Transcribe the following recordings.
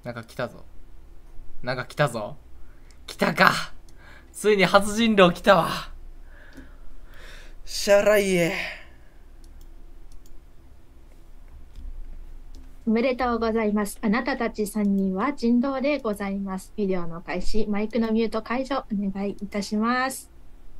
なんか来たぞ。なんか来たぞ。来たか。ついに初人狼来たわ。しゃらいえ。 おめでとうございます。あなたたち3人は人狼でございます。ビデオの開始、マイクのミュート解除、お願いいたします。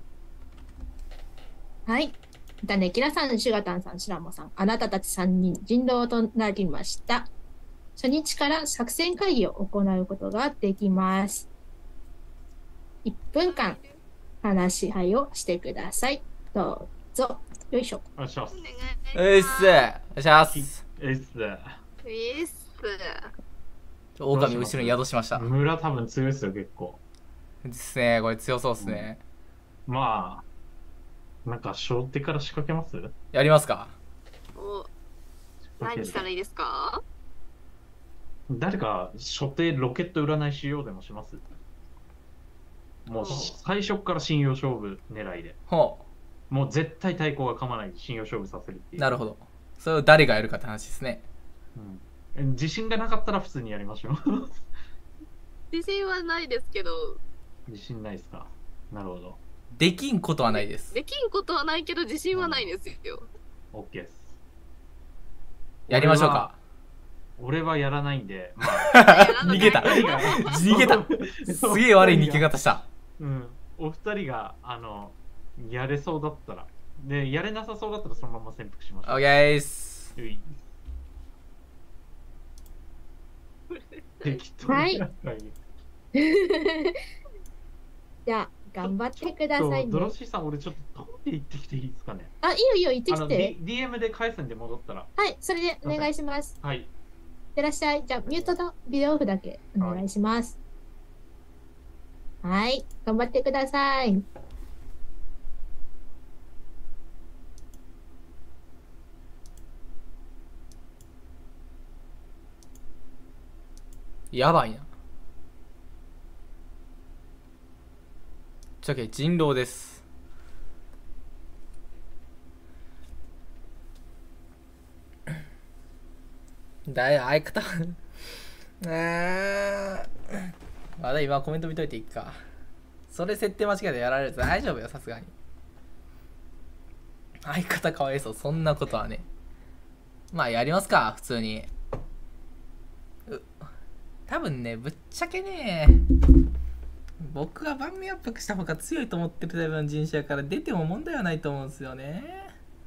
はい。ね、キラさん、シュガタンさん、シラモさん、あなたたち3人、人狼となりました。初日から作戦会議を行うことができます。1分間、話し合いをしてください。どうぞ。よいしょ。 お願いします。 うっす。お願いします。 えっす。 いいっす。 狼後ろに宿しました。 村多分強いっすよ、結構。 ですね。これ強そうっすね。 まあ、なんか、初手から仕掛けます？ やりますか？ お、何したらいいですか？ 誰か、初手ロケット占いしようでもします？もう、最初から信用勝負狙いで。 ほもう絶対対抗が噛まないで信用勝負させるっていう。 なるほど。それを誰がやるかって話ですね。 自信がなかったら普通にやりましょう。 自信はないですけど。 自信ないですか？なるほど。 できんことはないです。 できんことはないけど自信はないですよ。 OK です。 やりましょうか。 俺はやらないんで、まあ、逃げた。逃げた。すげえ悪い逃げ方した。 お二人が、やれそうだったら。で、やれなさそうだったらそのまま潜伏しましょう。 OK です。 はい。じゃあ、頑張ってくださいね。 ドロシーさん、俺ちょっとトイレ行ってきていいですかね？ あ、いいよいいよ、行ってきて。 DM で返すんで戻ったら。 はい、それでお願いします。 はい。いってらっしゃい。じゃあ、ミュートとビデオオフだけお願いします。はい、頑張ってください。 やばいな。人狼です。相方まだ今コメント見といていいか。それ設定間違えてやられると大丈夫よ、さすがに。相方かわいそう、そんなことはね。まあやりますか、普通に。多分ね、ぶっちゃけね、僕が番組アップした方が強いと思ってるタイプの人種やから出ても問題はないと思うんですよね。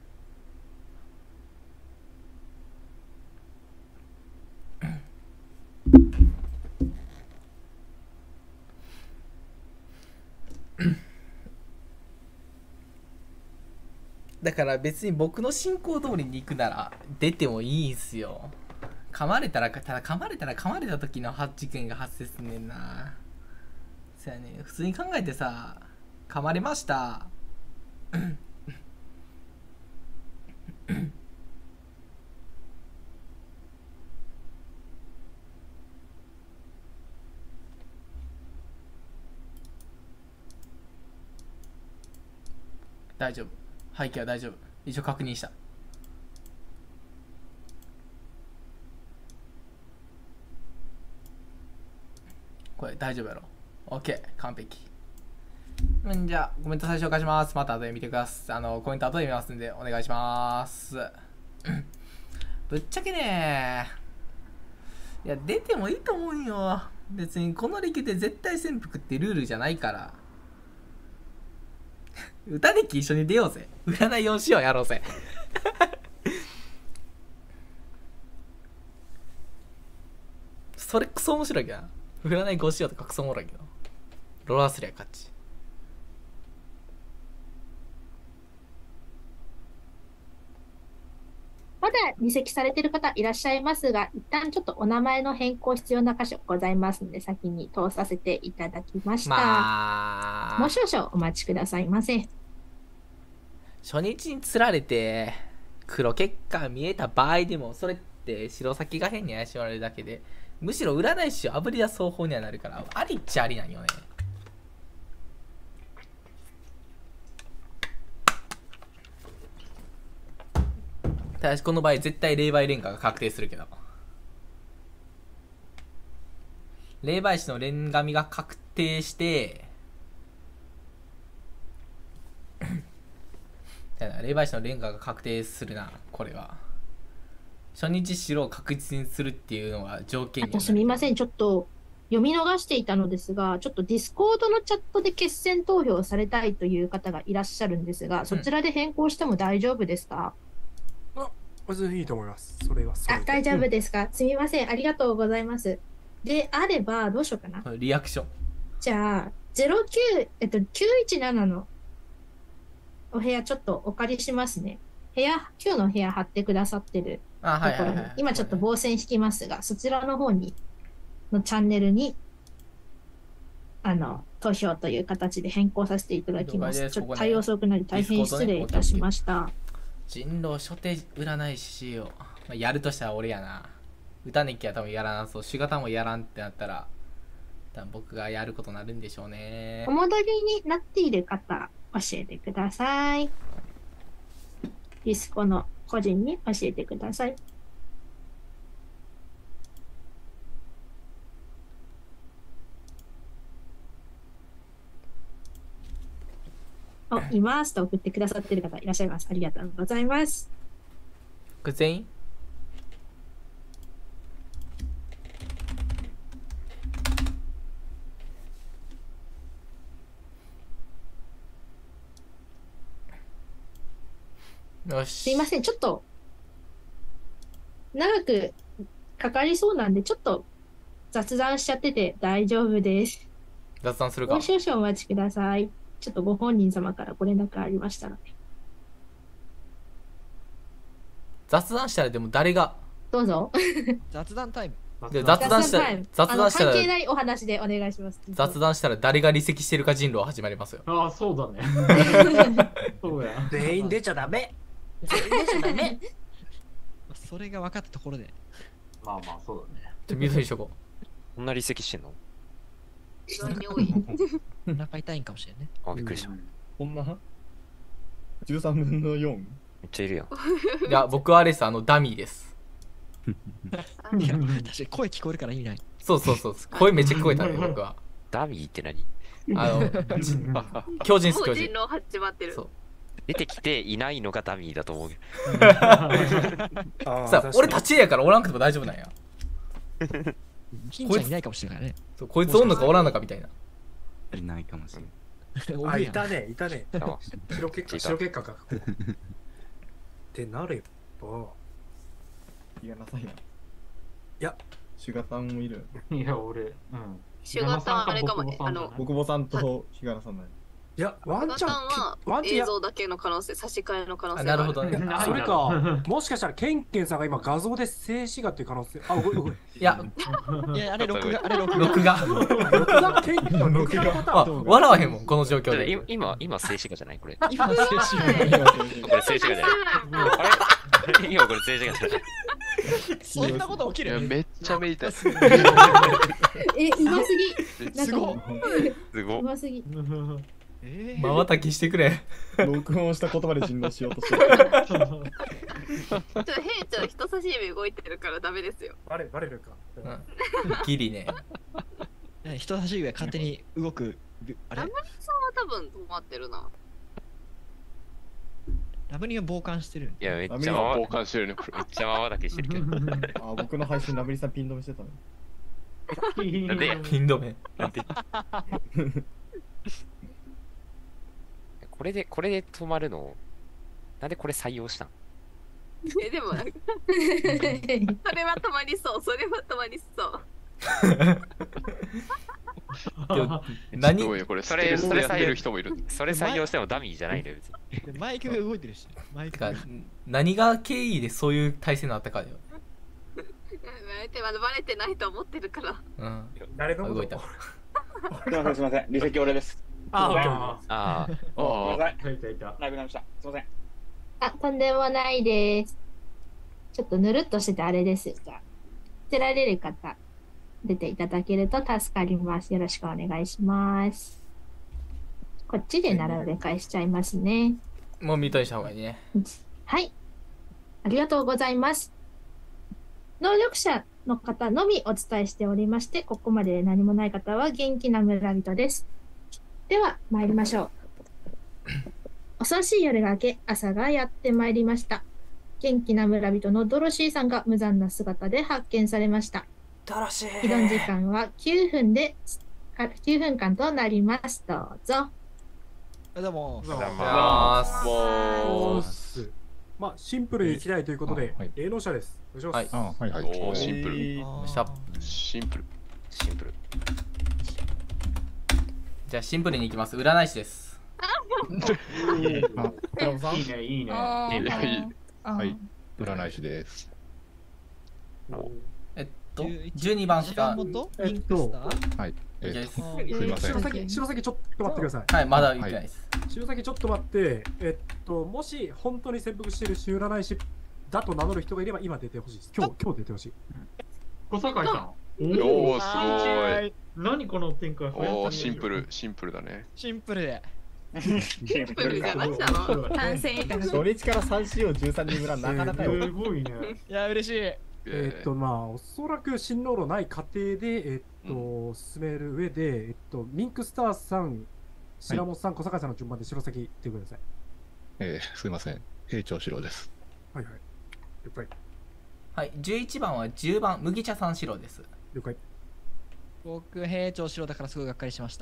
だから別に僕の進行通りに行くなら出てもいいんすよ。噛まれたら噛まれた時の事件が発生すんねんな。そやね、普通に考えてさ、噛まれました大丈夫、背景は大丈夫、一応確認した。これ大丈夫やろ。 OK、 完璧。じゃあコメント最初お返します。また後で見てください。コメント後で見ますんでお願いしますぶっちゃけね、いや出てもいいと思うよ。別にこの歴で絶対潜伏ってルールじゃないから歌デッキ一緒に出ようぜ。占い4しようやろうぜそれクソ面白いけどな。占い5しようとかクソおもろいけど、ローラーすりゃ勝ち。 まだ離席されている方いらっしゃいますが、一旦ちょっとお名前の変更必要な箇所ございますので、先に通させていただきました。もう少々お待ちくださいませ。 初日に釣られて黒結果見えた場合でも、それって白先が変に怪しまれるだけで、むしろ占い師をあぶり出す方法にはなるから、ありっちゃありなんよね。ただしこの場合絶対霊媒連歌が確定するけど、 霊媒師の連紙が確定して霊媒師の連が確定するな。これは初日白を確実にするっていうのが条件になる。 すみません、ちょっと読み逃していたのですが、ちょっとディスコードのチャットで決選投票をされたいという方がいらっしゃるんですが、そちらで変更しても大丈夫ですか？ いいと思います。それはそれで。 大丈夫ですか？すみません、ありがとうございます。であれば、どうしようかな。 リアクション。 じゃあ、917のお部屋ちょっとお借りしますね。9の部屋貼ってくださってるところに、今ちょっと棒線引きますが、そちらの方に、のチャンネルに、投票という形で変更させていただきます。ちょっと対応遅くなり大変失礼いたしました。 人狼初手占い師を、やるとしたら俺やな。歌ネキは多分やらなそう。しがたもやらんってなったら、多分僕がやることになるんでしょうね。 お戻りになっている方、教えてください。ディスコの個人に教えてください。いますと送ってくださっている方いらっしゃいます。ありがとうございます。 これ全員？よし。 すいません、ちょっと長くかかりそうなんで、ちょっと雑談しちゃってて大丈夫です。 雑談するか。 もう少々お待ちください。ちょっとご本人様からご連絡ありましたので。 雑談したらでも誰がどうぞ。 雑談タイム。 雑談したら関係ないお話でお願いします。 雑談したら誰が離席してるか人狼始まりますよ。 ああ、そうだね。そうや。 全員出ちゃダメ。 全員出ちゃダメ。それが分かったところで。 まあまあ、そうだね。 じゃあ、水にしとこう。 こんな離席してんの？ 非常に多い。 お腹痛いんかもしれんね。 あ、びっくりした。 こんな ?13 分の 4？ めっちゃいるやん。 いや、僕はあれです、ダミーです。 いや、確かに声聞こえるから意味ない。 そうそうそう。声めっちゃ聞こえたね、僕は。 ダミーって何？ 狂人っす、 もう狂人。 人狼始まってる。 そう。 出てきていないのがダミーだと思う。 さあ、俺立ち絵やからおらんくても大丈夫なんや。 金ちゃんいないかもしれないね。 そう、こいつおんのかおらんのかみたいな。 いないかもしれない。 あ、いたね、いたね。 あ白血果か。ってなるよ。 気がなさいな。いや、 シュガさんもいる。 いや、俺、うん。 シュガタンあれかもね。 ボクボさんとヒガナさんだよ。 いや、ワンチャンは映像だけの可能性、差し替えの可能性なるほどね。 それか、もしかしたらケンケンさんが今画像で静止画っていう可能性。あ、ごめん。 いや、 あれ録画、あれ録画。 ケンケンの録画パターン。 笑わへんもん、この状況で。 今静止画じゃないこれ。 今静止画。これ静止画じゃない。あれ今これ静止画じゃない。 そんなこと起きる？ めっちゃめいたい。 うますぎ。 すごい。 すごい。 うますぎ。 瞬きしてくれ。 録音した言葉で人狼しようとしてる。 平ちゃん人差し指動いてるからダメですよ。 バレるか。 ギリね。 人差し指が勝手に動く。あれ？ ラムニさんは多分止まってるな。 ラブニは傍観してる。 いや、めっちゃ傍観してるね。 めっちゃ瞬きしてるけど。 あ、僕の配信ラブリさんピン止めしてたの。 なんでピン止め。 なんでこれで止まるのなんでこれ採用したん？ でもなんかそれは止まりそう。それは止まりそう。 何これそれやってる人もいる。 それ採用してもダミーじゃないのよ別に。マイクが動いてるし。 何が経緯でそういう体制になったかだよ。 バレてないと思ってるから。 うん。 誰の動いた。 すみません、離席俺です。 ああ。 ごめんなさい。 いた。 ライブなりました。すみません。 あ、とんでもないです。ちょっとぬるっとしててあれですが、捨てられる方、出ていただけると助かります。よろしくお願いします。こっちで並べ返しちゃいますね。 もう見といた方がいいね。 はい。ありがとうございます。能力者の方のみお伝えしておりまして、ここまで何もない方は元気な村人です。では、参りましょう。遅しい夜が明け、朝がやってまいりました。元気な村人のドロシーさんが無残な姿で発見されました。 ドロシー。 議論時間は9分間となります。どうぞ。 どうも。 まあ、シンプルにいきたいということで、営農者です。お願いします。 はいはい。おー、シンプル。シンプル。シンプル。 じゃあシンプルにいきます。占い師です。 いいね、いいね。 はい、占い師です。 12番スター。 はい。 すいません。 白崎ちょっと待ってください。 はい、まだ言ってないです。 白崎ちょっと待って、もし本当に潜伏している週占い師だと名乗る人がいれば今出てほしいです。今日出てほしい。 小坂井さん。 おお、すごい。 何この展開。 おお、シンプルだね。 シンプルで。 シンプルじゃなくたの単線いた初日から3使用13人村なかなかよ。 すごいね。 いや、嬉しい。 まあ、おそらく新能路ない過程で、進める上で、ミンクスターさん、白本さん、小坂井さんの順番で白崎言ってください。 すいません。平長四郎です。 はいはい。了解。 はい、11番は10番、麦茶さん白です。 了解。 僕、平長白だからすごいがっかりしました。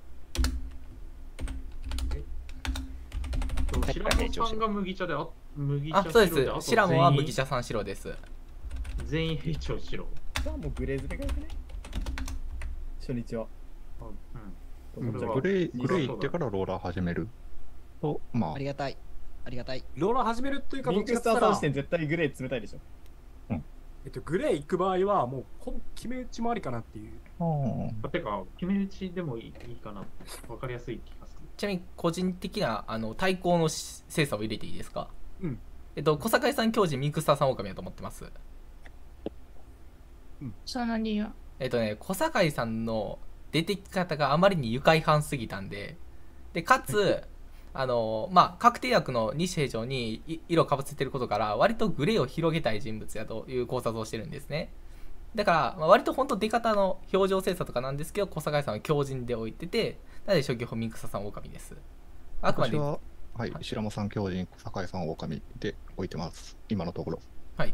白本さんが麦茶で、麦茶白で。そうです。白本は麦茶さん白です。 全員平長白。 じゃあもうグレーズで書いてね。初日は。 グレー行ってからローラー始めると、まあ。 ありがたい。ありがたい。 ローラー始めるというか、 ミンクスターさん視点絶対グレー冷たいでしょ。 グレー行く場合は、もう決め打ちもありかなっていう。 てか、決め打ちでもいいかな。わかりやすい気がする。 ちなみに個人的な対抗の精査を入れていいですか？ うん。 小坂井さん強靭、ミンクスターさん狼だと思ってます。 その理由は小坂井さんの出てき方があまりに愉快犯すぎたんで、かつまあ、確定役の西平城に色をかぶせてることから割とグレーを広げたい人物やという考察をしてるんですね。だから、まあ、割と本当出方の表情精査とかなんですけど、小坂井さんは強靭で置いてて、なので初期本ミンクスターさん狼です。あくまで私は、はい、白間さん強靭、小坂井さん狼で置いてます。今のところ。 はい。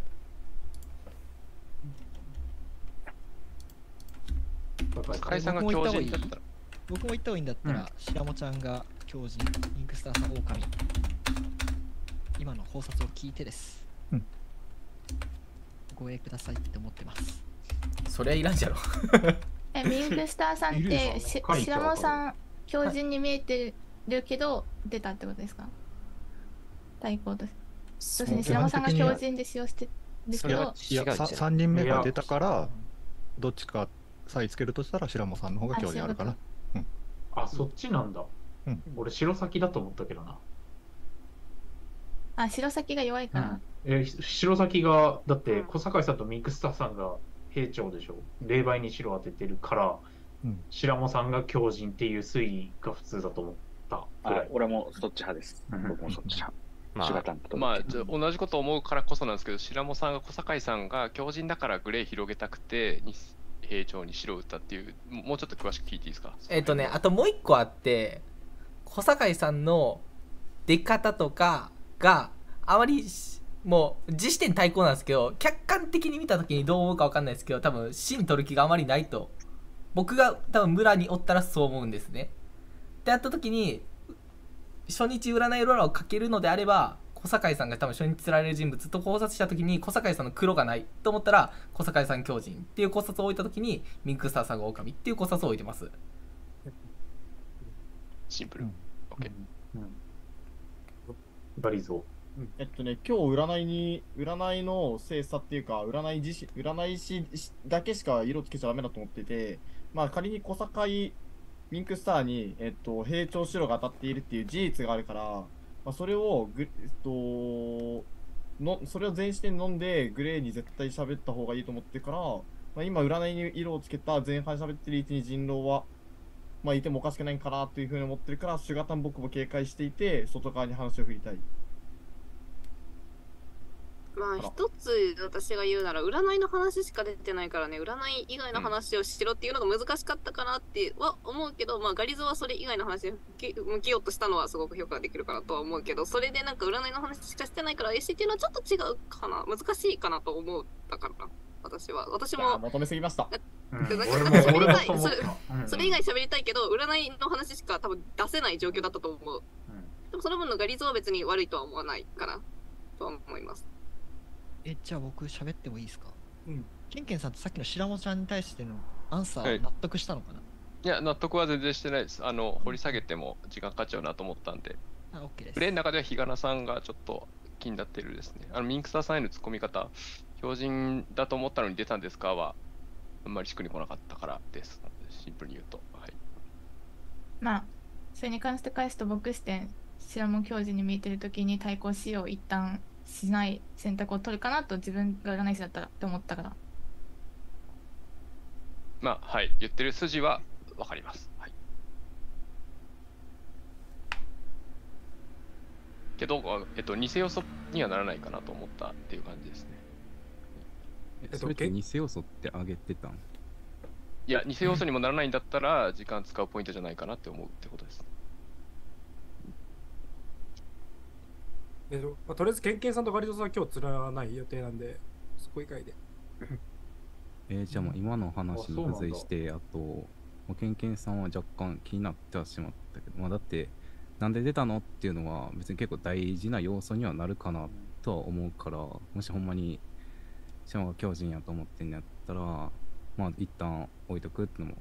坂井さんが強靭だったら。 僕も言った方がいいんだったら、白間ちゃんが強靭、ミンクスターさん狼。今の考察を聞いてです。ご栄くださいって思ってます。 そりゃいらんじゃろ。 ミンクスターさんって白間さん強靭に見えてるけど出たってことですか？対抗とそうですね、白間さんが強靭で使用してるけど、いや 3人目が出たからどっちか差異つけるとしたら白間さんの方が強靭あるかな。 あ、そっちなんだ。俺白崎だと思ったけどな。 あ、白崎が弱いから。 白崎がだって小坂井さんとミンクスターさんが平長でしょ。0倍に白当ててるから、白間さんが強靭っていう推移が普通だと思ったぐらい。 俺もそっち派です。僕もそっち派。 まあ同じこと思うからこそなんですけど、白間さんが小坂井さんが強靭だからグレー広げたくて平長に白を打ったっていう、もうちょっと詳しく聞いていいですか？ あともう一個あって、小坂井さんの出方とかがあまりもう自視点対抗なんですけど、客観的に見た時にどう思うか分かんないですけど、多分芯取る気があまりないと、僕が多分村におったらそう思うんですね。ってやった時に初日占いローラーをかけるのであれば、小坂井さんが多分初日釣られる人物と考察した時に小坂井さんの黒がないと思ったら小坂井さん強靭っていう考察を置いた時にミンクスターさんが狼っていう考察を置いてます。 シンプル。OK。 バリゾ今日占いの精査っていうか、占い師だけしか色つけちゃダメだと思ってて、まあ仮に小坂井ミンクスターに、平長白が当たっているっていう事実があるから、まあ、それをそれを全視点に飲んでグレーに絶対喋った方がいいと思ってから、まあ、今占いに色をつけた前半喋ってる位置に人狼は、まあ、いてもおかしくないかなというふうに思ってるから、シュガタン僕も警戒していて外側に話を振りたい。 まあ一つ私が言うなら占いの話しか出てないからね、占い以外の話をしろっていうのが難しかったかなっては思うけど、まあガリゾはそれ以外の話に向きようとしたのはすごく評価できるかなとは思うけど、それでなんか占いの話しかしてないから怪しいっていうのはちょっと違うかな、難しいかなと思ったから私も求めすぎました。 それ以外喋りたいけど占いの話しか多分出せない状況だったと思う。でもその分のガリゾは別に悪いとは思わないかなとは思います。 じゃあ僕喋ってもいいですか？ケンケンさんとさっきの白もちゃんに対してのアンサー納得したのかな？ いや、納得は全然してないです。掘り下げても時間かかっちゃうなと思ったんで。 OK です。 プレイの中では日柄さんがちょっと気になってるですね。ミンクスターさんへの突っ込み方、標準だと思ったのに出たんですかは、あんまりしっくりこなかったからです。シンプルに言うと。はい。 まあ、それに関して返すと僕視点、白も教授に見えてるときに対抗しよう一旦しない選択を取るかなと自分が占い師だったらって思ったから。 まあ、はい。言ってる筋はわかります。はい。けど、偽要素にはならないかなと思ったっていう感じですね。 それって偽要素ってあげてたん？ いや、偽要素にもならないんだったら、時間使うポイントじゃないかなって思うってことです。 とりあえず、ケンケンさんとガリゾさんは今日釣らない予定なんで、そこ以外で。 じゃあもう今の話に付随して、あと、ケンケンさんは若干気になってはしまったけど、だって、なんで出たのっていうのは別に結構大事な要素にはなるかなとは思うから、もしほんまにシャマが強靭やと思ってんのやったら、一旦置いとくっての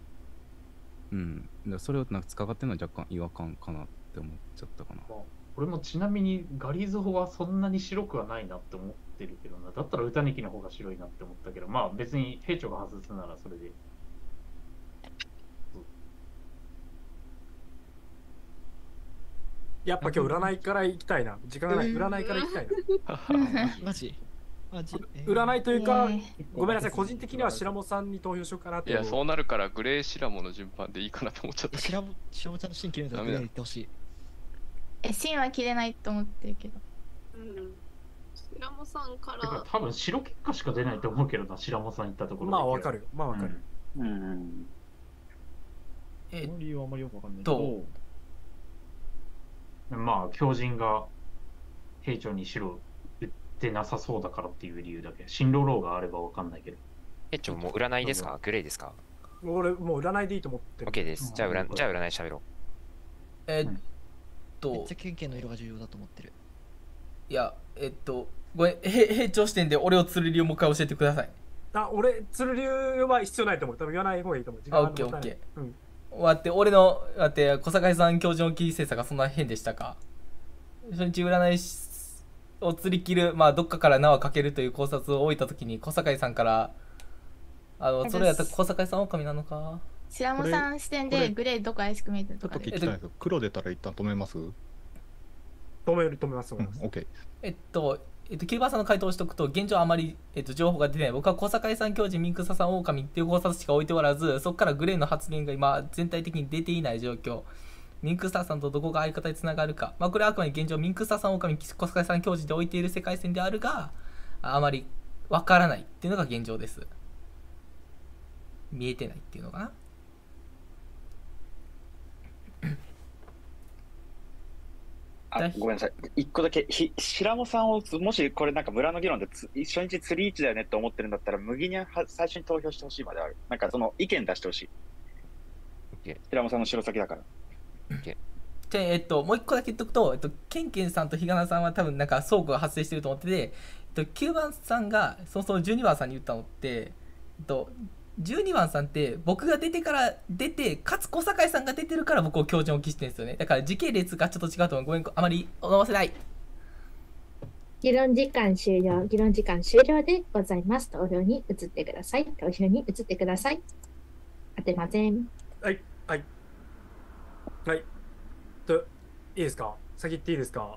も、それをなんか使ってるのは若干違和感かなって思っちゃったかな。 俺もちなみにガリゾーはそんなに白くはないなって思ってるけどな。だったら歌ニキの方が白いなって思ったけど、別に兵長が外すならそれで。 やっぱ今日占いから行きたいな。時間がない。占いから行きたいな。 マジ占いというか、ごめんなさい、個人的には白もさんに投票しようかなって。 いや、そうなるからグレーシラモの順番でいいかなと思っちゃった。 白もちゃんの芯切れたらグレー言ってほしい。 芯は切れないと思ってるけど。 白もさんから。 多分白結果しか出ないと思うけどな、白もさん行ったところで。 わかるよ。わかる。 理由はあまりよくわかんないけど。 強靭が兵長に白売ってなさそうだからっていう理由だけ。新郎ローがあればわかんないけど。 兵長もう占いですか？グレーですか？ 俺もう占いでいいと思ってる。 OK です。じゃあ占い喋ろう。 めっちゃケンケンの色が重要だと思ってる。 いや、ごめん、兵長視点で俺を釣る理由もう一回教えてください。 俺、釣る理由は必要ないと思う。多分言わない方がいいと思う。 オッケーオッケー。待って、小坂さん教授のキー精査がそんな変でしたか？初日占いを釣り切る、どっかから縄をかけるという考察を置いたときに、小坂さんから、それやったら小坂さん狼なのか？ 白もさん視点でグレーどこ怪しく見えてるとかで。 ちょっと聞きたいんですけど、黒出たら一旦止めます？ 止めます。 OK。 キルバーさんの回答をしておくと、現状あまり、情報が出てない。僕は小坂さん教授、ミンクサさん狼っていう考察しか置いておらず、そこからグレーの発言が今、全体的に出ていない状況。ミンクスターさんとどこが相方につながるか。これはあくまで現状、ミンクスターさん狼、小坂さん教授で置いている世界線であるが、あまりわからないっていうのが現状です。見えてないっていうのかな。 ごめんなさい。一個だけ、白もさんを、もしこれなんか村の議論で初日釣り位置だよねって思ってるんだったら、麦に最初に投票してほしいまである。なんかその意見出してほしい。白もさんの白先だから。 で、もう一個だけ言っとくと、ケンケンさんと日向さんは多分なんか相互が発生してると思ってて、9番さんがそもそも12番さんに言ったのって、12番さんって僕が出てかつ小坂さんが出てるから僕を強調を期してるんですよね。だから時系列がちょっと違うと思う。ごめん、あまり思わせない。 議論時間終了でございます。投票に移ってください。当てません。 はい。いいですか？先言っていいですか？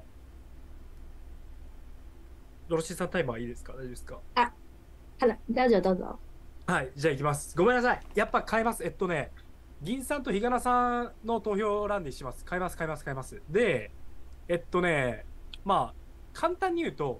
ロロシーさんタイマーいいですか？大丈夫ですか？ どうぞ。 はい、じゃあ行きます。ごめんなさい。やっぱ変えます。銀さんと日向さんの投票欄にします。変えます。で、簡単に言うと、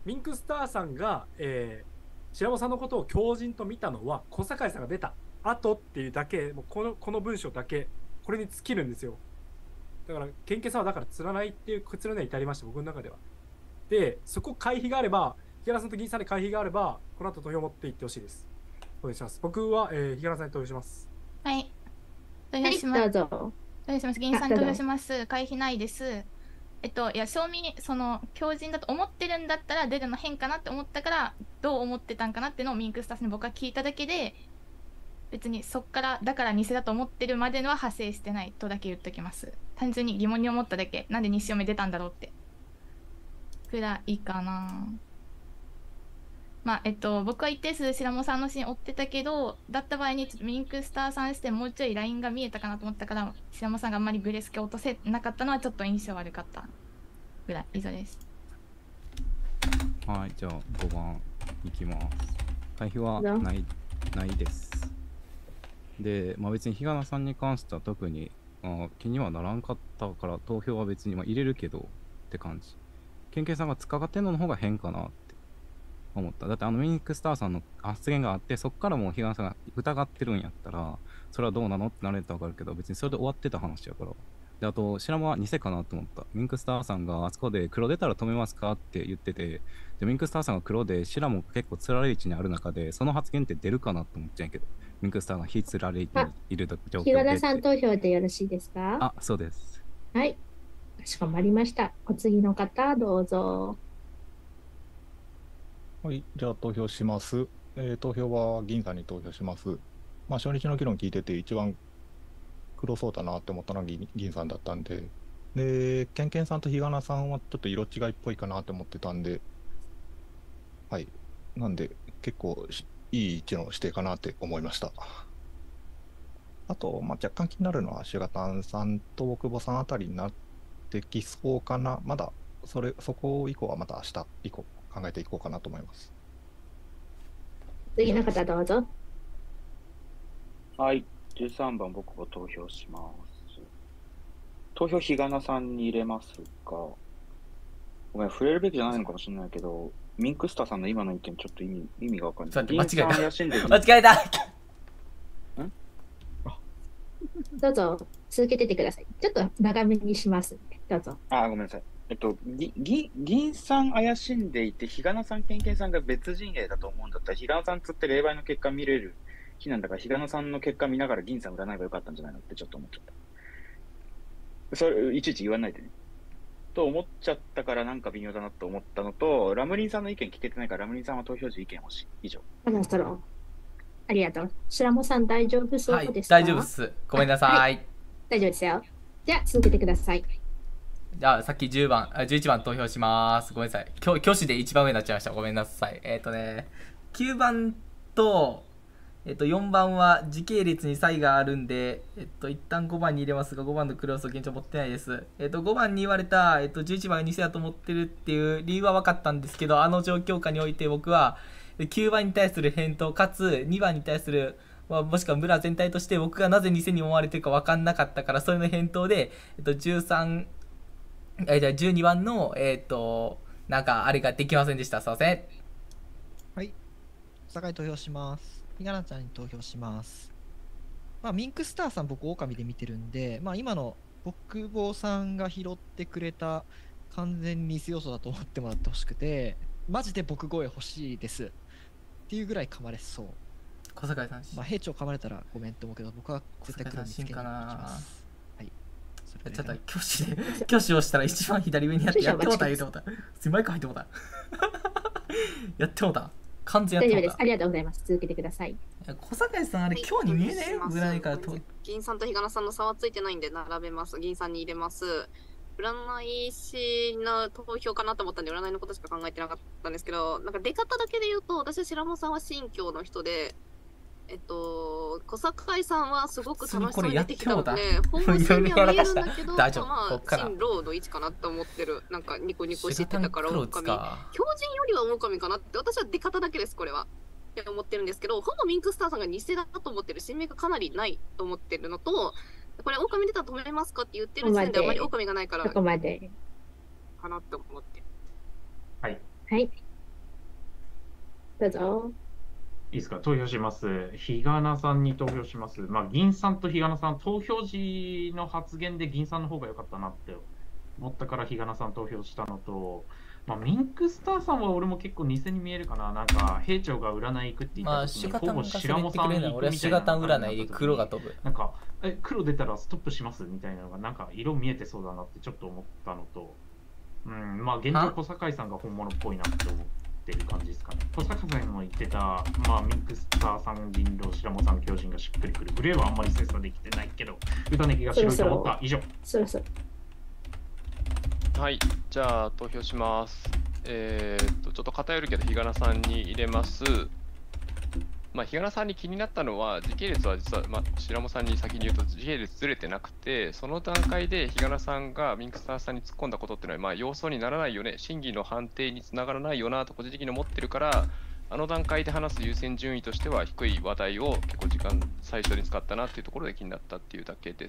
ミンクスターさんが、白本さんのことを狂人と見たのは小堺さんが出た後っていうだけ、もうこの文章だけこれに尽きるんですよ。だからケンケンさんはだから釣らないっていう結論には至りました、僕の中では。でそこ回避があれば、日原さんと銀さんで回避があればこの後投票持っていってほしいです。お願いします。僕は、日原さんに投票します。 はい。投票します。 どうぞ。 投票します。銀さんに投票します。回避ないです。いや、正味、狂人だと思ってるんだったら出るの変かなって思ったから、どう思ってたんかなっていうのをミンクスターさんに僕は聞いただけで、別にそっから、だから偽だと思ってるまでのは派生してないとだけ言っときます。単純に疑問に思っただけ、なんで西嫁出たんだろうって。くらいかな。まあ、僕は一定数白本さんのシーン追ってたけど、だった場合にちょっとミンクスターさんしてもうちょいラインが見えたかなと思ったから、白本さんがあんまりグレスケ落とせなかったのはちょっと印象悪かったぐらい以上です。 はい、じゃあ5番いきます。回避はないです。で、まあ、別に日向さんに関しては特に気にはならんかったから、投票は別に入れるけどって感じ。ケンケンさんが使ってんの方が変かなって思った。だってミンクスターさんの発言があって、そこからもう日向さんが疑ってるんやったら、それはどうなのってなれたら分かるけど、別にそれで終わってた話やから。で、あと、白間は偽かなと思った。ミンクスターさんがあそこで黒出たら止めますかって言ってて、で、ミンクスターさんが黒で、白も結構つられ位置にある中で、その発言って出るかなと思っちゃうんやけど、ミンクスターが非つられ位置にいる状況で。 日田さん投票でよろしいですか？ あ、そうです。 はい。かしこまりました。お次の方、どうぞ。 はい、じゃあ投票します。投票は銀さんに投票します。まあ、初日の議論聞いてて一番黒そうだなって思ったのは銀さんだったんで、で、ケンケンさんと日向さんはちょっと色違いっぽいかなって思ってたんで、はい。なんで、結構いい位置の指定かなって思いました。あと、まあ、若干気になるのは、シュガタンさんと大久保さんあたりになってきそうかな。まだ、そこ以降はまた明日以降考えていこうかなと思います。 次の方どうぞ。 はい、13番僕が投票します。投票日向さんに入れますが、ごめん、触れるべきじゃないのかもしれないけど、ミンクスターさんの今の意見ちょっと意味がわかんない。 間違えた。間違えた。 どうぞ、続けててください。ちょっと長めにします。どうぞ。 ごめんなさい。銀さん怪しんでいて、日向さん、ケンケンさんが別陣営だと思うんだったら、日向さんつって霊媒の結果見れる日なんだから、日向さんの結果見ながら銀さん占えばよかったんじゃないのってちょっと思っちゃった。それ、いちいち言わないでね。と思っちゃったからなんか微妙だなと思ったのと、ラムリンさんの意見聞けてないから、ラムリンさんは投票時意見欲しい。以上。 そろありがとう。白本さん大丈夫そうですか？ はい、大丈夫です。ごめんなさい。はい、 大丈夫ですよ。じゃあ続けてください。 じゃあさっき11番投票します。ごめんなさい。挙手で一番上になっちゃいました。ごめんなさい。9番と、4番は時系列に差異があるんで、一旦5番に入れますが、5番のクロスを現状持ってないです。5番に言われた、11番が偽だと思ってるっていう理由は分かったんですけど、あの状況下において僕は、9番に対する返答かつ2番に対する、もしくは村全体として僕がなぜ偽に思われてるか分かんなかったから、それの返答で、12番のなんかあれができませんでした。すいません。 はい。酒井投票します。ひがなちゃんに投票します。まあ、ミンクスターさん僕狼で見てるんで、まあ今の僕坊さんが拾ってくれた完全に偽要素だと思ってもらってほしくて、マジで僕声欲しいです。っていうぐらい噛まれそう。 小坂井さん。 まあ、兵長噛まれたらごめんって思うけど、僕は絶対黒につけに行きます。はい。 ちょっと挙手をしたら一番左上にやってもうた。マイク入ってもうた。やってもうた。完全やってもうた。 大丈夫です。ありがとうございます。続けてください。 小坂井さん、あれ、今日に見えないぐらいから銀さんと日向さんの差はついてないんで並べます。銀さんに入れます。占い師の投票かなと思ったんで、占いのことしか考えてなかったんですけど、なんか出方だけで言うと、私は白本さんは新教の人で、小坂井さんはすごく楽しそうに出てきたので、本心には見えるんだけど、まあ、新ロード1かなと思ってる、なんかニコニコしてたから、狼。狂人よりは狼かなって、私は出方だけです、これは。って思ってるんですけど、ほぼミンクスターさんが偽だと思ってる、新名がかなりないと思ってるのと、これ、狼出たら止めますかって言ってる時点であまり狼がないから、 ここまで。 かなって思って。 はい。 はい。 どうぞ。 いいですか、投票します。日がなさんに投票します。まあ、銀さんと日がなさん、投票時の発言で銀さんの方が良かったなって思ったから日がなさん投票したのと、まあ、ミンクスターさんは俺も結構偽に見えるかな。なんか、兵長が占い行くって言った時に、ほぼ白もさんに行くみたいな。 俺はシュガタン占いで黒が飛ぶ。 なんか、黒出たらストップしますみたいなのが、なんか色見えてそうだなってちょっと思ったのと、まあ、現状小堺さんが本物っぽいなって思ってる感じですかね。小堺さんも言ってた、まあ、ミンクスターさん、人狼、白もさん、狂人がしっくりくる。グレーはあんまり精査できてないけど、歌ネギが白いと思った。以上。 そろそろ。 はい、じゃあ投票します。ちょっと偏るけど、日がなさんに入れます。まあ、日がなさんに気になったのは、時系列は実は、まあ、白もさんに先に言うと、時系列ずれてなくて、その段階で日がなさんがミンクスターさんに突っ込んだことっていうのは、まあ、要素にならないよね、審議の判定につながらないよなと、個人的に思ってるから、あの段階で話す優先順位としては、低い話題を結構時間、最初に使ったなっていうところで気になったっていうだけです。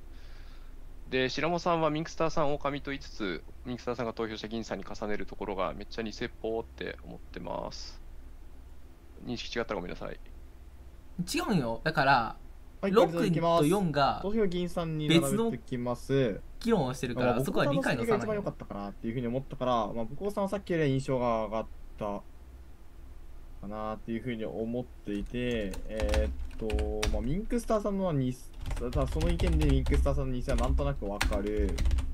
で、白もさんはミンクスターさん、狼と言いつつ、ミンクスターさんが投票した銀さんに重ねるところがめっちゃ偽っぽって思ってます。認識違ったらごめんなさい。 違うんよ。だから、 はい、 6と4が投票銀さんに別の並べてきます。 議論をしてるから、そこは理解の差が一番良かったかなっていうふうに思ったから、まあ、僕さんはさっきより印象が上がったかなっていうふうに思っていて、まあ、ミンクスターさんのはその意見でミンクスターさんの偽はなんとなくわかる。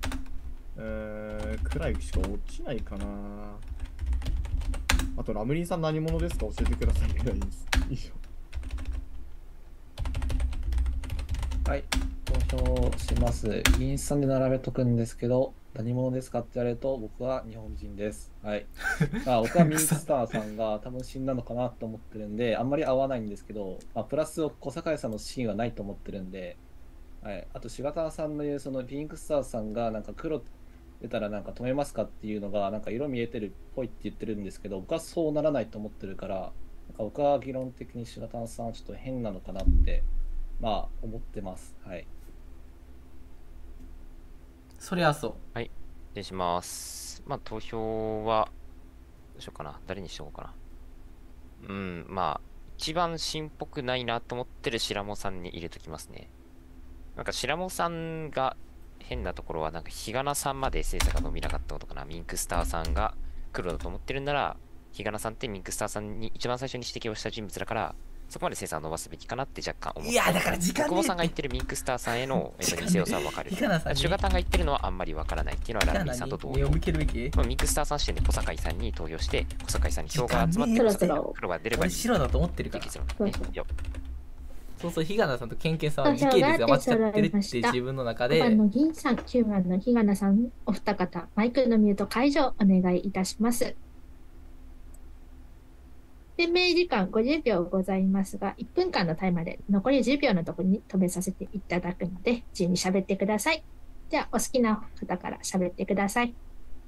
くらいしか落ちないかな。あと、ラムリンさん何者ですか教えてくださいぐらいです。以上。 はい、投票します。銀さんで並べとくんですけど、何者ですかって言われると、僕は日本人です。はい。僕はミンクスターさんが多分死んだのかなと思ってるんで、あんまり合わないんですけど、プラス小堺さんのシーンはないと思ってるんで、はい。あと、柴田さんの言う、そのミンクスターさんがなんか黒出たらなんか止めますかっていうのが、なんか色見えてるっぽいって言ってるんですけど、僕はそうならないと思ってるから、なんか僕は議論的に柴田さんはちょっと変なのかなって、まあ、思ってます。はい。 そりゃそう。 はい。失礼します。まあ、投票は、どうしようかな。誰にしようかな。まあ、一番新っぽくないなと思ってる白もさんに入れときますね。なんか白もさんが変なところは、なんか日がなさんまで精査が伸びなかったことかな。ミンクスターさんが黒だと思ってるんなら、日がなさんってミンクスターさんに一番最初に指摘をした人物だから、そこまで精査を伸ばすべきかなって若干思って。 いや、だから時間久保さんが言ってるミンクスターさんへの偽良さは分かる。シュガタンが言ってるのはあんまり分からないっていうのはラーミンさんと同様。ミンクスターさん視点で小堺さんに投票して、小堺さんに票が集まって黒が出ればいい。 白だと思ってるから。そうそう、日がさんとケンケンさんは時系列が間違ってるって自分の中で。 5番の銀さん、9番の日がさん、お二方、マイクのミュート解除お願いいたします。点名時間50秒ございますが、1分間のタイマーで残り10秒のところに止めさせていただくので、自由に喋ってください。じゃあ、お好きな方から喋ってください。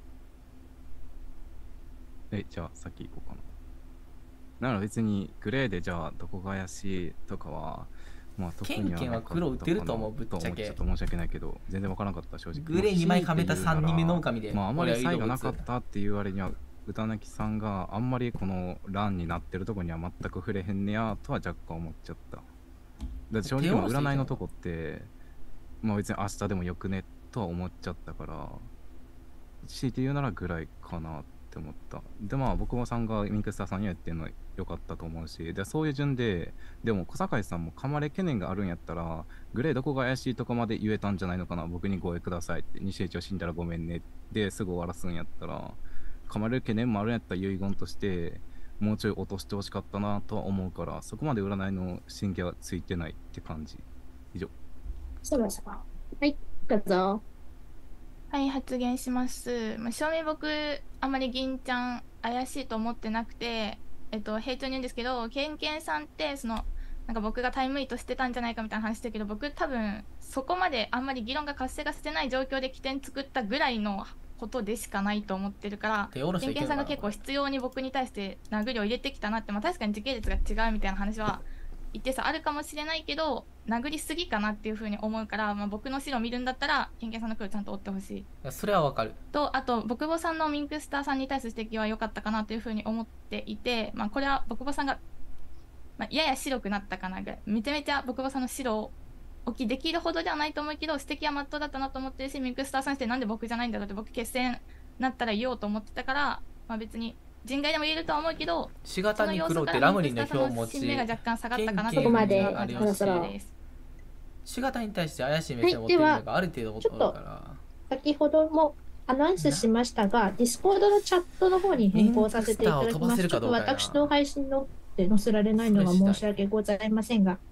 じゃあ、先行こうかな。なら別にグレーでじゃあどこが怪しいとかは、まあ特にはケンケンは黒打てると思う、ぶっちゃけ。 ちょっと申し訳ないけど、全然わからなかった、正直。 グレー2枚はめた3人目の狼で。 まああんまり差異がなかったっていう割には、歌なきさんがあんまりこの欄になってるとこには全く触れへんねやとは若干思っちゃった。だって正直占いのとこって、まあ別に明日でもよくねとは思っちゃったから、強いて言うならぐらいかなって思った。でまあ僕もさんがミンクスターさんには言ってるのは良かったと思うし、でそういう順で、でも小堺さんも噛まれ懸念があるんやったら、グレーどこが怪しいとこまで言えたんじゃないのかな、僕にご意くださいって、西一を死んだらごめんねですぐ終わらすんやったら、噛まれる懸念もあるんやったら遺言としてもうちょい落としてほしかったなとは思うから、そこまで占いの神経はついてないって感じ。以上。 そろそろ。はい、どうぞ。 はい、発言します。正味僕、あまり銀ちゃん怪しいと思ってなくて、平調に言うんですけど、ケンケンさんって、なんか僕がタイムイートしてたんじゃないかみたいな話してるけど、僕多分、そこまであんまり議論が活性化してない状況で起点作ったぐらいのことでしかないと思ってるから、ケンケンさんが結構必要に僕に対して殴りを入れてきたなって、確かに時系列が違うみたいな話は一定数あるかもしれないけど、殴りすぎかなっていうふうに思うから、まあ、僕の白見るんだったらケンケンさんの黒ちゃんと追ってほしい。 それはわかる。 とあと僕母さんのミンクスターさんに対する指摘は良かったかなというふうに思っていて、まあ、これは僕母さんが、まあ、やや白くなったかなぐらい、めちゃめちゃ僕母さんの白を置きできるほどではないと思うけど、指摘はまっとうだったなと思ってるし、ミンクスターさんしてなんで僕じゃないんだろうって、僕決戦なったら言おうと思ってたから、まあ、別に人外でも言えるとは思うけど、 しがたに黒ってラムリンの表を持ち、 新芽が若干下がったかなそこまでありまそろそろしがたに対して怪しい目線を持っているのがある程度ちょっと先ほどもアナウンスしましたが、ディスコードのチャットの方に変更させていただきます。ちょっと私の配信ので載せられないのが申し訳ございませんが、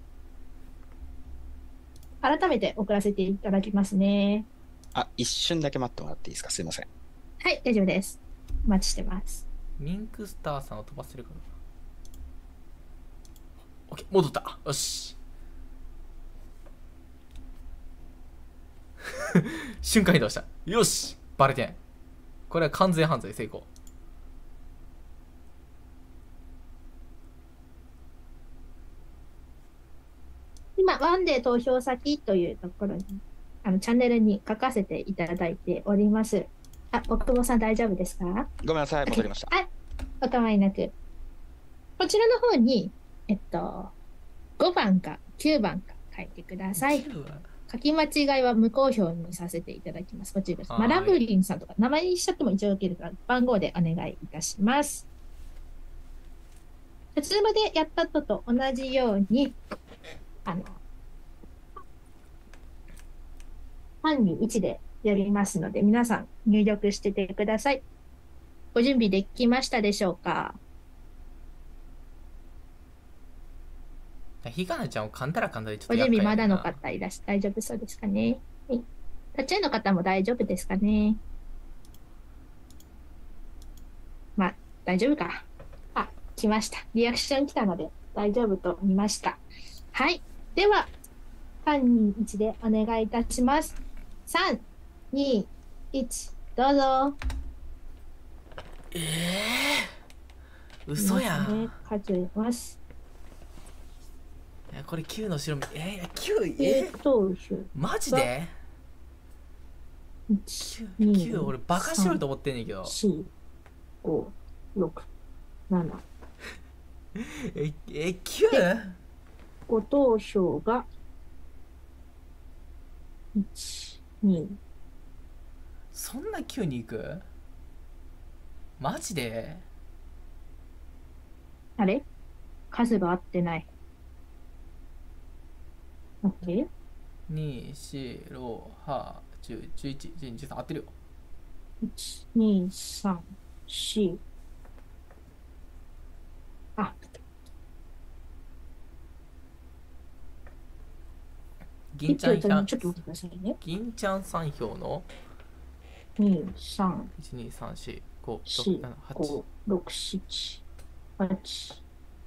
改めて送らせていただきますね。 あ、一瞬だけ待ってもらっていいですか？すいません。 はい、大丈夫です。お待ちしてます。 ミンクスターさんを飛ばせるかな。オッケー、戻った。よし。瞬間移動した。よし、バレてん。これは完全犯罪成功。 今、ワンデー投票先というところに、チャンネルに書かせていただいております。あ、奥久保さん大丈夫ですか？ ごめんなさい、戻りました。 はい、お構いなく。こちらの方に、5番か9番か書いてください。書き間違いは無効票にさせていただきます。こちらです。ラブリンさんとか、名前にしちゃっても一応受けるから、番号でお願いいたします。普通までやったのと同じように、班に1でやりますので、皆さん入力しててください。ご準備できましたでしょうか？ ひがなちゃんを噛んだら噛んだでちょっとご準備まだのか方いらっしゃ大丈夫そうですかね？はい。立ち会いの方も大丈夫ですかね？まあ、大丈夫か。あ、来ました。リアクション来たので大丈夫と見ました。はい。では、3、2、1でお願いいたします。3、2、1、どうぞ。 嘘やん。 ね、数えます。 これ9の白9 投票マジで 9俺バカしよると思ってんねんけど。 4、5、6、7 9？ 5投票が1、2。 そんな9に行く？マジで？ あれ？数が合ってない。2、 4、6、8、10、11、12、13合ってるよ。 1、2、3、4。あ。 銀ちゃんちょっと待ってくださいね。 銀ちゃん3票の 2、3、 1、2、3、4、5、6、 4、 7、 5、6、7、8。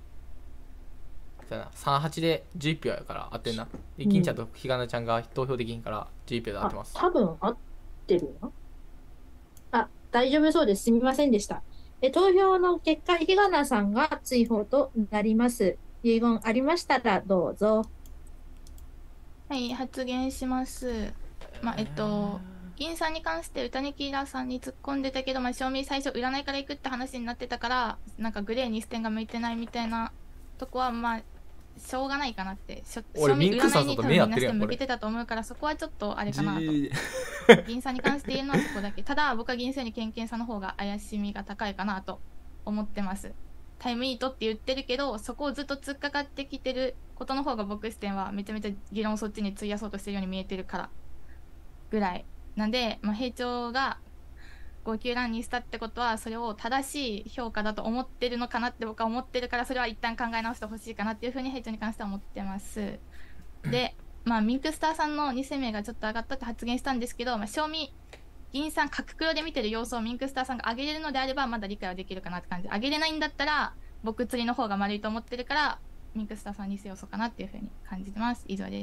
3、8で11票やから合ってんな。で、銀ちゃんとひがなちゃんが投票できんから11票で合ってます。 多分合ってるな。あ、大丈夫そうです。すみませんでした。投票の結果、ひがなさんが追放となります。遺言ありましたらどうぞ。 はい、発言します。まあ、銀さんに関して歌にキーラーさんに突っ込んでたけど、まあ、正味最初占いから行くって話になってたから、なんかグレーに視点が向いてないみたいなとこは、まあ、しょうがないかなって。 俺ミンクさんと目合ってるやん。 向けてたと思うから、そこはちょっとあれかなと。銀さんに関して言えるのはそこだけ。ただ、僕は銀さんにケンケンさんの方が怪しみが高いかなと思ってます。タイムイートって言ってるけど、そこをずっと突っかかってきてることの方が僕視点はめちゃめちゃ議論をそっちに費やそうとしてるように見えてるからぐらいなんで、まあ、兵長が5級ランにしたってことはそれを正しい評価だと思ってるのかなって僕は思ってるから、それは一旦考え直してほしいかなっていうふうに兵長に関しては思ってます。で、まあ、ミンクスターさんの2世名がちょっと上がったって発言したんですけど、まあ、正味銀さん角黒で見てる様子をミンクスターさんが上げれるのであればまだ理解はできるかなって感じ。上げれないんだったら僕釣りの方が丸いと思ってるからミンクスターさんにせよそうかなっていうふうに感じてます。以上です。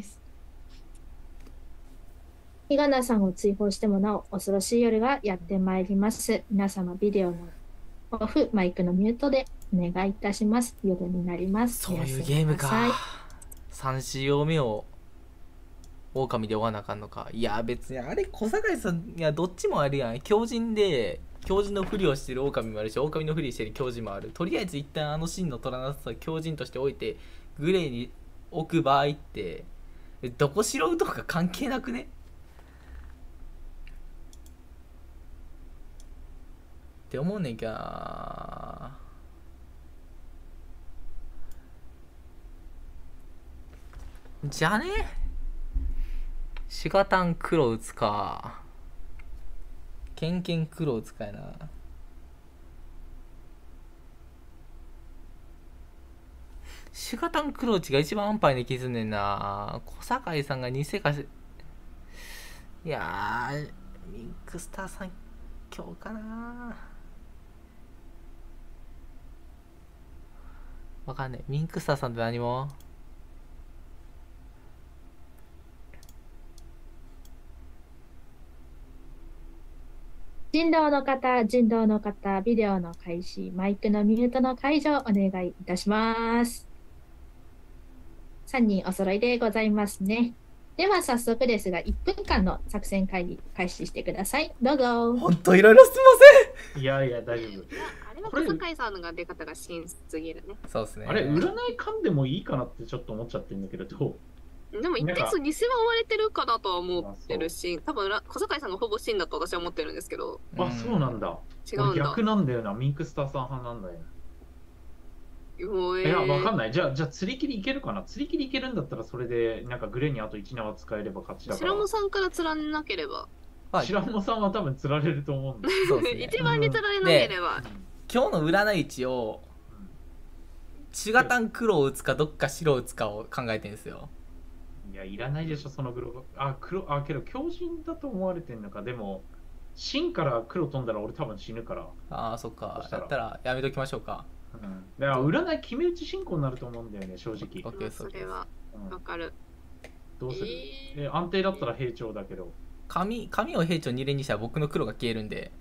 ひがなさんを追放してもなお恐ろしい夜がやってまいります。皆様ビデオのオフ、マイクのミュートでお願いいたします。夜になります。 そういうゲームか。 3仕様目を狼で追わなあかんのか。いや別にあれ小堺さん、いやどっちもあるやん。強靭で強靭のふりをしてる狼もあるし、狼のふりしてる強靭もある。とりあえず一旦あのシーンの取らなさを強靭としておいてグレーに置く場合ってどこ白うとか関係なくねって思うねんけどな。じゃあね、シガタン黒打つか、ケンケン黒打つかやな。シガタン黒打ちが一番安牌な気すんねんな。小堺さんが偽かし、いやーミンクスターさん今日かな。わかんない。ミンクスターさんって何も人狼の方、ビデオの開始、マイクのミュートの解除お願いいたします。3人お揃いでございますね。では早速ですが、1分間の作戦会議開始してください。どうぞ。 ほんといろいろすいません。 いやいや、大丈夫。 あれは小堺さんが出方が親切すぎるね。 そうですね。 あれ、占い噛んでもいいかなってちょっと思っちゃってるんだけど、どう？ でも一定数に世話追われてるかなとは思ってるし、多分小堺さんがほぼ真だと私は思ってるんですけど。 あ、そうなんだ。 違うんだ。 逆なんだよな。ミンクスターさん派なんだよ。いや、わかんない。じゃあ釣り切りいけるかな。釣り切りいけるんだったらそれでなんかグレーにあと1縄使えれば勝ちだから。 白もさんから釣らなければ。 白もさんは多分釣られると思うんだ。 そうですね。 一番に釣られなければ。 今日の占い値をシガタン黒を打つかどっか白を打つかを考えてるんですよ。 いや、いらないでしょ、その黒。けど強靭だと思われてんのか。でも、芯から黒飛んだら俺多分死ぬから。 ああ、そっか。だったらやめときましょうか。 だから占い決め打ち進行になると思うんだよね、正直。 それはわかる。 どうする？安定だったら平調だけど。 紙を平調2連にしたら僕の黒が消えるんで。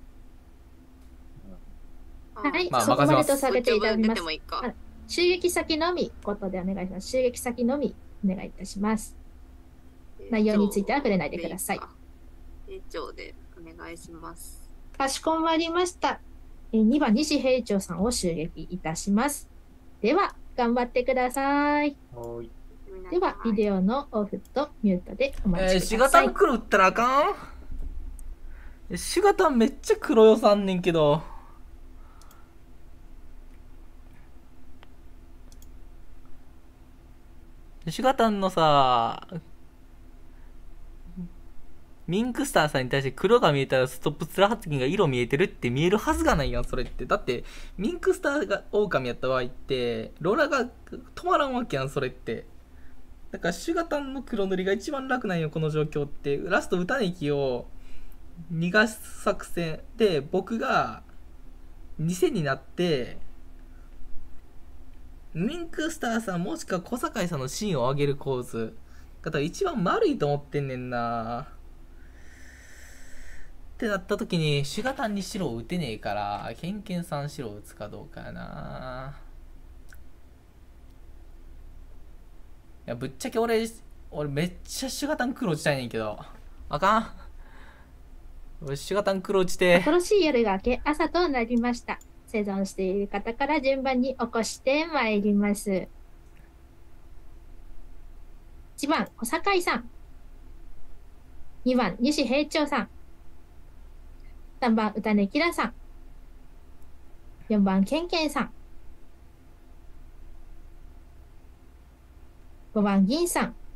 はい、 まあそこまでとさせていただきます。 もいいか。 襲撃先のみことでお願いします。襲撃先のみお願いいたします。内容については触れないでください。 平調でお願いします。 かしこまりました。2番西平調さんを襲撃いたします。では頑張ってください。ではビデオのオフとミュートでお待ちください。 シガタン黒打ったらあかん？シガタンめっちゃ黒予算ねんけど。シガタンのさ、ミンクスターさんに対して黒が見えたらストップツラ発言が色見えてるって見えるはずがないやん、それって。だってミンクスターが狼やった場合ってローラが止まらんわけやん、それって。だからシュガタンの黒塗りが一番楽なんよ、この状況って。ラスト歌ネキを逃がす作戦で、僕が偽になってミンクスターさんもしくは小堺さんの芯を上げる構図が一番丸いと思ってんねんなってなった時に、シュガタンに白を打てねえから、ケンケンさん白を打つかどうかやな。いや、ぶっちゃけ俺めっちゃシュガタン黒打ちたいねんけど。あかん。俺シュガタン黒打ちて。 恐ろしい夜が明け、朝となりました。生存している方から順番に起こしてまいります。1番、小堺さん。2番、西平長さん。3番、歌根キラさん。4番、ケンケンさん。5番、銀さん。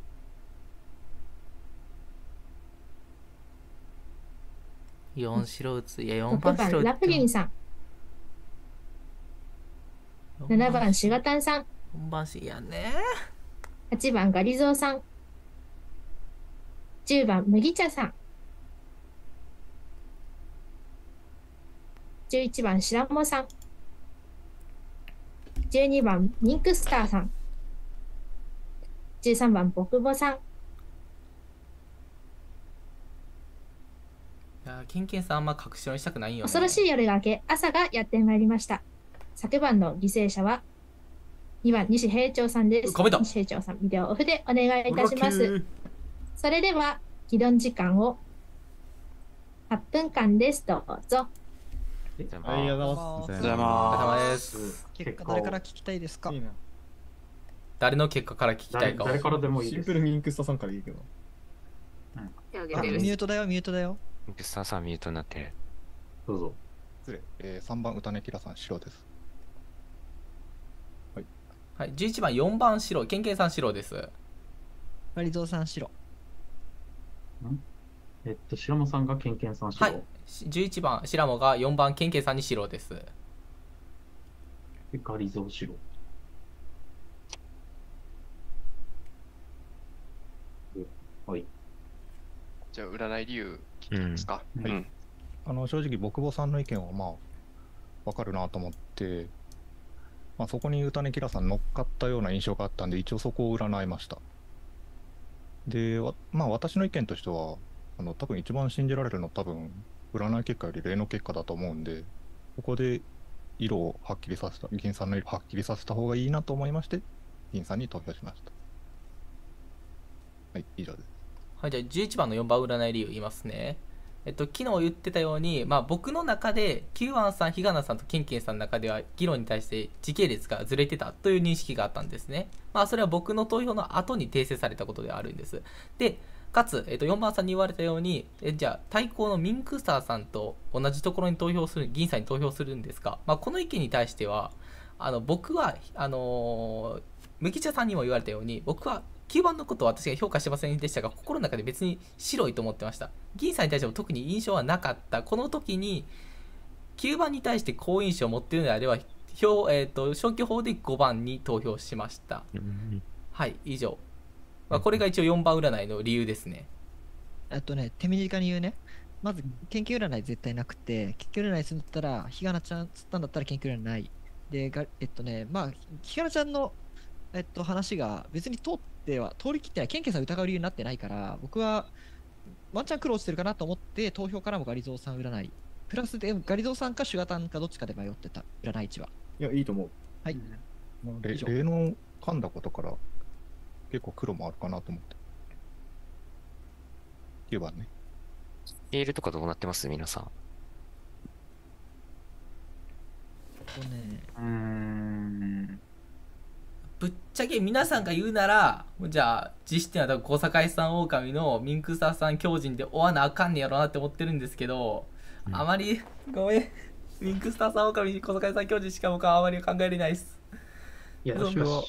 4白打つ。いや、4 6番、 番白打つ。 ラプリンさん。7番、シガタンさん。 4番し、いやね。 8番、ガリゾウさん。10番、麦茶さん。11番、シラモさん。12番、ミンクスターさん。13番、ボクボさん。 いや、ケンケンさんあんま確証にしたくないよね。 恐ろしい夜が明け、朝がやってまいりました。昨晩の犠牲者は、 2番、西平長さんです。 かめた西平長さん、ビデオオフでお願いいたします。それでは、議論時間を8分間です。どうぞ。 ありがとうございます。 お疲れ様です。 結果誰から聞きたいですか？ 誰の結果から聞きたいかを。 誰からでもいいです。 シンプルミンクスタさんからいいけど。 ミュートだよ、ミュートだよ。 ミンクスターさんミュートになってる。 どうぞ。 失礼。3番、歌根キラさん、白です。 はい、11番、4番白、ケンケンさん白です。 ガリゾウさん白。 白間さんがケンケンさん白。 はい、11番、白間が4番、ケンケンさんに白です。 ガリゾウ白。はい。 じゃあ、占い理由聞きますか。 正直、僕母さんの意見はまあ、わかるなと思って、まあ、そこに歌根キラさん乗っかったような印象があったんで、一応そこを占いました。で、まあ、私の意見としては、多分一番信じられるのは多分、占い結果より霊の結果だと思うんで、ここで色をはっきりさせた、銀さんの色をはっきりさせた方がいいなと思いまして、銀さんに投票しました。はい、以上です。 はい、じゃあ11番の4番占い理由言いますね。昨日言ってたように、まあ、僕の中で Q アンさん、ヒガナさんとケンケンさんの中では議論に対して時系列がずれてたという認識があったんですね。まあ、それは僕の投票の後に訂正されたことではあるんです。で、かつ、4番さんに言われたように、じゃあ対抗のミンクスターさんと同じところに投票する、銀さんに投票するんですか、まあ、この意見に対しては、僕は、麦茶さんにも言われたように、僕は9番のことは私が評価してませんでしたが、心の中で別に白いと思ってました。銀さんに対しても特に印象はなかった。この時に9番に対して好印象を持っているのであれば、消去法で5番に投票しました。はい、以上。まあ、これが一応4番占いの理由ですね。 手短に言うね。まず、研究占い絶対なくて、研究占いするんだったら、ひがなちゃんつったんだったら研究占いない。で、まあ、ひがなちゃんの、話が別に通り切ってない、ケンケンさん疑う理由になってないから、僕はワンチャン苦労してるかなと思って、投票からもガリゾウさん占い。プラスでガリゾウさんかシュガタンかどっちかで迷ってた、占い値は。 いや、いいと思う。 はい。 霊の噛んだことから、結構黒もあるかなと思って。9番ね。 メールとかどうなってます皆さん。 ぶっちゃけ皆さんが言うなら、じゃあ実質的には多分小堺さん狼のミンクスターさん強靭で追わなあかんねやろなって思ってるんですけど、あまりごめん、ミンクスターさん狼小堺さん強靭しか僕はあまり考えれないです。 いや、私は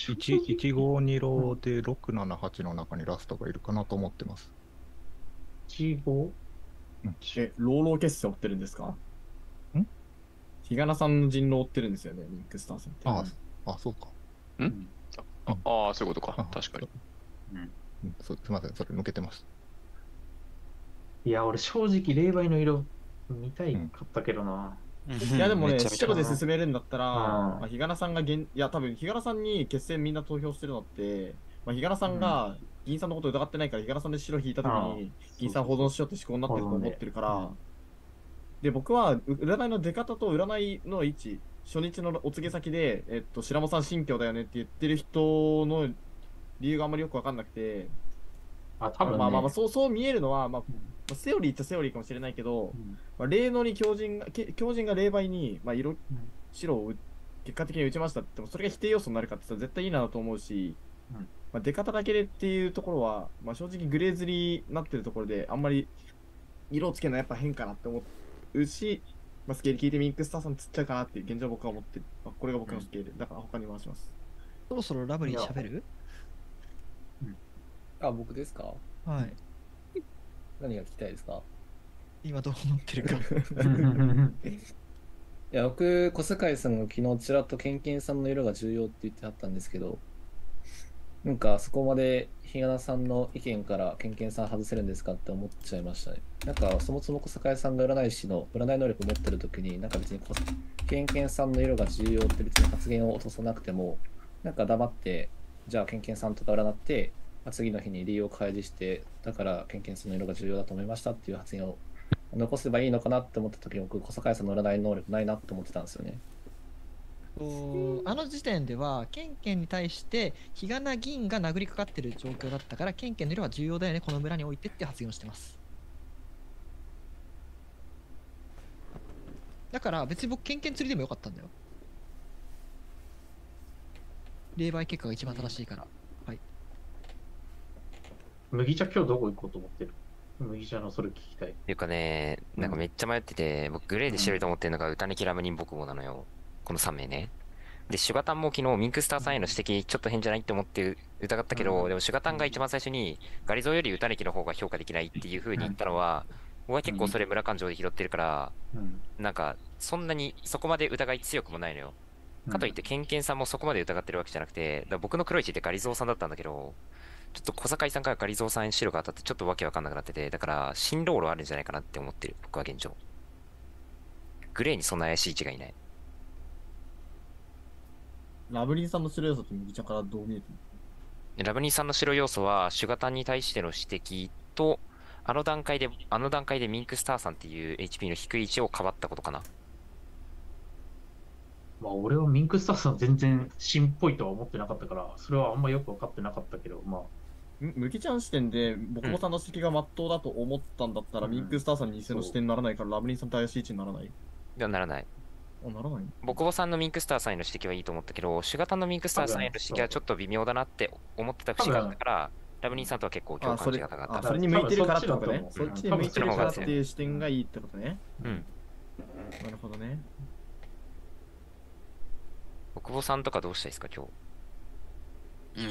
152で678の中にラストがいるかなと思ってます。 15？ロー決戦追ってるんですか？日がなさんの人狼追ってるんですよね、ミンクスターさんって。 あ、そうか。 そういうことか。確かに。 すみません、それ抜けてます。 いや、俺正直、霊媒の色見たいかったけどな。 いや、でもね、白で進めるんだったら、日がなさんがいや、多分日がなさんに決戦みんな投票してるのって、日がなさんが銀さんのこと疑ってないから、日がなさんで白引いたときに、銀さん保存しようって思考になってると思ってるから、で、僕は占いの出方と占いの位置、初日のお告げ先で、白間さん信教だよねって言ってる人の理由があんまりよくわかんなくて、多分、ね、そう見えるのは、セオリーっちゃセオリーかもしれないけど、霊能に狂人が霊媒に、白を結果的に打ちましたって言っても、それが否定要素になるかって言ったら絶対いいなと思うし、出方だけでっていうところは、正直グレーズになってるところで、あんまり色をつけるのはやっぱ変かなって思うし、スケール聞いてミンクスターさんつっちゃうかなって現状僕は思ってる。これが僕のスケール。だから他に回します。 そろそろラブリー喋る？ 僕ですか？ はい。 何が聞きたいですか？ 今どう思ってるか。 いや、僕、小堺さんが昨日ちらっとケンケンさんの色が重要って言ってはったんですけど、なんかそこまで日向さんの意見からケンケンさん外せるんですかって思っちゃいましたね。なんかそもそも小堺さんが占い師の占い能力を持ってるときに、なんか別にケンケンさんの色が重要って別に発言を落とさなくても、なんか黙って、じゃあケンケンさんとか占って、次の日に理由を開示して、だからケンケンさんの色が重要だと思いましたっていう発言を残せばいいのかなって思ったときに、僕、小堺さんの占い能力ないなって思ってたんですよね。 あの時点ではケンケンに対して日がな銀が殴りかかってる状況だったから、ケンケンの色は重要だよねこの村においてって発言をしてます。だから別に僕ケンケン釣りでもよかったんだよ。霊媒結果が一番正しいから。はい。 麦茶今日どこ行こうと思ってる？麦茶のそれ聞きたい。 っていうかね、なんかめっちゃ迷ってて、僕グレーで白いと思ってるのが歌ネキラムニンボクボなのよ。この3名ね。で、シュガタンも昨日ミンクスターさんへの指摘ちょっと変じゃないって思って疑ったけど、でもシュガタンが一番最初にガリゾーより歌ネキの方が評価できないっていう風に言ったのは、僕は結構それ村感情で拾ってるから、なんかそんなにそこまで疑い強くもないのよ。かといってケンケンさんもそこまで疑ってるわけじゃなくて、だから僕の黒い地ってガリゾーさんだったんだけど、ちょっと小堺さんからガリゾーさんに白が当たってちょっとわけわかんなくなってて、だから新ロールあるんじゃないかなって思ってる、僕は現状。グレーにそんな怪しい位置がいない。 ラブリンさんの白要素って麦茶からどう見えてる？ ラブリンさんの白要素は、シュガタンに対しての指摘と、あの段階でミンクスターさんっていう HP の低い位置をかばったことかな。 まあ俺はミンクスターさん全然新っぽいとは思ってなかったから、それはあんまよく分かってなかったけど、まあ。 麦ちゃん視点で、僕もさんの指摘が真っ当だと思ったんだったら、ミンクスターさんに偽の視点にならないから、ラブリンさんと怪しい位置にならない？ いや、ならない。 ならない？ ボコボさんのミンクスターさんへの指摘はいいと思ったけど、シュガタンのミンクスターさんへの指摘はちょっと微妙だなって思ってた節があったから、ラブリンさんとは結構共感値が高かった。 それに向いてるからってことね。そっちに向いてるからっていう視点がいいってことね。 うん。 なるほどね。 ボコボさんとかどうしたいですか、今日。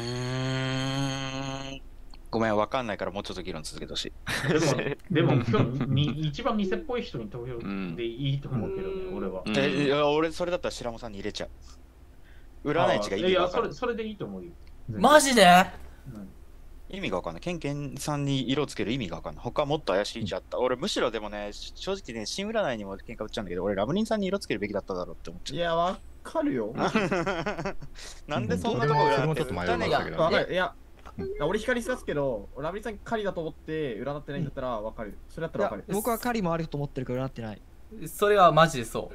ごめん、わかんないからもうちょっと議論続けてほしい。 でも今日に一番偽っぽい人に投票でいいと思うけどね、俺は。 いや、俺それだったら白間さんに入れちゃう。占い値が意味がわかんない。 いや、それでいいと思うよ。 マジで？ 意味がわかんない。ケンケンさんに色つける意味がわかんない。他はもっと怪しい位置あった。俺むしろでもね、正直ね、新占いにも喧嘩売っちゃうんだけど、俺ラブリンさんに色つけるべきだっただろうって思っちゃう。 いや、わかるよ。 なんでそんなとこ占ってるの？ いや、俺光さすけど、ラブリンさん狩りだと思って占ってないんだったらわかる。それだったらわかる。 僕は狩りもあると思ってるから占ってない。 それはマジでそう。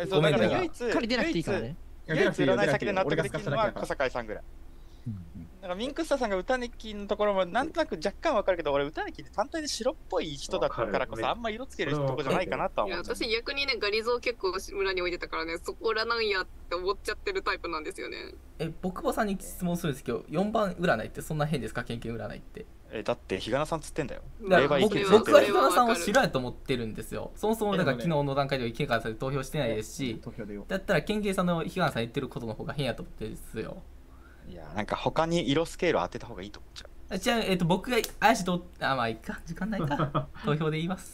ごめんね。 狩り出なくていいからね。 唯一占い先で納得できるのは小堺さんぐらい。なんかミンクスターさんが歌ネキのところもなんとなく若干わかるけど、俺歌ネキって単体で白っぽい人だったからこそあんま色つけるとこじゃないかなとは思う。 私逆にね、ガリゾー結構村に置いてたからね、そこ占うんやって思っちゃってるタイプなんですよね。 僕もさんに質問するんですけど、4番占いってそんな変ですか？ケンケン占いって。 だって日向さんつってんだよ。 僕は日向さんを白やと思ってるんですよ。そもそもだから昨日の段階では意見からされて投票してないですし、だったらケンケンさんの日向さん言ってることの方が変やと思ってるんですよ。 いや、なんか他に色スケール当てた方がいいと思っちゃう。 じゃあ、僕が怪しいと、まあいいか、時間ないか。投票で言います。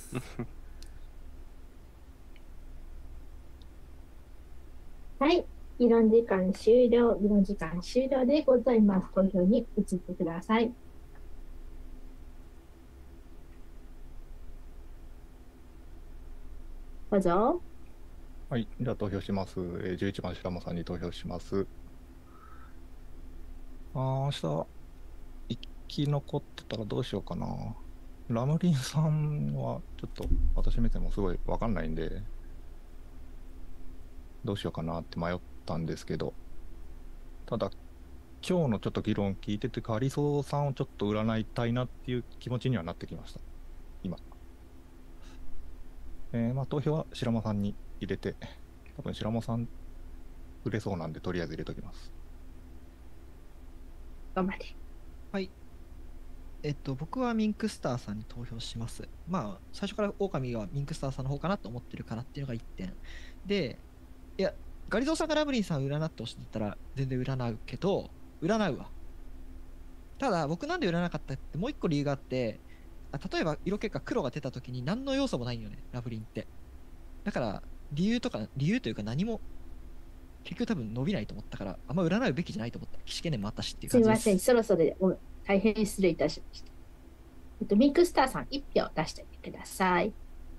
はい、議論時間終了でございます。投票に移ってください。どうぞ。 はい、じゃあ投票します。11番白間さんに投票します。明日、生き残ってたらどうしようかな。ラムリンさんはちょっと私見てもすごいわかんないんで、どうしようかなって迷ったんですけど、ただ、今日のちょっと議論聞いてて、ガリソーさんをちょっと占いたいなっていう気持ちにはなってきました、今。まあ投票は白間さんに入れて、多分白間さん売れそうなんで、とりあえず入れときます。 頑張れ。 はい。僕はミンクスターさんに投票します。まあ、最初から狼はミンクスターさんの方かなと思ってるからっていうのが1点。で、いや、ガリゾーさんがラブリンさんを占ってほしいんだったら全然占うけど、占うわ。ただ、僕なんで占わなかったってもう1個理由があって、例えば色結果黒が出た時に何の要素もないよね、ラブリンって。だから、理由というか何も、結局多分伸びないと思ったから、あんま占うべきじゃないと思った。騎士懸念もあったしっていう感じです。 すみません、そろそろ大変失礼いたしました。ミンクスターさん1票出してみてください。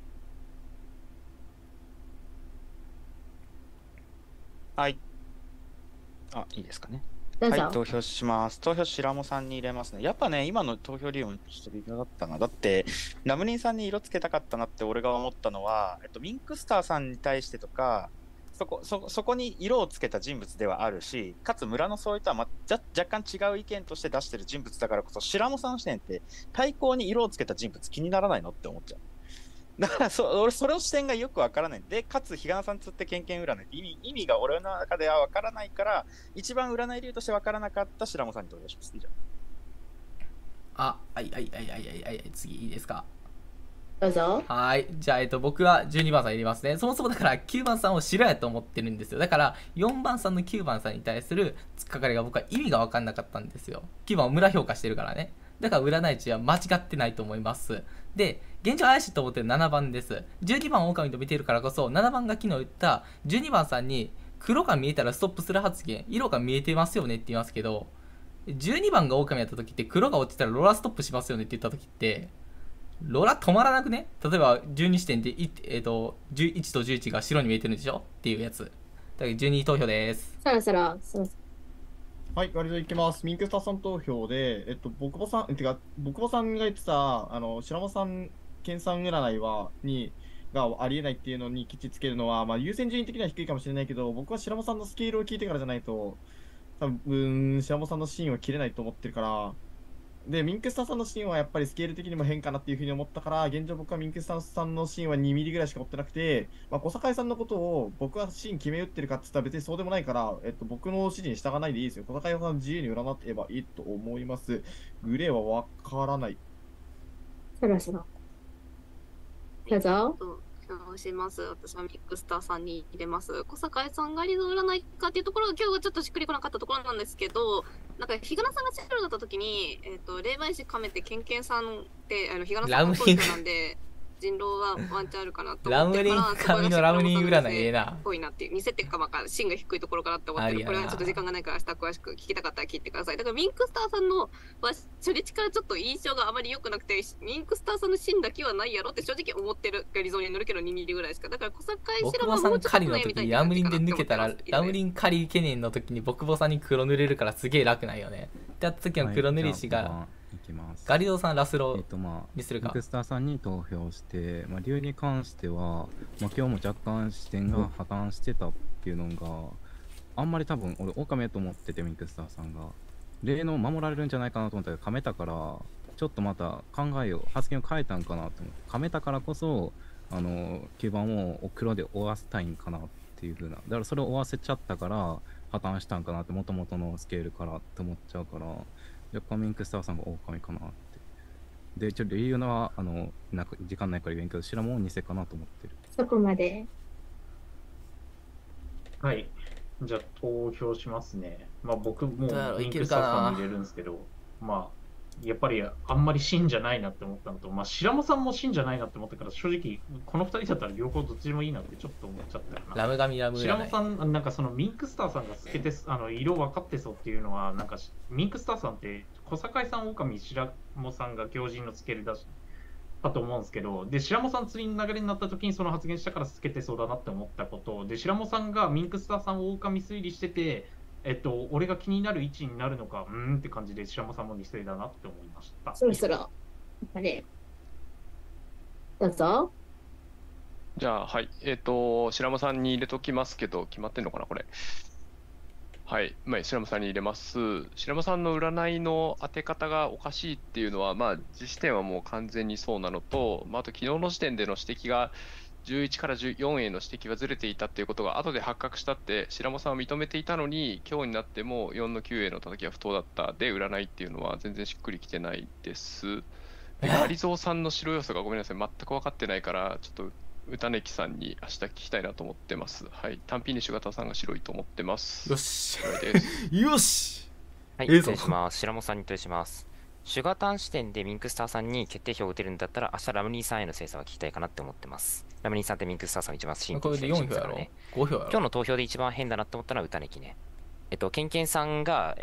はい。あ、いいですかね。 どうぞ。 はい、投票します。投票白間さんに入れますね。やっぱね、今の投票理由もちょっと微妙だったな。だって、ラムリンさんに色つけたかったなって俺が思ったのは、ミンクスターさんに対してとか、 そこに色をつけた人物ではあるし、かつ村の総意とは、若干違う意見として出してる人物だからこそ、白モさん視点って対抗に色をつけた人物気にならないのって思っちゃう。だから俺それを視点がよくわからない。で、かつ、比嘉さんつってケンケン占いって意味が俺の中ではわからないから、一番占い理由としてわからなかった白モさんに投票します。以上。 次いいですか。 どうぞ。 はい。じゃあ、僕は12番さん入れますね。そもそもだから9番さんを白やと思ってるんですよ。だから4番さんの9番さんに対する突っかかりが僕は意味が分かんなかったんですよ。9番を村評価してるからね。だから占い師は間違ってないと思います。で、現状怪しいと思ってる7番です。12番を狼と見てるからこそ、7番が昨日言った12番さんに黒が見えたらストップする発言、色が見えてますよねって言いますけど、12番が狼やった時って黒が落ちたらローラストップしますよねって言った時って、ローラ止まらなくね？例えば12視点で、11と11が白に見えてるんでしょっていうやつ。だから12投票です。 そろそろ。 はい、割といきます。ミンクスターさん投票で、僕母さんが言ってた、白間さん、研鑽占いがありえないっていうのに吉つけるのは、優先順位的には低いかもしれないけど、僕は白間さんのスケールを聞いてからじゃないと、多分、白間さんのシーンは切れないと思ってるから、で、ミンクスターさんのシーンはやっぱりスケール的にも変かなっていうふうに思ったから、現状僕はミンクスターさんのシーンは2ミリぐらいしか追ってなくて、小堺さんのことを僕はシーン決め打ってるかって言ったら別にそうでもないから、僕の指示に従わないでいいですよ。小堺さん自由に占ってればいいと思います。グレーはわからない。 そろそろ。どうぞ。 します。私はミックスターさんに入れます。小堺さんがリゾ占いかっていうところが今日はちょっとしっくりこなかったところなんですけど、なんか日賀さんがシェルだった時に、霊媒師かめてケンケンさんって日賀さんのポイントなんで。人狼はワンチャンあるかなと思ってから、 紙のラムリン占いええな。 ぽいなっていう、見せてか芯が低いところかなって思ってる。これはちょっと時間がないから明日詳しく聞きたかったら聞いてください。だからミンクスターさんのは初日からちょっと印象があまり良くなくて、ミンクスターさんの芯だけはないやろって正直思ってる。リゾに乗るけど2ミリぐらいしか。だから小堺白はもうちょっとないみたいな。 ラムリンで抜けたら、ラムリン狩り懸念の時に僕ボさんに黒塗れるからすげえ楽なんよね。ってやった時の黒塗り師が、ガリドさんラスロにするか。 ミンクスターさんに投票して、理由に関しては、今日も若干視点が破綻してたっていうのが、あんまり多分俺、狼と思ってて、ミンクスターさんが。霊能守られるんじゃないかなと思ったけど、噛めたから、ちょっとまた発言を変えたんかなと思って、噛めたからこそ、9番を黒で終わせたいんかなっていう風な。だからそれを終わせちゃったから、破綻したんかなって、もともとのスケールからって思っちゃうから、若干ミンクスターさんが狼かなって。で、ちょっと理由は、なんか時間ないから言えんけど、白も偽かなと思ってる。 そこまで。 はい。じゃあ投票しますね。僕もミンクスターさんに入れるんですけど、やっぱりあんまり真じゃないなって思ったのと、白間さんも真じゃないなって思ったから、正直、この2人だったら両方どっちでもいいなってちょっと思っちゃったよな。 ラムガミラム白間さん、なんかそのミンクスターさんが透けて、色分かってそうっていうのは、なんかミンクスターさんって、小堺さん、狼、白間さんが強靭のつけるだと思うんですけど、で、白間さん釣りの流れになった時にその発言したから透けてそうだなって思ったこと、で、白間さんがミンクスターさんを狼推理してて、俺が気になる位置になるのか、って感じで、白間さんも偽だなって思いました。 そろそろ。あれ。どうぞ。 じゃあ、はい。白間さんに入れときますけど、決まってんのかな、これ。はい。白間さんに入れます。白間さんの占いの当て方がおかしいっていうのは、実視点はもう完全にそうなのと、あと昨日の時点での指摘が、11から14への指摘はずれていたっていうことが後で発覚したって白間さんは認めていたのに、今日になっても4の9への叩きは不当だったで占いっていうのは全然しっくりきてないです。ガリゾーさんの白要素がごめんなさい、全く分かってないから、ちょっと歌根木さんに明日聞きたいなと思ってます。はい、単品に種型さんが白いと思ってます。 よし。 よし。 はい、失礼します。白間さんに対します。シュガタン視点でミンクスターさんに決定票を打てるんだったら、明日ラムニーさんへの精査は聞きたいかなって思ってます。ラムニーさんってミンクスターさん一番信仰してる人ですからね。 5票やろ。 今日の投票で一番変だなって思ったのは歌根木ね。ケンケンさんが、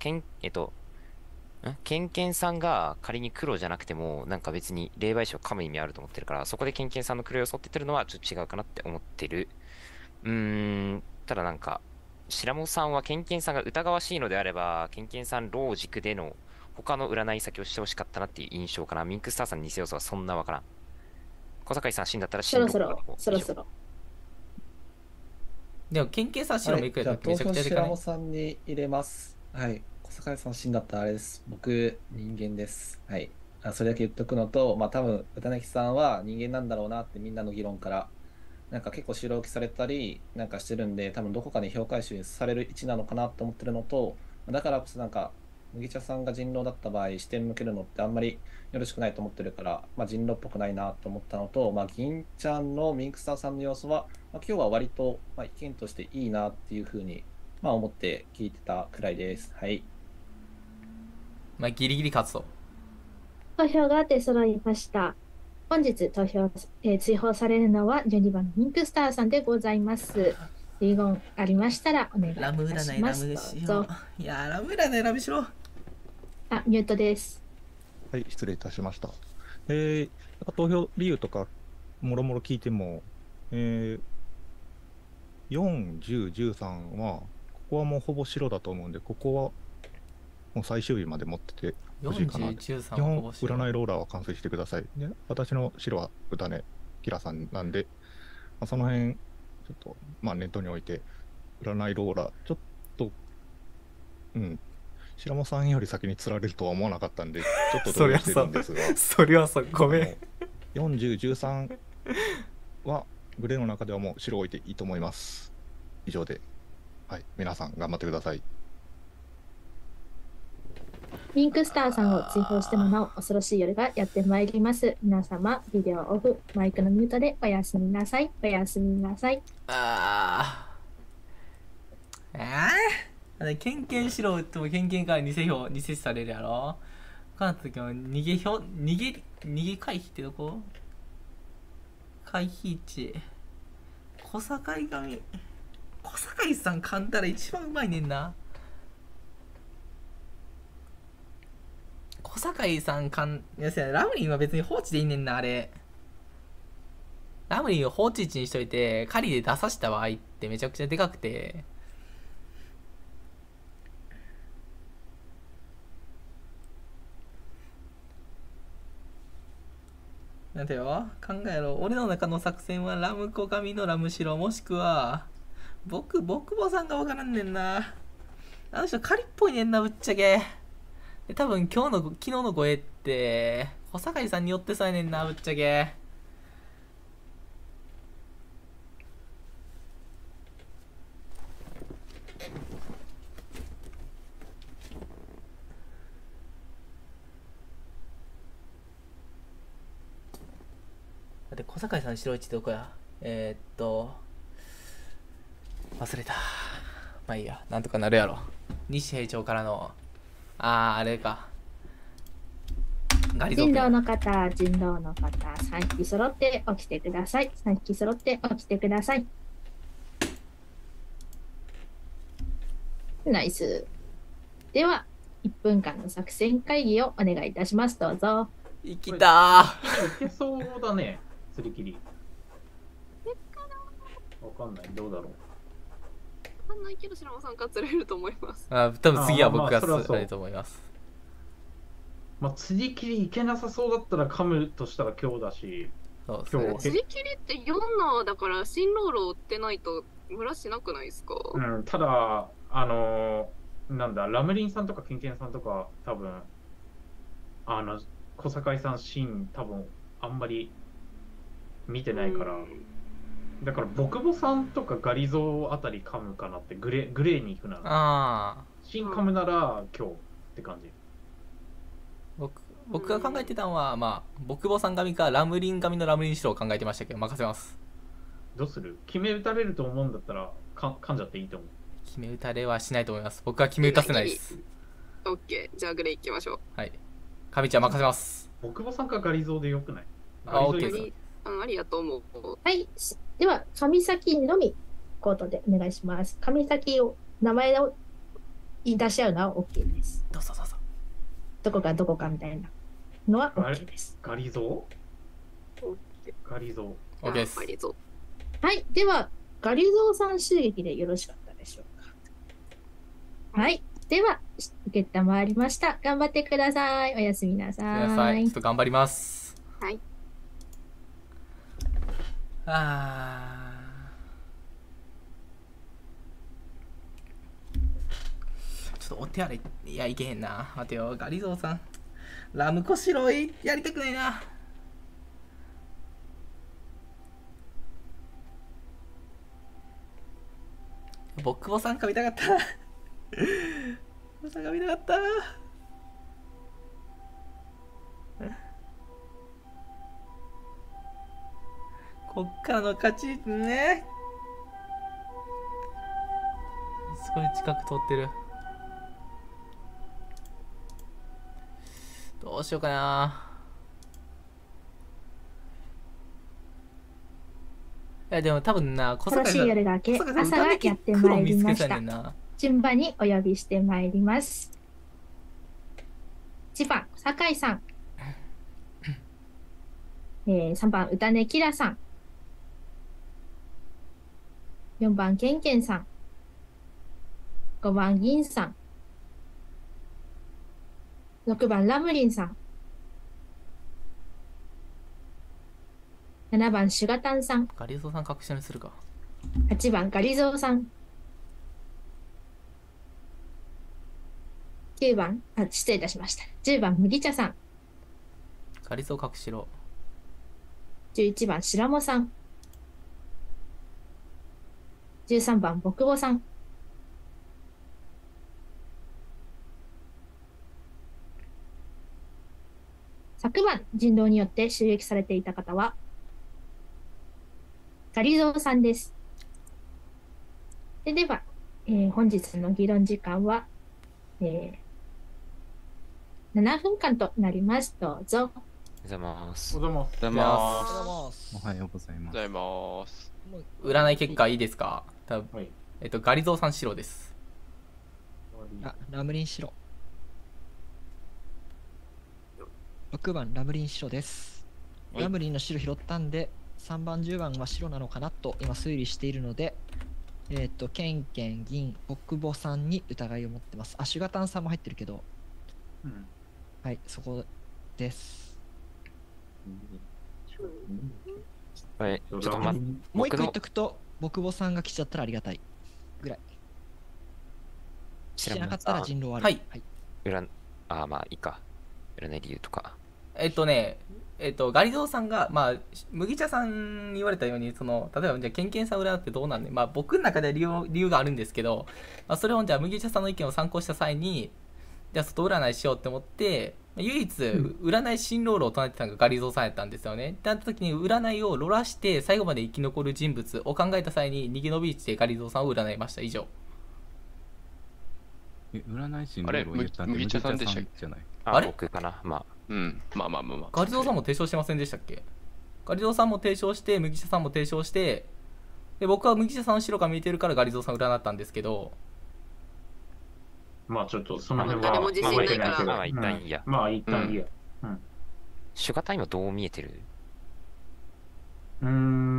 ケンケンさんが仮に黒じゃなくても、なんか別に霊媒師を噛む意味あると思ってるから、そこでケンケンさんの黒予想って言ってるのはちょっと違うかなって思ってる。ただなんか、白本さんはケンケンさんが疑わしいのであれば、ケンケンさんロージックでの他の占い先をしてほしかったなっていう印象かな。ミンクスターさんの偽要素はそんなわからん。小堺さん死んだったら死んだ。 そろそろ。 でも県警さん白めくれたらめちゃくちゃでかい。 白本さんに入れます。はい。小坂井さん死んだったらあれです。僕、人間です。はい。それだけ言っとくのと、まあ多分、歌貫さんは人間なんだろうなってみんなの議論から、なんか結構白置きされたりなんかしてるんで、多分どこかに評価集される位置なのかなと思ってるのと、だからこそなんか、麦茶さんが人狼だった場合、視点向けるのってあんまりよろしくないと思ってるから、まあ、人狼っぽくないなと思ったのと、まあ、銀ちゃんのミンクスターさんの様子は、まあ、今日は割と、まあ、意見としていいなっていうふうに、まあ、思って聞いてたくらいです。はい。 まあ、ギリギリ勝つと。 投票が出揃いました。本日投票、追放されるのは12番のミンクスターさんでございます。遺言ありましたらお願いいたします。 ラム占いラムしろ。いやラム占いラムしろ。 あ、ミュートです。 はい、失礼いたしました。投票理由とかもろもろ聞いても、4、10、13はここはもうほぼ白だと思うんで、ここはもう最終日まで持っててほしいかな。基本占いローラーは完成してください。で、私の白は歌ねキラさんなんで、まあ、その辺ちょっとまあネットに置いて占いローラーちょっと白間さんより先に釣られるとは思わなかったんでちょっと動揺してるんですがそれはそうごめん。 40、13はグレーの中ではもう白を置いていいと思います。以上で、はい、皆さん頑張ってください。 ミンクスターさんを追放してもなお恐ろしい夜がやってまいります。皆様、ビデオオフ、マイクのミュートでおやすみなさい。おやすみなさい。 ケンケンしろってもケンケンから偽視されるやろ。こうなった時も逃げ回避ってどこ？回避値。小堺神。小堺さん噛んだら一番うまいねんな。小堺さんいやラムリンは別に放置でいいねんな、あれ。ラムリンを放置位置にしといて、狩りで出さした場合ってめちゃくちゃでかくて。なんてよ、考えろ。俺の中の作戦はラムコ神のラムシロ、もしくは、僕ボさんがわからんねんな。あの人狩りっぽいねんな、ぶっちゃけ。多分昨日の声って小堺さんによってさえねんな、ぶっちゃけ。だって小堺さん白いちどこや。忘れた。まあいいや、なんとかなるやろ。西平町からのあれか。 人狼の方、3匹揃って起きてください。3匹揃って起きてください。ナイス。では、1分間の作戦会議をお願いいたします。どうぞ。 いきたー。いけそうだね、釣り切り。わかんない、どうだろう。 わかんないけど、白間さんが釣れると思います。 多分次は僕が釣れると思います。 まあ、釣り切りいけなさそうだったら噛むとしたら今日だし。 そうですね。釣り切りって4のだから新ロールを追ってないとムラしなくないですか？ ただ、なんだ、ラムリンさんとかケンケンさんとか多分、小堺さんシーン多分あんまり見てないから。だから、ボクボさんとかガリゾーあたり噛むかなって、グレーに行くなら。新噛むなら今日って感じ。 僕が考えてたのは、まあ、ボクボさん神かラムリン神のラムリンシロを考えてましたけど、任せます。 どうする？決め打たれると思うんだったら、噛んじゃっていいと思う。 決め打たれはしないと思います。僕は決め打たせないです。 オッケー、じゃあグレー行きましょう。 はい。神ちゃん任せます。 ボクボさんかガリゾーでよくない？ オッケーです。 ありがとう思う。 はい。では、神先のみコードでお願いします。神先を、名前を言い出し合うのは OK です。 どうぞ。 どこかどこかみたいなのは OK です。 ガリゾー？ガリゾー。OK です。 はい。では、ガリゾーさん襲撃でよろしかったでしょうか。はい。では、受けたまわりました。頑張ってください。おやすみなさい。 ちょっと頑張ります。 はい。 ちょっとお手洗い、いや、いけへんな。待てよ、ガリゾーさん。ラムコシロイやりたくないな。僕もさんか見たかった。僕さんか見たかった。こっからの勝ちね。すごい近く通ってる。どうしようかな。いやでも多分な、 楽しい夜が明け、朝がやってまいりました。順番にお呼びしてまいります。1番、酒井さん。3番、歌根キラさん。4番、ケンケンさん。5番、銀さん。6番、ラムリンさん。7番、シュガタンさん。 ガリゾーさん確信にするか。 8番、ガリゾーさん。9番、失礼いたしました。10番、麦茶さん。 ガリゾー隠しろ。 11番、白もさん。13番、ぼくぼさん。昨晩、人狼によって襲撃されていた方は、ガリゾーさんです。では、本日の議論時間は、7分間となります。どうぞ。 おはようございます。 おはようございます。 おはようございます。 おはようございます。 占い結果いいですか？多分、ガリゾーさん白です。 あ、ラムリン白。6番ラムリン白です。ラムリンの白拾ったんで、3番10番は白なのかなと今推理しているので、ケンケン銀奥保さんに疑いを持ってます。あ、シュガタンさんも入ってるけど、はい、そこです。 はい、ちょっともう一個言っとくと、僕保さんが来ちゃったらありがたいぐらい。しなかったら人狼ある。 はい。 ああ、まあいいか。占い理由とか。 ガリゾーさんが、まあ、麦茶さんに言われたように、例えば、じゃあ、ケンケンさん占ってどうなんで、まあ、僕の中で理由があるんですけど、まあ、それを、じゃあ、麦茶さんの意見を参考した際に、じゃあ、外占いしようって思って、唯一、占い新ロールを唱えてたのがガリゾーさんやったんですよね。ってなった時に、占いをロラして、最後まで生き残る人物を考えた際に、逃げ延びしてガリゾーさんを占いました。以上。 占い師のロールを言ったんで、 麦茶さんでしたっけ？ じゃない。 あれ僕かな。まあ。 まあ。 ガリゾーさんも提唱してませんでしたっけ？ガリゾーさんも提唱して、麦茶さんも提唱して、で、僕は麦茶さんの白が見えてるからガリゾーさん占ったんですけど、 まあちょっとその辺誰もは自信ないから覚えてまあ一旦いいや。 まあ一旦いいや。 シュガタイムどう見えてる？ ラ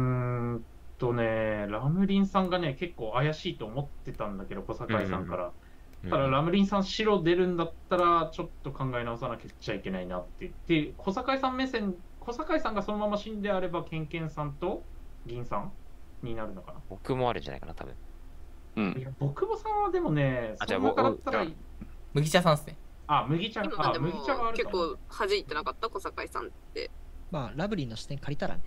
ムリンさんがね、結構怪しいと思ってたんだけど、小堺さんから。ただ、ラムリンさん白出るんだったら、ちょっと考え直さなきゃいけないなって言って、小堺さん目線、小堺さんがそのまま死んであれば、ケンケンさんと銀さんになるのかな。 僕もあるんじゃないかな、多分。 いや、僕もさんはでもね、その中だったら、 麦茶さんですね。 あ、麦茶、 今でも麦茶がある結構弾いてなかった小堺さんって。 まあ、ラブリーの視点借りたらね。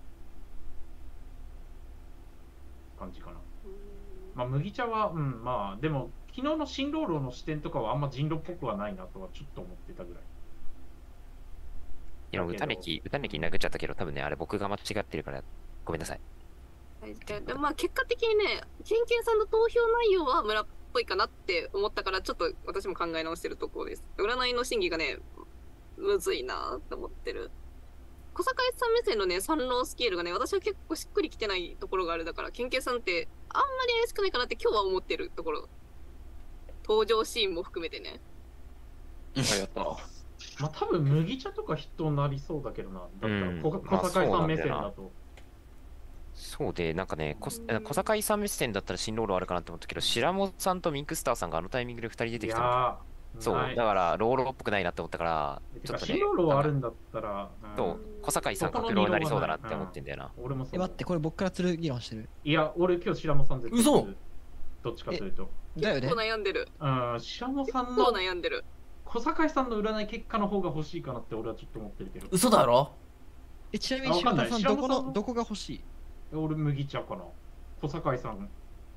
感じかな。まあ、麦茶は、まあ、でも、昨日の新ロールの視点とかはあんま人狼っぽくはないなとはちょっと思ってたぐらい。 いや、歌ネキ殴っちゃったけど、多分ね、あれ僕が間違ってるから、ごめんなさい。 でまあ、結果的にね、ケンケンさんの投票内容は村っぽいかなって思ったから、ちょっと私も考え直してるところです。占いの審議がね、むずいなって思ってる。小堺さん目線のね、三郎スケールがね、私は結構しっくりきてないところがある。だから、ケンケンさんってあんまり怪しくないかなって今日は思ってるところ。登場シーンも含めてね。 やった。まあ多分麦茶とか人になりそうだけどな。だったら小堺さん目線だと。 そうで、なんかね、小堺さん目線だったら新ロールあるかなと思ったけど、白本さんとミンクスターさんがあのタイミングで2人出てきたの。そう、だからローローっぽくないなって思ったから、ちょっとね。 新ロールはあるんだったら、 そう、小堺さん角ローになりそうだなって思ってんだよな。 俺もそう。 待って、これ僕から釣る議論してる。 いや、俺今日白本さん絶対。 嘘どっちかというと。 だよね。 結構悩んでる。 白野さん結構の悩んでる。 小堺さんの占い結果の方が欲しいかなって俺はちょっと思ってるけど。 嘘だろ？ ちなみに白野さんどこが欲しい？ 俺麦茶かな。小堺さん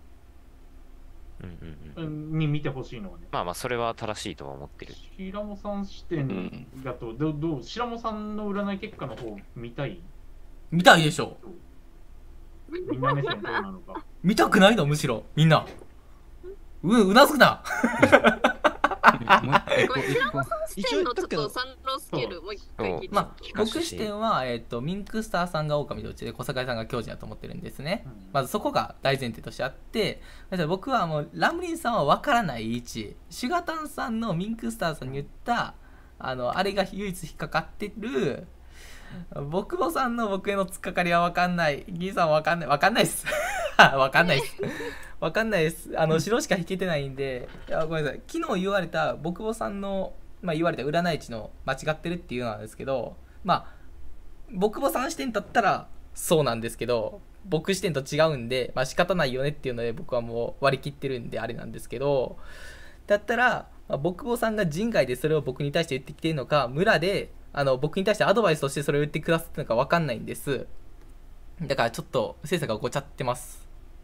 に見てほしいのはね。 まあまあそれは正しいとは思ってる。 白野さん視点だと、どう白野さんの占い結果の方見たい？ 見たいでしょ。 みんな目線どうなのか。 見たくないのむしろみんな。うなずくな。 白野さん視点のちょっと三郎スケールもう一回聞いて。 まあ僕視点はミンクスターさんが狼どっちで小堺さんが強靭だと思ってるんですね。まずそこが大前提としてあって、僕はもうラムリンさんは分からない位置、シュガタンさんのミンクスターさんに言ったあれが唯一引っかかってる。僕もさんの僕への突っかかりは分かんない。ギーさんは分かんないっす。分かんないっす。分かんないです。白しか引けてないんで、ごめんなさい。昨日言われた僕もさんの、言われた占い値の間違ってるっていうのなんですけど、僕もさん視点だったらそうなんですけど、僕視点と違うんで、仕方ないよねっていうので僕はもう割り切ってるんであれなんですけど、だったら、僕もさんが人外でそれを僕に対して言ってきてるのか、村で僕に対してアドバイスとしてそれを言ってくださってるのか分かんないんです。だからちょっと精査がごちゃってます。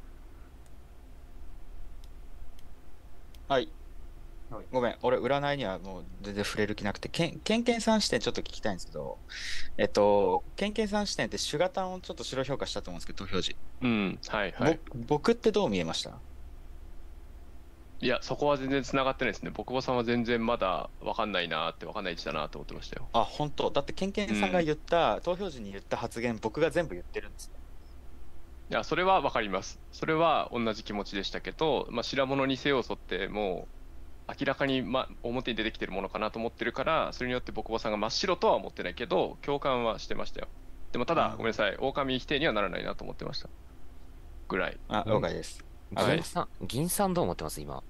はい。ごめん、俺、占いにはもう全然触れる気なくて、ケンケンさん視点ちょっと聞きたいんですけど、ケンケンさん視点ってシュガタンをちょっと白評価したと思うんですけど、投票時。 はいはい。 僕ってどう見えました？ いや、そこは全然繋がってないですね。僕さんは全然まだ分かんないなーって、分かんない位置だなって思ってましたよ。 あ、本当。だってケンケンさんが言った、投票時に言った発言、僕が全部言ってるんですよ。 いや、それは分かります。それは同じ気持ちでしたけど、白物偽要素ってもう明らかに、表に出てきてるものかなと思ってるから、それによって僕さんが真っ白とは思ってないけど、共感はしてましたよ。でもただ、ごめんなさい、狼否定にはならないなと思ってました。ぐらい。 了解です。 銀さんどう思ってます今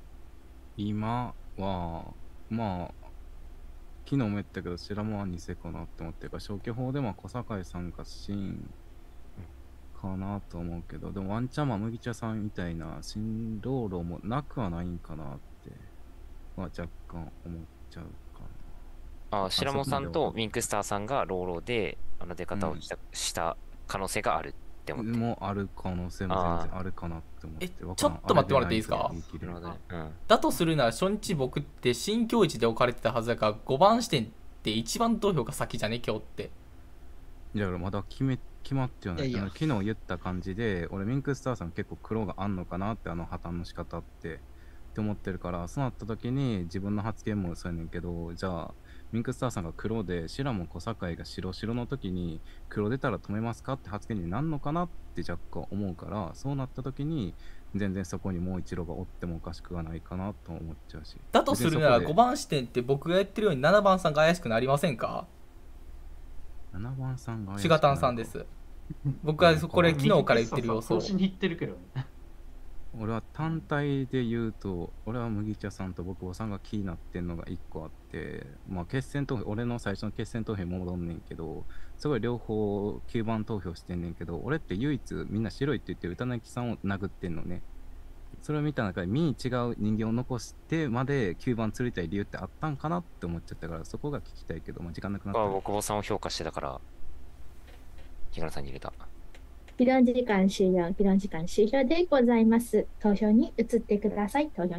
は、昨日も言ったけど、白間は偽かなって思ってるから、消去法でも小堺さんが真かなと思うけど、でもワンチャン麦茶さんみたいな新ローロもなくはないんかなって、若干思っちゃうかな。 白間さんとミンクスターさんがローローで出方をした可能性があるって思って。 もある可能性も全然あるかなって思って。 ちょっと待ってもらっていいですか？だとするなら初日僕って新境地で置かれてたはずだから5番視点って一番投票が先じゃね今日って。 じゃあまだ決まってはない。昨日言った感じで俺ミンクスターさん結構黒があんのかなって破綻の仕方って思ってるから、そうなった時に自分の発言もそうやねんけど、じゃあミンクスターさんが黒で白も小堺が白の時に黒出たら止めますかって発言になるのかなって若干思うから、そうなった時に全然そこにもう一路がおってもおかしくはないかなと思っちゃうし。 だとするなら5番視点って僕が言ってるように7番さんが怪しくなりませんか ？7番さんが怪しくなる。 シガタンさんです。僕はこれ昨日から言ってるよ。 そうしに行ってるけどね。 俺は単体で言うと、俺は麦茶さんと僕さんが気になってんのが1個あって、決選投票、俺の最初の決選投票に戻んねんけど、すごい両方9番投票してんねんけど、俺って唯一みんな白いって言って歌貫さんを殴ってんのね。それを見た中で見に違う人間を残してまで9番釣りたい理由ってあったんかなって思っちゃったから、そこが聞きたいけど、時間なくなった。 僕さんを評価してたから、日柄さんに入れた。 議論時間終了でございます。投票に移ってください。どうぞ。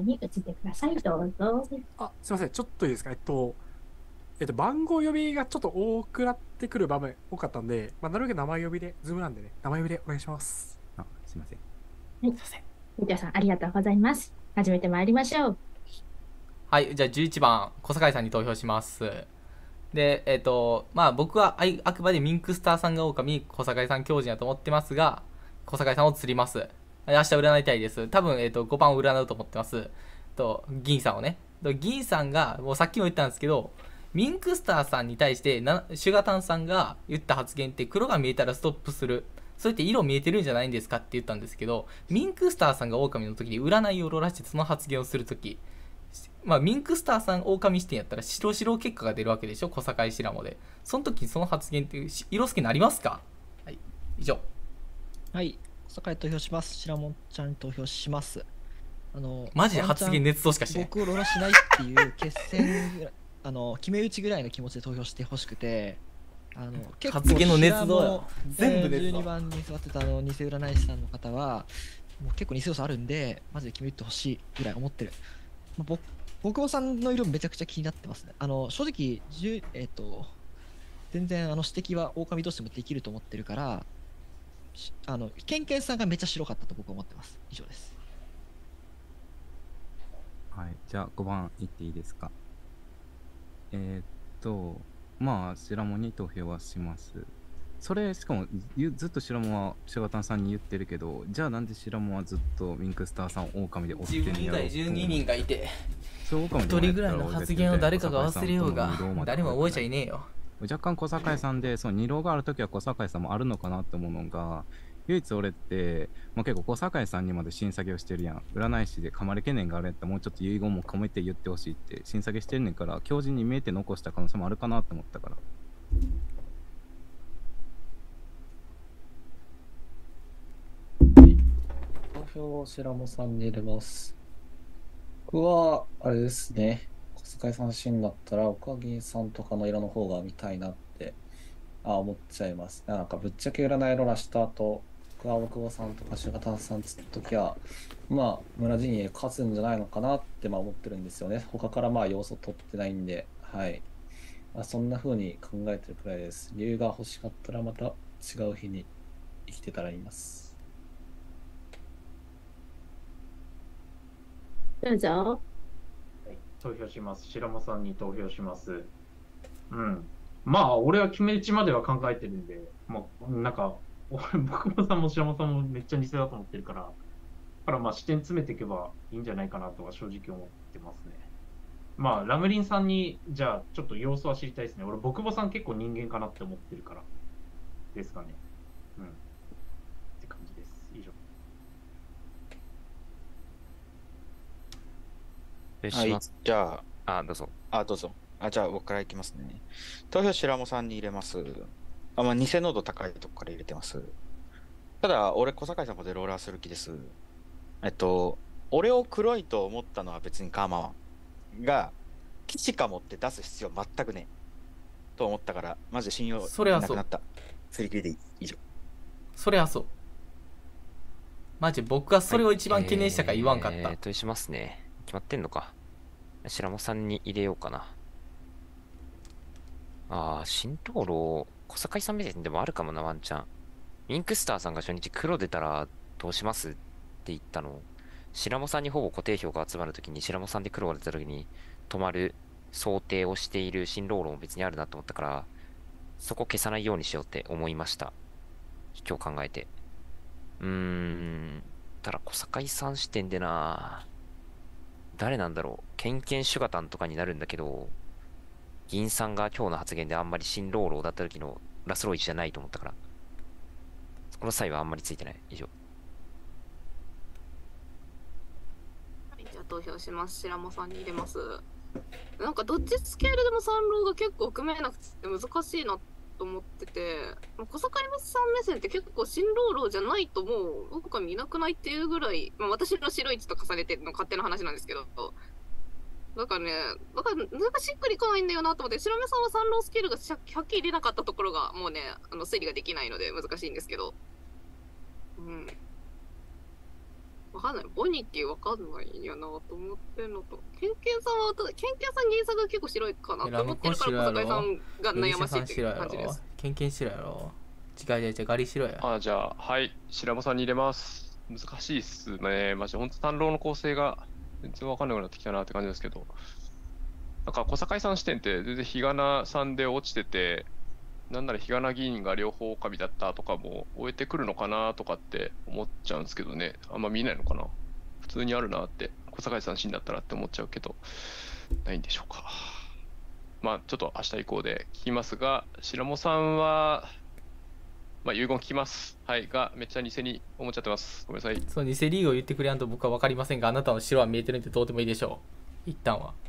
あ、すいません、ちょっといいですか。番号呼びがちょっと多くなってくる場面多かったんで、なるべく名前呼びで、ズームなんでね、名前呼びでお願いします。 すいません。 はい。皆さんありがとうございます。始めてまいりましょう。 はい、じゃあ11番、小堺さんに投票します。で、僕はあくまでミンクスターさんが狼、小堺さん強靭だと思ってますが、小堺さんを釣ります。明日占いたいです。多分、5番を占うと思ってます。銀さんをね。銀さんが、もうさっきも言ったんですけど、ミンクスターさんに対して、シュガタンさんが言った発言って、黒が見えたらストップする。それって色見えてるんじゃないんですかって言ったんですけど、ミンクスターさんが狼の時に占いをろらしてその発言をするとき、ミンクスターさん狼視点やったら白結果が出るわけでしょ、小堺白もで。その時にその発言って色付けになりますか？はい、以上。 はい、小堺投票します。白もちゃんに投票します。 マジで発言捏造しかしてない。 僕をロロしないっていう決戦ぐらい決め打ちぐらいの気持ちで投票してほしくて、結構発言の捏造や全部捏造。 12番に座ってた偽占い師さんの方はもう結構偽要素あるんで、マジで決め打ってほしいぐらい思ってる。僕もさんの色めちゃくちゃ気になってますね。正直全然指摘は狼としてもできると思ってるから、ケンケンさんがめっちゃ白かったと僕は思ってます。以上です。 はい、じゃあ5番いっていいですか。まあ白門に投票はします。それしかもずっと白門は白型さんに言ってるけど、じゃあなんで白門はずっとウィンクスターさんを狼で追ってんやろう。 12人がいて 1 人ぐらいの発言を誰かが忘れようが誰も覚えちゃいねえよ。 若干小堺さんでその二浪があるときは小堺さんもあるのかなって思うのが、唯一俺って、結構小堺さんにまで審査げをしてるやん。占い師で噛まれ懸念があるやったらもうちょっと遺言も込めて言ってほしいって審査げしてるねんから、強靭に見えて残した可能性もあるかなって思ったから。 投票を白間さんに入れます。僕は、あれですね。小堺さん死んだったら、岡銀さんとかの色の方が見たいなって思っちゃいます。なんかぶっちゃけ占いロラした後、僕は大久保さんとか白田さんつった時は、村陣営勝つんじゃないのかなって思ってるんですよね。他から要素取ってないんで、はい。そんな風に考えてるくらいです。理由が欲しかったらまた違う日に生きてたらいます。 どうぞ。 はい、投票します。白間さんに投票します。俺は決め打ちまでは考えてるんで、なんか、僕もさんも白間さんもめっちゃ偽だと思ってるから、視点詰めていけばいいんじゃないかなとは正直思ってますね。ラムリンさんに、じゃあ、ちょっと様子は知りたいですね。俺、僕もさん結構人間かなって思ってるから。ですかね。って感じです。以上。 はい、じゃあ、 どうぞ。 どうぞ。じゃあ僕からいきますね。投票白間さんに入れます。偽濃度高いとこから入れてます。ただ、俺、小堺さんのことでローラーする気です。俺を黒いと思ったのは別に構わん。が、騎士かもって出す必要全くねえ。と思ったから、マジで信用なくなった。釣り切りでいい。以上。 それはそう。マジ僕がそれを一番懸念したから言わんかった。 しますね。決まってんのか。白間さんに入れようかな。新灯籠、小堺さん目線でもあるかもな、ワンチャン。インクスターさんが初日黒出たらどうしますって言ったの。白間さんにほぼ固定票が集まるときに、白間さんで黒が出たときに止まる想定をしている新灯籠も別にあるなと思ったから、そこ消さないようにしようって思いました。今日考えて。ただ小堺さん視点でな、誰なんだろう。ケンケンシュガタンとかになるんだけど、銀さんが今日の発言であんまり新ローローだった時のラスロイチじゃないと思ったから、この際はあんまりついてない。以上。 はい、じゃあ投票します。白間さんに入れます。なんかどっちスケールでも三郎が結構組めなくて難しいなと思ってて、小堺さん目線って結構新ローローじゃないともう狼いなくないっていうぐらい、私の白い位置と重ねてるの勝手な話なんですけど、だからしっくりこないんだよなと思って、白目さんは三郎スキルがはっきり出なかったところがもうね、推理ができないので難しいんですけど。わかんない。ボニーってわかんないんやなと思ってんのと、ケンケンさん銀さんが結構白いかなと思ってるから小堺さんが悩ましいっていう感じです。 ケンケン白やろ。違うガリ白や。 じゃあ、はい、白間さんに入れます。難しいっすね。マジほんと単狼の構成が全然わかんなくなってきたなって感じですけど、なんか小堺さん視点って全然日向さんで落ちてて、なんなら日向議員が両方狼だったとかも終えてくるのかなとかって思っちゃうんですけどね。あんま見えないのかな。普通にあるなって、小堺さん死んだったらって思っちゃうけど、ないんでしょうか。ちょっと明日以降で聞きますが、白間さんは遺言聞きます。はい。が、めっちゃ偽に思っちゃってます。ごめんなさい。 そう、偽リーグを言ってくれやんと僕は分かりませんが、あなたの白は見えてるんでどうでもいいでしょう。一旦は。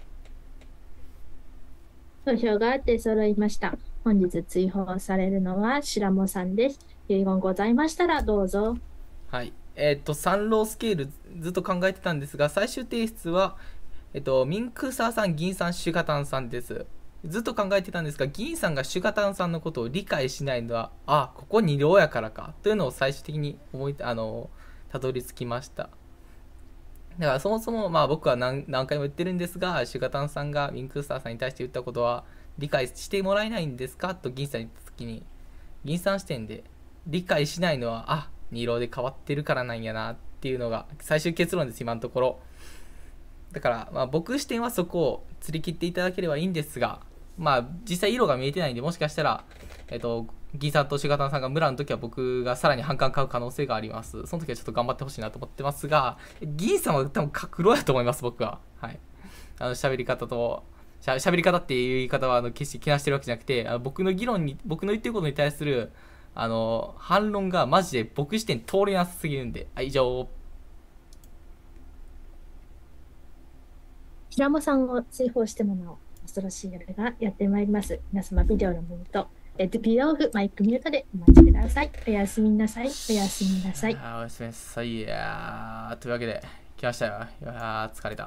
投票が出揃いました。本日追放されるのは白間さんです。遺言ございましたらどうぞ。 はい。 3ロースケールずっと考えてたんですが、最終提出は、ミンクサーさん、銀さん、シュガタンさんです。ずっと考えてたんですが、銀さんがシュガタンさんのことを理解しないのは、あ、ここ2浪やからかというのを最終的にたどり着きました。だからそもそもまあ僕は何回も言ってるんですが、シュガタンさんがミンクスターさんに対して言ったことは理解してもらえないんですかと銀さんに言った時に、銀さん視点で理解しないのは、あ、2浪で変わってるからなんやなっていうのが最終結論です、今のところ。だから、まあ、僕視点はそこを釣り切っていただければいいんですが、まあ実際色が見えてないんで、もしかしたら銀さんとシュガタンさんが村の時は僕がさらに反感買う可能性があります。その時はちょっと頑張ってほしいなと思ってますが、銀さんは多分黒やと思います、僕は。はい。喋り方っていう言い方は決してけなしてるわけじゃなくて、僕の言ってることに対する反論がマジで僕視点通りなさすぎるんで、はい、以上。 平間さんを追放してもなお恐ろしい夜がやってまいります。皆様ビデオのミュート、ビデオオフ、マイクミュートでお待ちください。おやすみなさい。おやすみなさい。 おやすみなさい。いやというわけで来ましたよ。いや疲れた。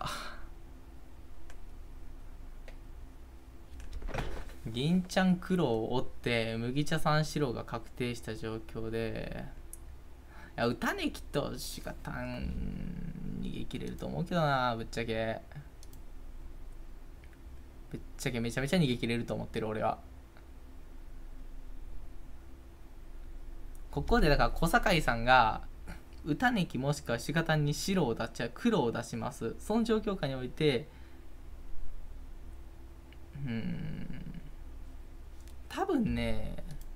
銀ちゃん黒を追って麦茶さん白が確定した状況で、いや歌ネキとシガタン逃げ切れると思うけどな、ぶっちゃけめちゃめちゃ逃げ切れると思ってる俺は。ここでだから小堺さんが歌ネキもしくはシガタンに黒を出します。その状況下において多分ね、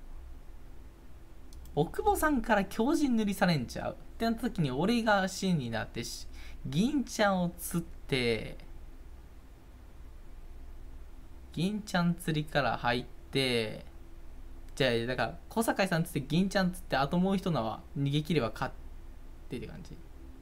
奥保さんから強靭塗りされんちゃうってなった時に俺が芯になって銀ちゃんを釣って銀ちゃん釣りから入って、じゃあだから小堺さん釣って銀ちゃん釣って、あともう一のは逃げ切れば勝ってって感じ。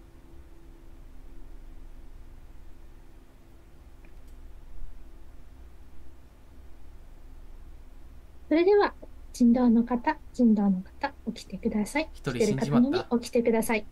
それでは人狼の方起きてください。 一人死んじまった。 起きてください。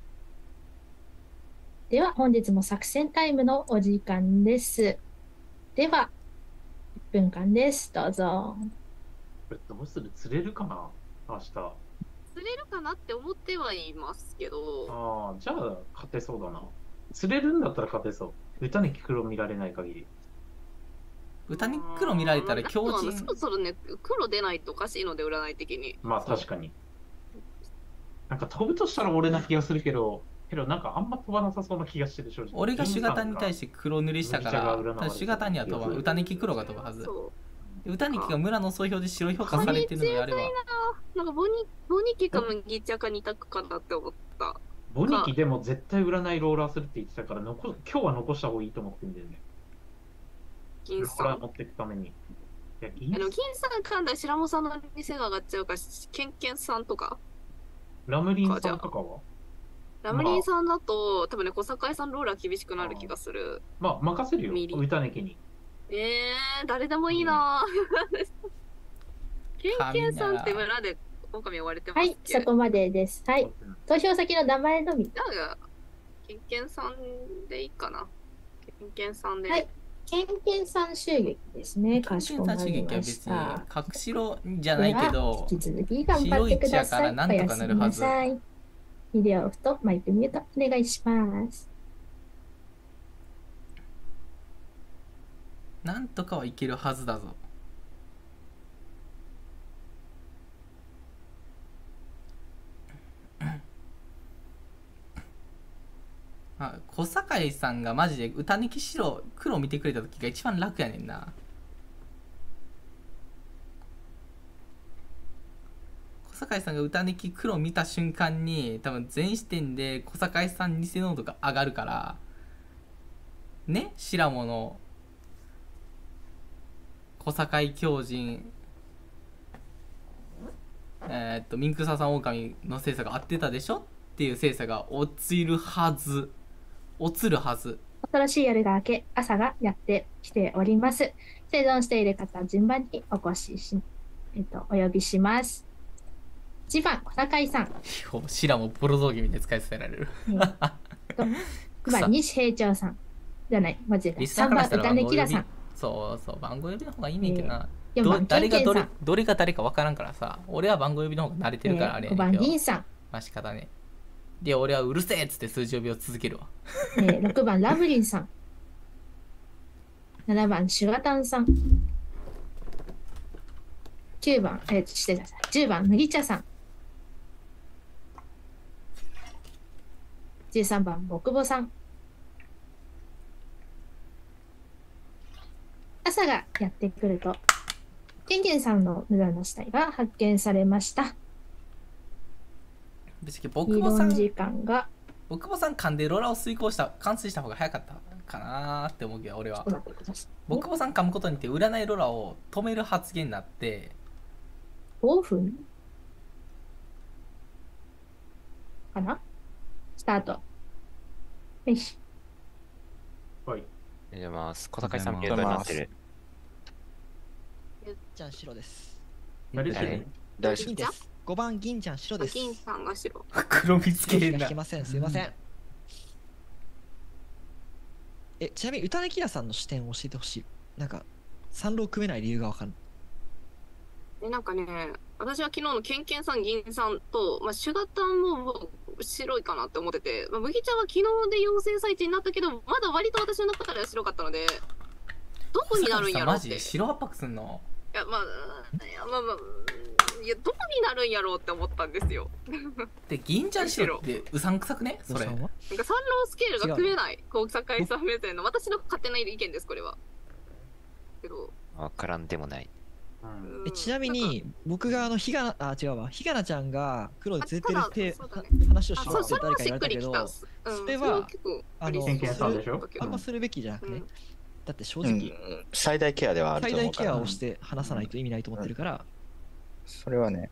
では本日も作戦タイムのお時間です。では1分間です。どうぞ。 どうする？釣れるかな明日。 釣れるかなって思ってはいますけど。 ああ、じゃあ勝てそうだな。釣れるんだったら勝てそう。歌に黒見られない限り。 歌に黒見られたら強靭。 そろそろね、黒出ないとおかしいので、占い的に。 まあ確かに。なんか飛ぶとしたら俺な気がするけどなんかあんま飛ばなさそうな気がしてる、正直。 俺がシュガタンに対して黒塗りしたから、シュガタンには飛ばん。歌にき黒が飛ぶはず。歌にきが村の総評で白評価されてるのであれば。 なんかボニキか麦茶か2択かなって思った。 ボニキでも絶対占いローラーするって言ってたから、今日は残した方がいいと思ってんだよね。 銀さん。 ローラー持っていくために。いや、銀さんかんだら白間さんの店が上がっちゃうから、ケンケンさんとか。 ラムリンさんとかはラムリンさんだと、多分ね、小堺さんローラー厳しくなる気がする。 まあ、任せるよ、歌ネキに。 誰でもいいなケンケンさんって村で狼追われてますっけ？ はい、そこまでです。はい。投票先の名前のみ。 ケンケンさんでいいかな。ケンケンさんで。 はい。ケンケンさん襲撃ですね。かしこまりました。 隠しろじゃないけど、 引き続き頑張ってください。 なんとかなるはず。 ビデオオフとマイクミュートお願いします。 なんとかはいけるはずだぞ。小堺さんがマジで歌抜き黒見てくれた時が一番楽やねんな。小堺さんが歌抜き黒見た瞬間に多分全視点で小堺さん偽ノートが上がるからね。白モの小堺狂人ミンクサさん狼の精査が合ってたでしょっていう精査が落ちるはず。 恐ろしい夜が明け、朝がやってきております。生存している方順番にお呼びします。 1番、小坂井さん。 シラもボロ雑巾みたいに使い捨てられる。 6番、西平長さん。じゃない、間違えた。3番、歌根キラさん。 そうそう、番号呼びの方がいいねんけどな。 4番、 誰がケンケンさん。 どれが誰か分からんからさ、俺は番号呼びの方が慣れてるからあれやねんけど。 5番、銀さん。 まあ仕方ね。で、俺はうるせえっつって数字呼びを続けるわ。 6番、ラブリンさん。7番、シュガタンさん。9番、してください。10番、麦茶さん。13番、ぼくぼさん。朝がやってくると、ケンケンさんの無駄な死体が発見されました。 別に僕もさん、 時間が僕もさん噛んでローラを完遂した方が早かったかなーって思うけど、俺は。僕もさん噛むことによって占いローラを止める発言になって、 5分かなスタート。よし。 はい。 おはようございます。小高さんミュートになってる。 銀ちゃん白です。 誰銀です。5番銀ちゃん白です。 銀さんが白。 黒見つけるな。 聞けません、すいません。ちなみに歌根キラさんの視点を教えてほしい。なんか三郎組めない理由がわかんない。 なんかね、私は昨日のケンケンさん、銀さんと、シュガタンも白いかなって思ってて、麦茶は昨日で陽性採値になったけど、まだ割と私の中では白かったので、どこになるんやろうって。 マジ白圧迫すんの？ いや、いや、どこになるんやろうって思ったんですよ。 で、銀ちゃん白ってうさんくさくねそれ。なんか三郎スケールが組めない。小坂井さん目線の私の勝手な意見です、これは。けど。 わからんでもない。 ちなみに僕がひがなちゃんが黒で連れてるって話をしようって誰か言われたけど、それはあんまするべきじゃなくね。だって正直最大ケアではあると思うから。 最大ケアをして話さないと意味ないと思ってるから。 それはね。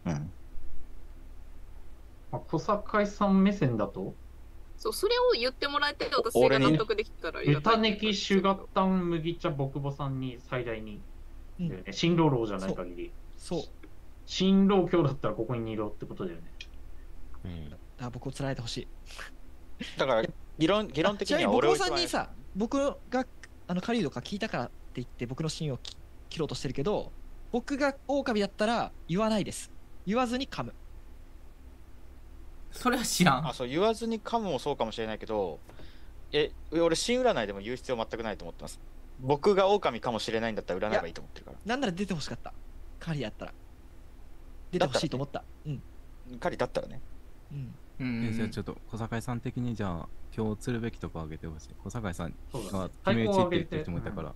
小坂井さん目線だと。 そう、それを言ってもらえて私が納得できたら。 歌ネキシュガタン麦茶僕ぼさんに最大に。新郎郎じゃない限り。 そう。 新郎今日だったらここにいろってことだよね。 僕をつらえてほしい。 だから、議論的には俺をさんにさ、僕が狩人か聞いたからって言って僕の芯を切ろうとしてるけど、僕が狼だったら言わないです。言わずに噛む。 それは知らん。 そう、言わずに噛むもそうかもしれないけど、俺、新占いでも言う必要全くないと思ってます。僕が狼かもしれないんだったら占えばいいと思ってるから。 なんなら出てほしかった。狩りやったら。出てほしいと思った。 狩りだったらね。 じゃあちょっと小坂井さん的にじゃあ今日釣るべきとこあげてほしい。小坂井さんが決め打ちって言ってる人もいたから。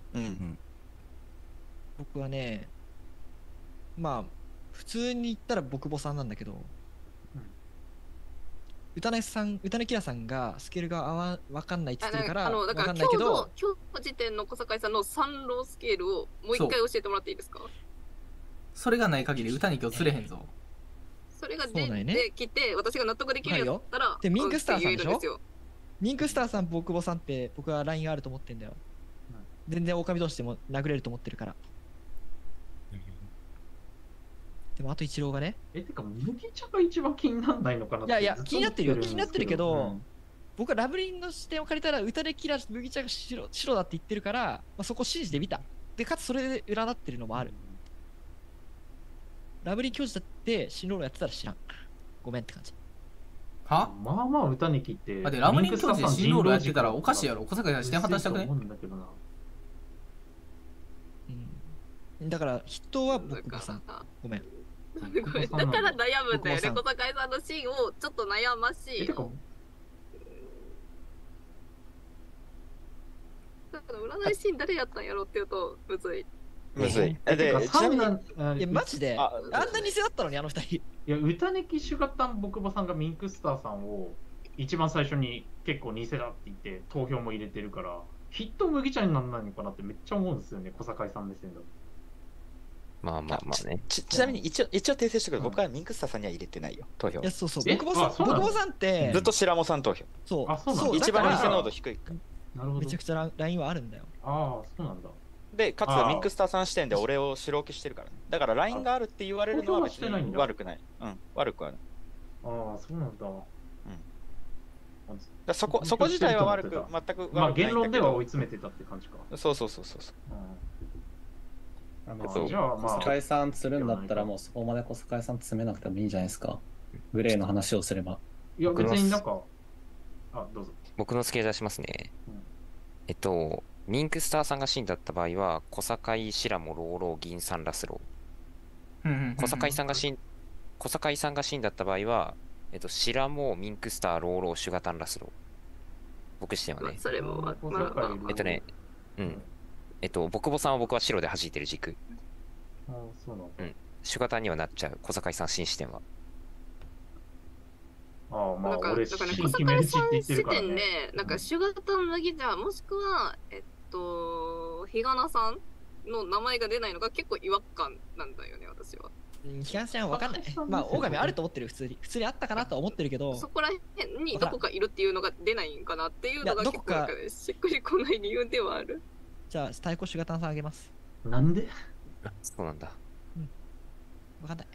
僕はね、普通に言ったら僕ぼさんなんだけど、歌根キラさんがスケールが分かんないって言ってるから分かんないけど、 今日の時点の小坂井さんの三郎スケールをもう一回教えてもらっていいですか？ それがない限り歌に今日釣れへんぞ。 それが出てきて私が納得できるようだったら。 で、ミンクスターさんでしょ？ミンクスターさん、大久保さんって僕はラインがあると思ってんだよ。全然狼同士でも殴れると思ってるから。でもあと一郎がね。 てか、麦茶が一番気にならないのかなって。 いや、気になってるよ。気になってるけど、僕はラブリンの視点を借りたら、歌でキラ麦茶が白だって言ってるから、そこを信じてみた。で、かつそれで占ってるのもある。ラブリン教授だって新ロールやってたら知らん。ごめんって感じ。 は？まあまあ歌に切って。 だってラブリン教授で新ロールやってたらおかしいやろ。小坂井さん視点果たしたくね？ だから筆頭は僕さん。ごめん。 だから悩むんだよね、小坂井さんのシーンをちょっと悩ましい。だから占いシーン誰やったんやろっていうとむずい。 むずい。で、 ちなみに、マジであんな偽だったのにあの二人。 いや、歌ネキシュガタン僕ぼさんがミンクスターさんを一番最初に結構偽だって言って投票も入れてるから、ヒット麦茶にならないのかなってめっちゃ思うんですよね、小坂井さん目線だと。 まあね。 ちなみに一応訂正してくる。僕はミンクスターさんには入れてないよ、投票。 いや、そう。僕もさんって、 ずっと白もさん投票。 そう。 一番偽ノード低い。 なるほど。 めちゃくちゃラインはあるんだよ。 ああ、そうなんだ。 で、かつミンクスターさん視点で俺を白置きしてるからね。だから LINE があるって言われるのは別に悪くない。うん、悪くはない。 ああ、そうなんだ。 だそこ自体は全く悪くない。 まあ言論では追い詰めてたって感じか。 そう。 じゃあまあ、小坂井さん釣るんだったらもうそこまで小坂井さん詰めなくてもいいんじゃないですか。グレーの話をすれば。 いや別になんか、どうぞ。 僕のスケール出しますね。ミンクスターさんが死んだった場合は、小坂井、シラモ、ローロー、銀さん、ラスロー。小坂井さんが死んだった場合は、シラモ、ミンクスター、ローロー、シュガタン、ラスロー。僕視点はね。 それも、 ボクボさんは僕は白で弾いてる軸。 そうなの。 シュガタンにはなっちゃう。小坂井さん新視点は。 まあ俺だから小坂井さん視点で、なんかシュガタン麦茶、もしくは、日がなさんの名前が出ないのが結構違和感なんだよね、私は。 日がなさんは分かんない。まあ、オオカミあると思ってる、普通にあったかなとは思ってるけど、 そこら辺にどこかいるっていうのが出ないんかなっていうのが結構なんかしっくりこない理由ではある。 じゃあ、太鼓シュガタンさんあげます。 なんで？ そうなんだ。 分かんない。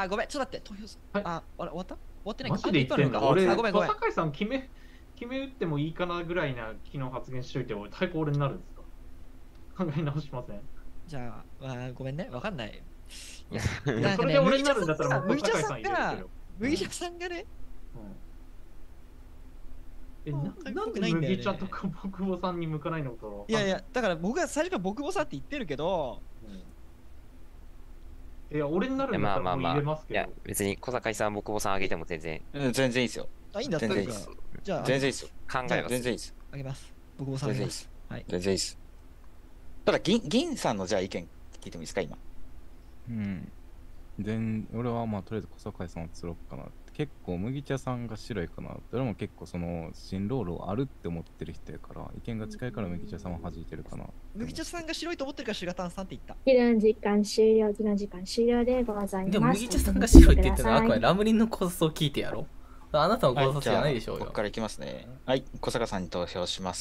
ごめん、ちょっと待って、投票する。終わった？終わってないか。 マジで言ってんだ。俺、 ごめん。 小坂井さん決め打ってもいいかなぐらいな昨日発言しといて、太鼓俺になるんですか？考え直しません。 じゃあ、ごめんね、分かんない。 いや、それで俺になるんだったら、 麦茶さんがね、 なんで麦茶とか僕もさんに向かないのか。 いや、だから僕が最初から僕もさって言ってるけど、 いや、俺になるんだったらもう入れますけど。 いや、別に小坂井さん、僕もさんあげても全然。 全然いいですよ。 いいんだったら、じゃあ、 全然いいですよ。 考えます。 全然いいです。 あげます。僕もさんあげます。 全然いいです。ただ、銀さんのじゃあ意見聞いてもいいですか、今。 俺はまあとりあえず小坂井さんを釣ろうかな。結構麦茶さんが白いかな。俺も結構その新ロールあるって思ってる人やから、意見が近いから麦茶さんは弾いてるかな。 麦茶さんが白いと思ってるからシュガタンさんって言った。 議論時間終了でございます。 でも麦茶さんが白いって言ってたのは、これラムリンの構想を聞いてやろ。あなたの考察じゃないでしょうよ。 ここからいきますね。はい、小坂さんに投票します。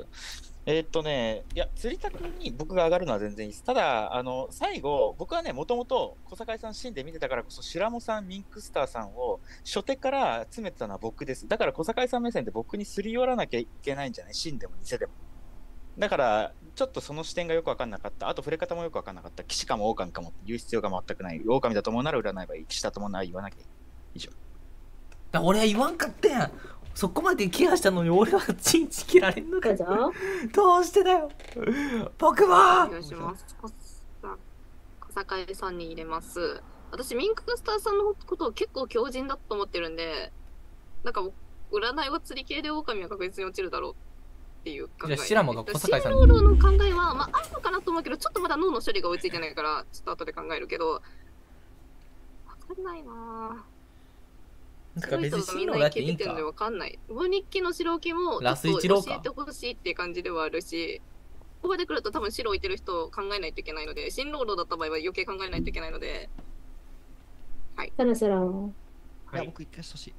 いや、釣り宅に僕が上がるのは全然いいです。ただ、最後、僕はね、もともと小坂井さんシーンで見てたからこそ、白モさん、ミンクスターさんを初手から詰めてたのは僕です。だから小坂井さん目線で僕にすり寄らなきゃいけないんじゃない？シーンでも偽でも。だから、ちょっとその視点がよく分かんなかった。あと触れ方もよく分かんなかった。騎士かも狼かもって言う必要が全くない。狼だと思うなら占えばいい。騎士だと思うなら言わなきゃいい。以上。 俺は言わんかったやん。そこまでケアしたのに俺はチンチ切られんのか。どうしてだよ。僕はお願いします。小坂井さんに入れます。私、ミンクスターさんのことを結構強靭だと思ってるんで、なんか占いは釣り系で狼は確実に落ちるだろうっていう考え。 じゃあ、シラモが小坂井さんに。 シンロールの考えは、まあ、あるのかなと思うけど、ちょっとまだ脳の処理が追いついてないから、ちょっと後で考えるけど、わかんないなぁ。 なんか別にシンローだっていいんか。 わかんない。5日記の白置きもラス1ローか教えてほしいっていう感じではあるし、ここまで来ると多分白置いてる人を考えないといけないので、新ロードだった場合は余計考えないといけないので、はい。 そろそろ。 いや、僕一回してほしい。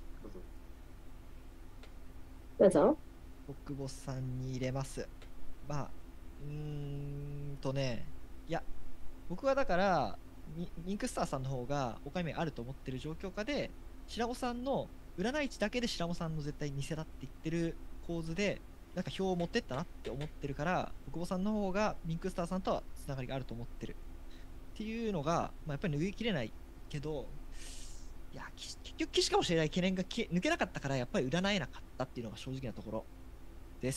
どうぞ。 僕ボスさんに入れます。まあ、いや、僕はだから、ミンクスターさんの方がお買い目あると思ってる状況下で、白尾さんの占い値だけで白尾さんの絶対偽だって言ってる構図でなんか票を持ってったなって思ってるから、国母さんの方がミンクスターさんとはつながりがあると思ってるっていうのが、まあ、やっぱり拭いきれないけど、いや結局騎士かもしれない懸念が抜けなかったからやっぱり占えなかったっていうのが正直なところです。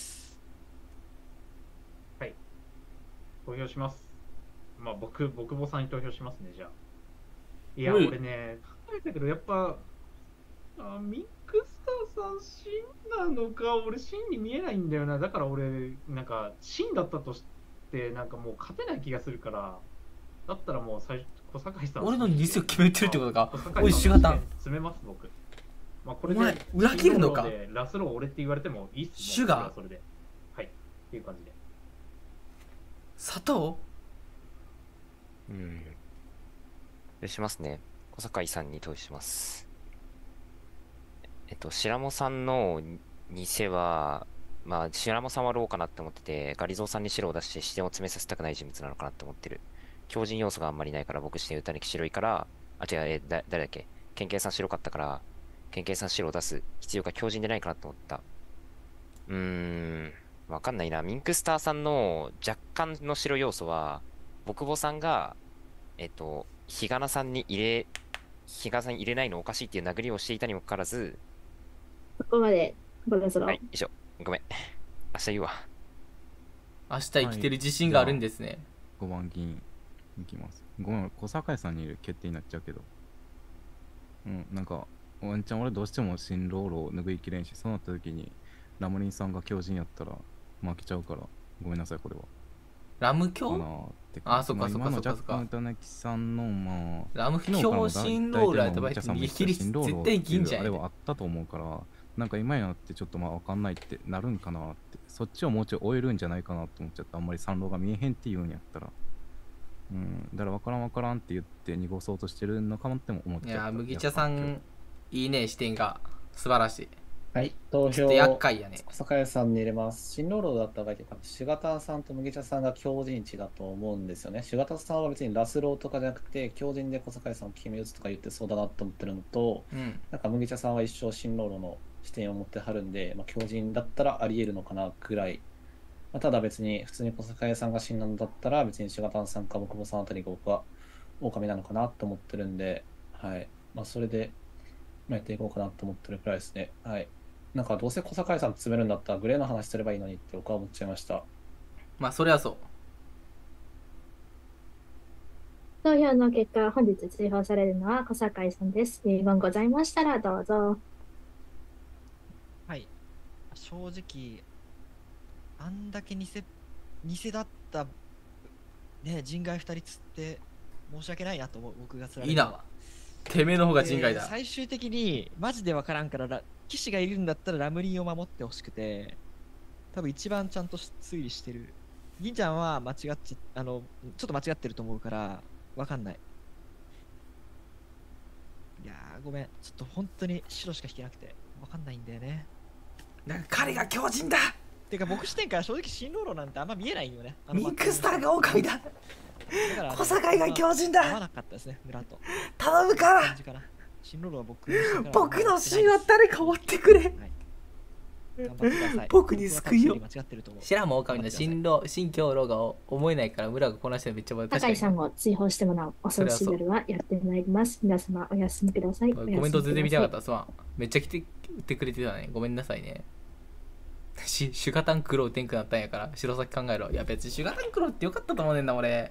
はい、投票します。まあ僕母さんに投票しますね。じゃあいや、俺ね考えたけどやっぱミンクスターさん真なのか俺真に見えないんだよな。だから俺なんか真だったとしてなんかもう勝てない気がするから、だったらもう最初小坂井さん俺の偽を決めてるってことか。 おいシュガタン詰めます僕。まあこれで裏切るのか。 ラスロー俺って言われてもいいっす。 シュガーそれではいっていう感じで。 砂糖。 しますね。小坂井さんに投資します。白茂さんの偽は、 まあ、白山さんはローかなって思ってて、ガリゾーさんに白を出して視点を詰めさせたくない人物なのかなって思ってる。強靭要素があんまりないから、僕視点歌に白いから、あ、違う、誰だっけ、ケンケンさん白かったから、ケンケンさん白を出す必要が強靭でないかなと思った。わかんないな。ミンクスターさんの若干の白要素は、僕ぼさんが、ヒガナさんに入れないのおかしいっていう殴りをしていたにもかかわらず、 そこまで、ごめんなさい。 はい、以上。ごめん。明日言うわ。 明日生きてる自信があるんですね。 5番銀いきます。ごめん、小堺さんにいる決定になっちゃうけど。なんか、ワンチャン俺どうしても新ロールを拭いきれんし、そうなった時に、ラムリンさんが強靭やったら負けちゃうから、ごめんなさい、これは。 ラム強あ、そっかそっかそっかそっか。 歌抜きさんの、まあ、 ラム強新ロールやった場合、逃げ切り絶対銀じゃん。 あれはあったと思うから、なんか今になってちょっとまあ分かんないってなるんかなって、そっちをもうちょい終えるんじゃないかなと思っちゃった。あんまり三郎が見えへんって言うんやったら。だから分からんって言って濁そうとしてるのかもっても思っちゃった。 いや、麦茶さん、いいね、視点が。素晴らしい。 はい、投票。 ちょっと厄介やね。 小堺さんに入れます。新ロードだった場合、シュガタンさんと麦茶さんが強靭値だと思うんですよね。シュガタンさんは別にラスローとかじゃなくて、強靭で小堺さんを決め打つとか言ってそうだなと思ってるのと、なんか麦茶さんは一生新ロードの視点を持ってはるんで、強靭だったらあり得るのかなくらい。ただ別に普通に小堺さんが新なんだったら、別にシュガタンさんか僕もさんあたりが僕は狼なのかなと思ってるんで、はい。それでやっていこうかなと思ってるくらいですね。はい。なんかどうせ小堺さん詰めるんだったらグレーの話すればいいのにって僕は思っちゃいました。 まあそれはそう。 投票の結果、本日追放されるのは小堺さんです。疑問ございましたらどうぞ。 はい。正直、あんだけ偽だったね、人外2人釣って申し訳ないなと思う、僕が釣られる。 いいな。てめえの方が人外だ。 最終的にマジでわからんから騎士がいるんだったらラムリンを守ってほしくて、多分一番ちゃんと推理してる。銀ちゃんは間違っちゃちょっと間違ってると思うからわかんない。いやーごめん、ちょっと本当に白しか引けなくてわかんないんだよね。 なんか彼が強靭だ。 てか僕視点から正直新ローロなんてあんま見えないよね。 ミンクスターが狼だ。小堺が強靭だ。 合わなかったですね、村と。 頼むから。 新ローロは僕のシーンは誰か追ってくれ。 頑張ってください。 僕に救いを。 間違ってると思う。 白も狼の新強ローが思えないから村がこなしてるのめっちゃ難しい。 酒井さんを追放してもらう恐ろしい夜はやってまいります。皆様お休みください。 コメント全然見てなかった。そう。めっちゃ来てってくれてたね。ごめんなさいね。シュガタンクロー天くなったんやから白崎考えろ。いや別にシュガタンクローってよかったと思うねんな俺。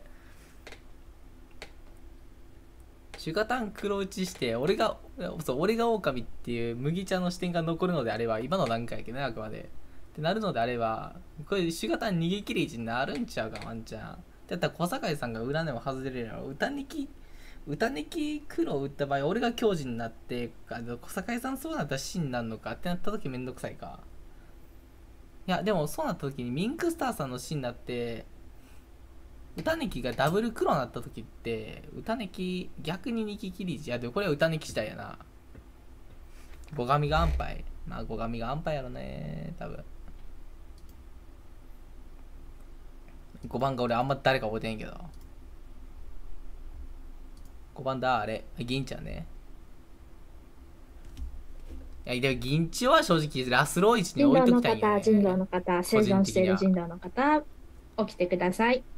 シュガタン黒打ちして俺が狼っていう麦茶の視点が残るのであれば今の段階やけどね、あくまでってなるのであればこれシュガタン逃げ切り位置になるんちゃうかワンちゃんだったら小堺さんが裏根を外れるやろ。歌抜き黒を打った場合俺が強靭になって小堺さんそうなったら死になるのかってなった時めんどくさいか。いやでもそうなった時にミンクスターさんの死になって歌抜きがダブル黒になった時って歌抜き逆に逃げ切り位置やでこれは歌抜きしたいやな。後上が安牌。まあ後上が安牌やろね多分。5番が俺あんま誰か覚えてんけど。5番だあれ銀ちゃんね。いやでも銀ちは正直ラスロー位置に置いときたいよね。 人狼の方生存している人狼の方起きてください。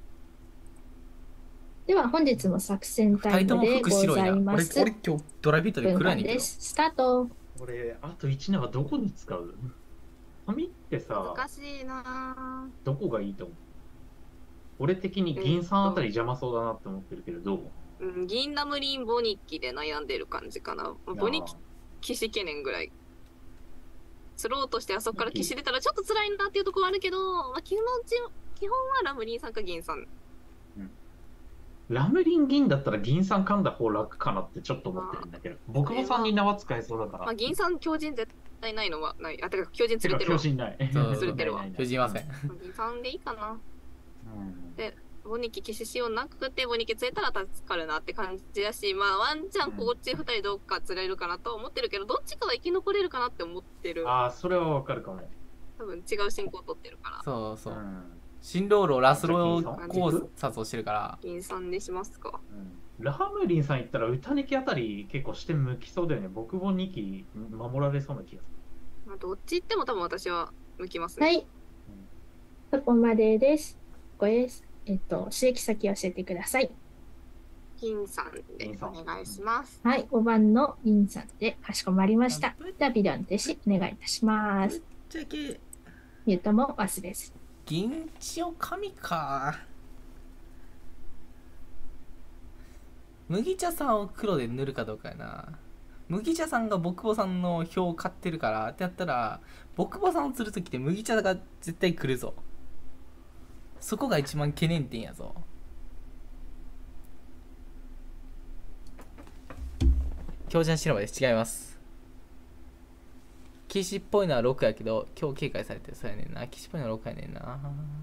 では本日も作戦タイムでございます。 俺今日ドライビートで来るやねんけど。 スタート。 俺あと1名はどこに使う？紙ってさ、 難しいな。 どこがいいと思う？俺的に銀さんあたり邪魔そうだなって思ってるけれど、 銀ラムリンボニッキで悩んでる感じかな。ボニッキ騎士懸念ぐらい。スローとしてあそこから騎士出たらちょっと辛いなっていうところはあるけど、基本はラムリンさんか銀さん。 ラムリン銀だったら銀さん噛んだ方楽かなってちょっと思ってるんだけど、僕も3人縄使えそうだから。 銀さん強靭絶対ないのはない。あ、てか強靭釣れてるわ。 強靭ない。 釣れてるわ。 強靭いません。 銀さんでいいかな。で、ボニキ騎士しようなくて、ボニキ釣れたら助かるなって感じだし、まあワンチャンこっち2人どっか釣れるかなと思ってるけど、どっちかは生き残れるかなって思ってる。 ああ、それはわかるかも。 多分違う進行を取ってるから。 そうそう。新ロールをラスロじゃあ考察をしてるから。 銀さんにしますか。 ラハムリンさん言ったら歌ネキあたり結構視点向きそうだよね。僕も2期守られそうな気がする。 まあ、どっち行っても多分私は向きますね。 はい。そこまでです。これです。収益先教えてください。 銀さんでお願いします。 はい、5番の銀さんでかしこまりました。ダビドン弟子お願いいたします。 じゃけミュートも忘れず。 銀千代神か。麦茶さんを黒で塗るかどうかやな。麦茶さんが僕母さんの票を買ってるからってやったら、僕母さんを釣るときって麦茶が絶対来るぞ。そこが一番懸念点やぞ。強靭白馬です。違います。騎士っぽいのは6やけど、今日警戒されてる。そうやねんな。騎士っぽいのは6やねんな。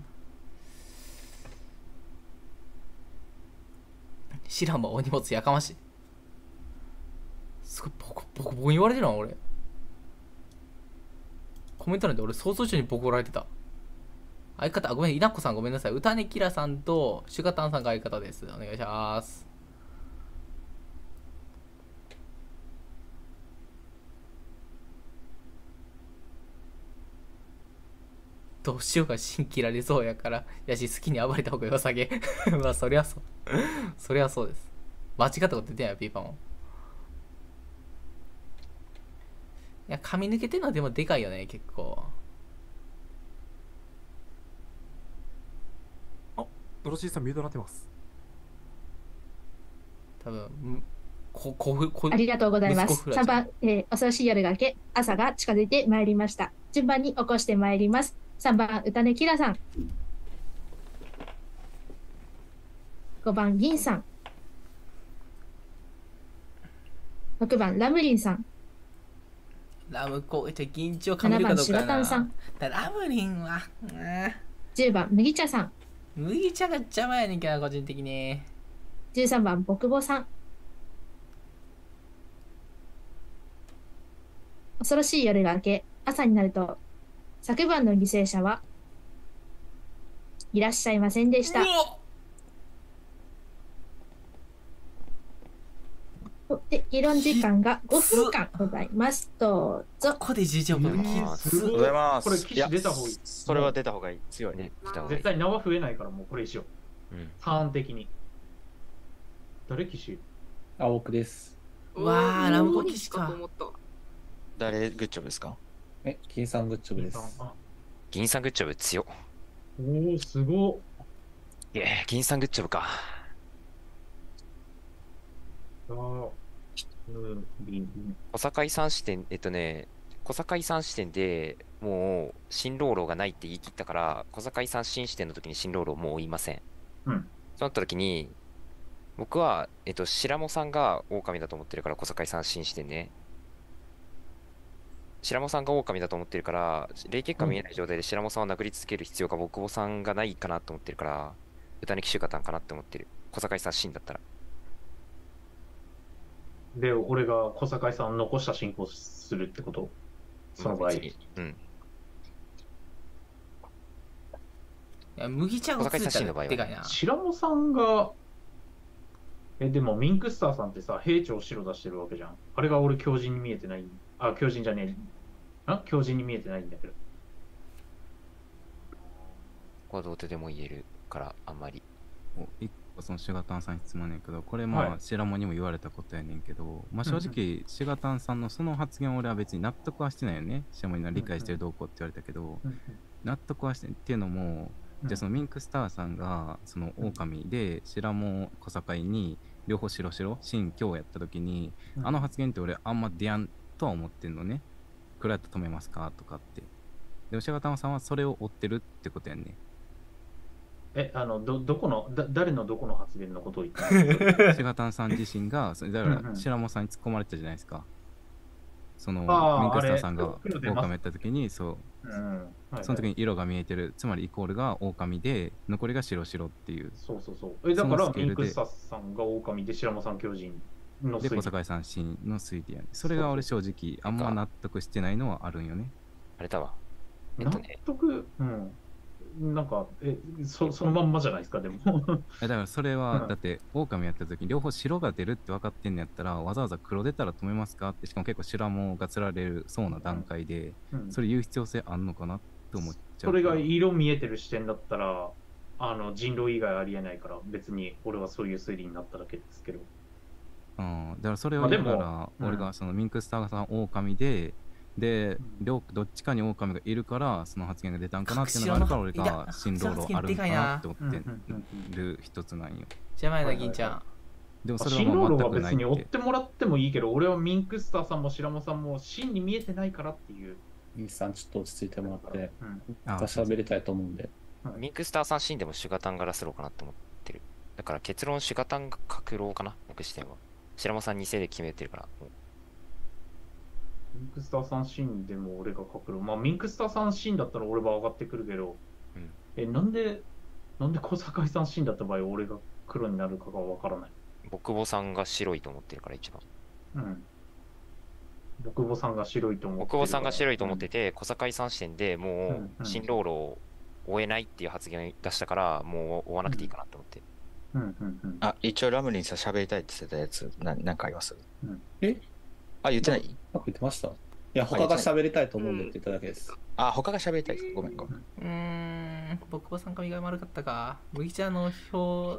白馬お荷物やかましい。すごいボコボコ言われてるな、俺。コメント欄で俺想像以上にボコられてた。相方、ごめん、稲子さんごめんなさい。歌ねキラさんとシュガタンさんが相方です。お願いします。どうしようか芯切られそうやから、やし好きに暴れた方がよさげ。まあそりゃそう。そりゃそうです。間違ったこと言ってないよ、ピーパンも。いや、髪抜けてるのはでもでかいよね、結構。 ドロシーさんミュートになってます。 多分、 ありがとうございます。3番、恐ろしい夜が明け、朝が近づいてまいりました。順番に起こしてまいります。3番、歌ねキラさん。5番、銀さん。6番、ラムリンさん。 ラムコ、緊張かめるかどうかな。7番、 シュガタンさん。 ラムリンは、 10番、麦茶さん。 麦茶が邪魔やねんけど、個人的に。 13番、僕母さん。恐ろしい夜が明け、朝になると、昨晩の犠牲者はいらっしゃいませんでした。で、議論時間が5分間ございます。どうぞ。 ここで事情分ありがとうございます。 これ、騎士出た方がいい。 それは出た方がいい。強い。 絶対名は増えないから、もうこれ以上。ターン的に。誰騎士？ あ、僕です。 わー、ラムコ騎士か。 誰グッジョブですか？ 銀さんグッジョブです。 銀さんグッジョブ強っ。 おお、すごっ。 銀さんグッジョブか。 小堺さん視点、小堺さん視点でもう新ローロがないって言い切ったから、小堺さん新視点の時に新ローロをもう追いません。そうなった時に、僕は、白茂さんが狼だと思ってるから、小堺さん新視点ね。白茂さんが狼だと思ってるから、霊結果見えない状態で白茂さんを殴り続ける必要が僕母さんがないかなと思ってるから、歌抜き集型かなって思ってる。小堺さん新だったら。 で、俺が小堺さん残した進行するってこと？その場合。 うん。 いや、麦茶がついたらでかいな。 白茂さんが、でもミンクスターさんってさ、兵長白出してるわけじゃん。あれが俺強靭に見えてない。あ、強靭じゃねえ。強靭に見えてないんだけど。 ここはどうとでも言えるから、あんまり。 一個そのシュガタンさんに質問ねんけど、これまあ、白茂にも言われたことやねんけど、まあ正直、シュガタンさんのその発言を俺は別に納得はしてないよね。白茂には理解してるどうこうって言われたけど、納得はしてっていうのも、じゃあそのミンクスターさんがその狼で白茂小堺に両方白新京やった時に、あの発言って俺あんま出やんとは思ってんのね。暗やったら止めますかとかって。でもシャガタンさんはそれを追ってるってことやんね。 どこの誰のどこの発言のことを言ったの？ シャガタンさん自身がだから白茂さんに突っ込まれてたじゃないですか。そのミンクスターさんが狼やった時にその時に色が見えてる、つまりイコールが狼で残りが白っていう。 そうだからミンクスターさんが狼で白茂さん巨人ので小堺さん新の推理やね。それが俺正直あんま納得してないのはあるんよね。 あれだわ。 納得、なんか、そのまんまじゃないですか、でも。 だからそれは、だって、狼やった時に両方白が出るって分かってんのやったら、わざわざ黒出たら止めますかって、しかも結構白もが釣られるそうな段階で、それ言う必要性あんのかなって思っちゃう。 それが色見えてる視点だったら、人狼以外ありえないから、別に俺はそういう推理になっただけですけど。 だからそれはだから、俺がそのミンクスターさん狼で、どっちかに狼がいるからその発言が出たんかなっていうのがあるから俺が新ロードあるのかなって思ってる一つなんよ。 邪魔やな銀ちゃん。 でもそれは新ロードはもう全くない別に追ってもらってもいいけど、俺はミンクスターさんも白間さんも真に見えてないからっていう。 銀さんちょっと落ち着いてもらって、私喋りたいと思うんで。 ミンクスターさんシーンでもシュガタンがラスローかなって思ってる。だから結論シュガタンが角狼かな、僕視点は。白間さん2世で決めてるから。 ミンクスターさんシーンでも俺が角狼。まあミンクスターさんシーンだったら俺は上がってくるけど、なんで小堺さんシーンだった場合俺が黒になるかがわからない。 僕母さんが白いと思ってるから一番。 僕母さんが白いと思ってる。 僕母さんが白いと思ってて、小堺さん視点でもう新ローロを追えないっていう発言を出したから、もう追わなくていいかなと思って。 一応ラムリンさん喋りたいって言ってたやつ、なんかあります？ え？ 言ってない？ 言ってました？いや、他が喋りたいと思うんでって言っただけです。 他が喋りたいです。ごめん。 僕は参加意外悪かったか。麦茶の表。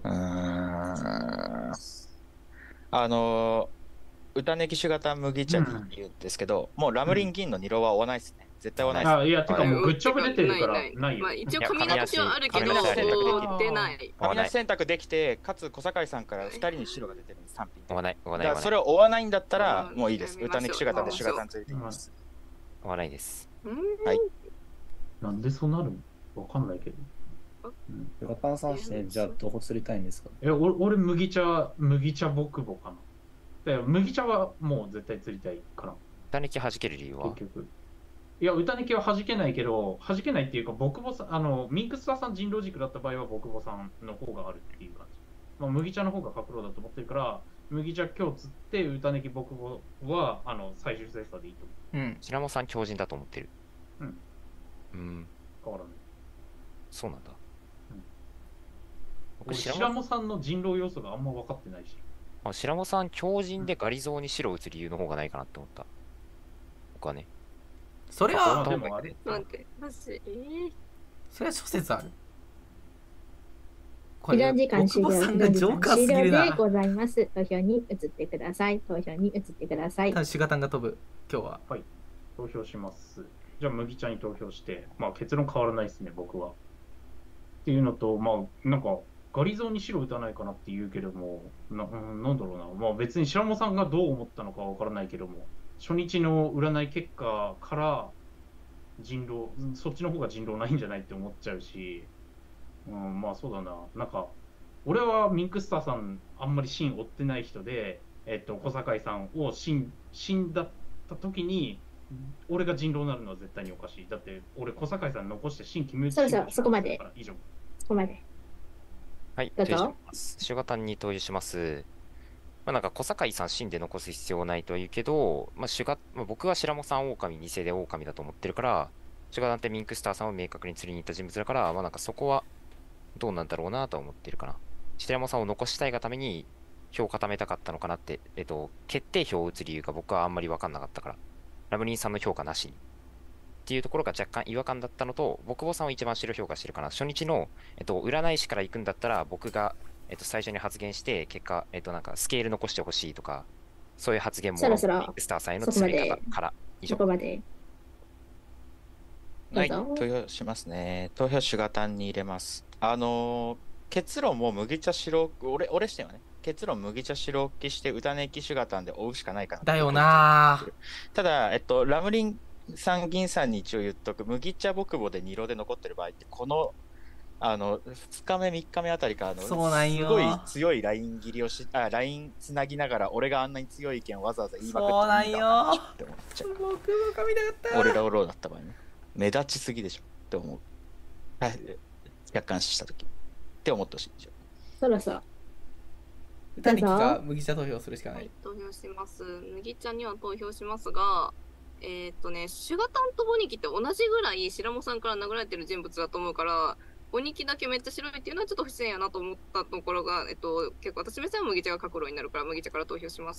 歌ネキシュガタン麦茶に言うんですけど、もうラムリン銀の二浪は追わないですね。絶対追わないです。 いや、てかもうぐっちょぶ出てるからないよ。 一応髪の毛はあるけど、出ない。 髪の毛選択できて、かつ小堺さんから2人に白が出てるんです、3品。 追わない。 だからそれを追わないんだったら、もういいです。歌ネキシュガタンでシュガタンついています。 追わないです。 はい。 なんでそうなるの？わかんないけど。 シュガタンさんして、じゃあどこ釣りたいんですか？ 俺麦茶僕母かな。麦茶はもう絶対釣りたいかな。 歌ネキ弾ける理由は？ 結局。いや、歌ネキは弾けないけど、弾けないっていうか、僕母さん、ミンクスターさん人狼軸だった場合は僕母さんの方があるっていう感じ。まあ、麦茶の方が角狼だと思ってるから、麦茶今日釣って、歌ネキ僕母は最終精査でいいと思う。 白間さん強靭だと思ってる。 変わらない。 そうなんだ。 僕、白間さんの人狼要素があんま分かってないし。 白間さん強靭でガリゾーに白を打つ理由の方がないかなって思った。僕はね。 それは、 待って、 それは諸説ある。 議論時間終了。 ジョーカーすぎるな。 でございます。投票に移ってください。投票に移ってください。 シュガタンが飛ぶ、今日は。 はい。投票します。じゃあ、麦茶に投票して、まあ結論変わらないですね、僕は。っていうのと、まあ、なんか、ガリゾーに白打たないかなって言うけども、なんだろうな。まあ別に白間さんがどう思ったのかわからないけども、初日の占い結果から人狼、そっちの方が人狼ないんじゃないって思っちゃうし、まあそうだな。なんか、俺はミンクスターさんあんまり芯追ってない人で、小堺さんを死んだった時に、俺が人狼になるのは絶対におかしい。だって、俺小堺さん残して芯決めそこまで。 以上。 そこまで。 はい、投票します。シュガタンに投票します。まあなんか小堺さん芯で残す必要ないとは言うけど、まあ僕は白間さん狼、偽で狼だと思ってるから、シュガタンってミンクスターさんを明確に釣りに行った人物だから、まあなんかそこはどうなんだろうなとは思ってるかな。白間さんを残したいがために票を固めたかったのかなって、決定票を打つ理由が僕はあんまり分かんなかったから、ラムリンさんの評価なしっていうところが若干違和感だったのと、僕母さんを一番白評価してるかな。初日の、占い師から行くんだったら、僕が、最初に発言して、結果、なんかスケール残してほしいとか、そういう発言も、 そろそろスターさんへの詰め方から以上。 そこまで。 はい、投票しますね。投票シュガタンに入れます。結論も麦茶白、俺してはね、結論麦茶白置きして、歌ネキシュガタンで追うしかないかな。 だよなー。 ただ、ラムリンさん、銀さんに一応言っとく、麦茶牧母で2浪で残ってる場合って、この、2日目、3日目あたりからすごい強いライン切りをラインつなぎながら、俺があんなに強い意見をわざわざ言いまくってそうなんよって思っちゃう。 僕も髪なかった。 俺がおろうだった場合ね。目立ちすぎでしょって思う。はい。客観視したとき。って思ってほしいでしょ。 そろそろ。 歌にか麦茶投票するしかない。 投票します。麦茶には投票しますが、 シュガタンとボニキって同じぐらい白モさんから殴られてる人物だと思うから、ボニキだけめっちゃ白いっていうのはちょっと不自然やなと思ったところが、結構私目線は麦茶が角狼になるから麦茶から投票します。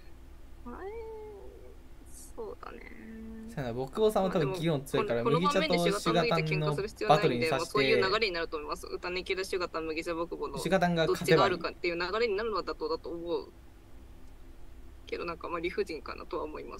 そうだね。 僕王さんは多分議論強いから、麦茶とシュガタンのバトルにさして、 そういう流れになると思います。歌ネキでシュガタン、麦茶、僕のシュガタンがどっちがあるかっていう流れになるのは妥当だと思うけど、なんかまあ理不尽かなとは思います。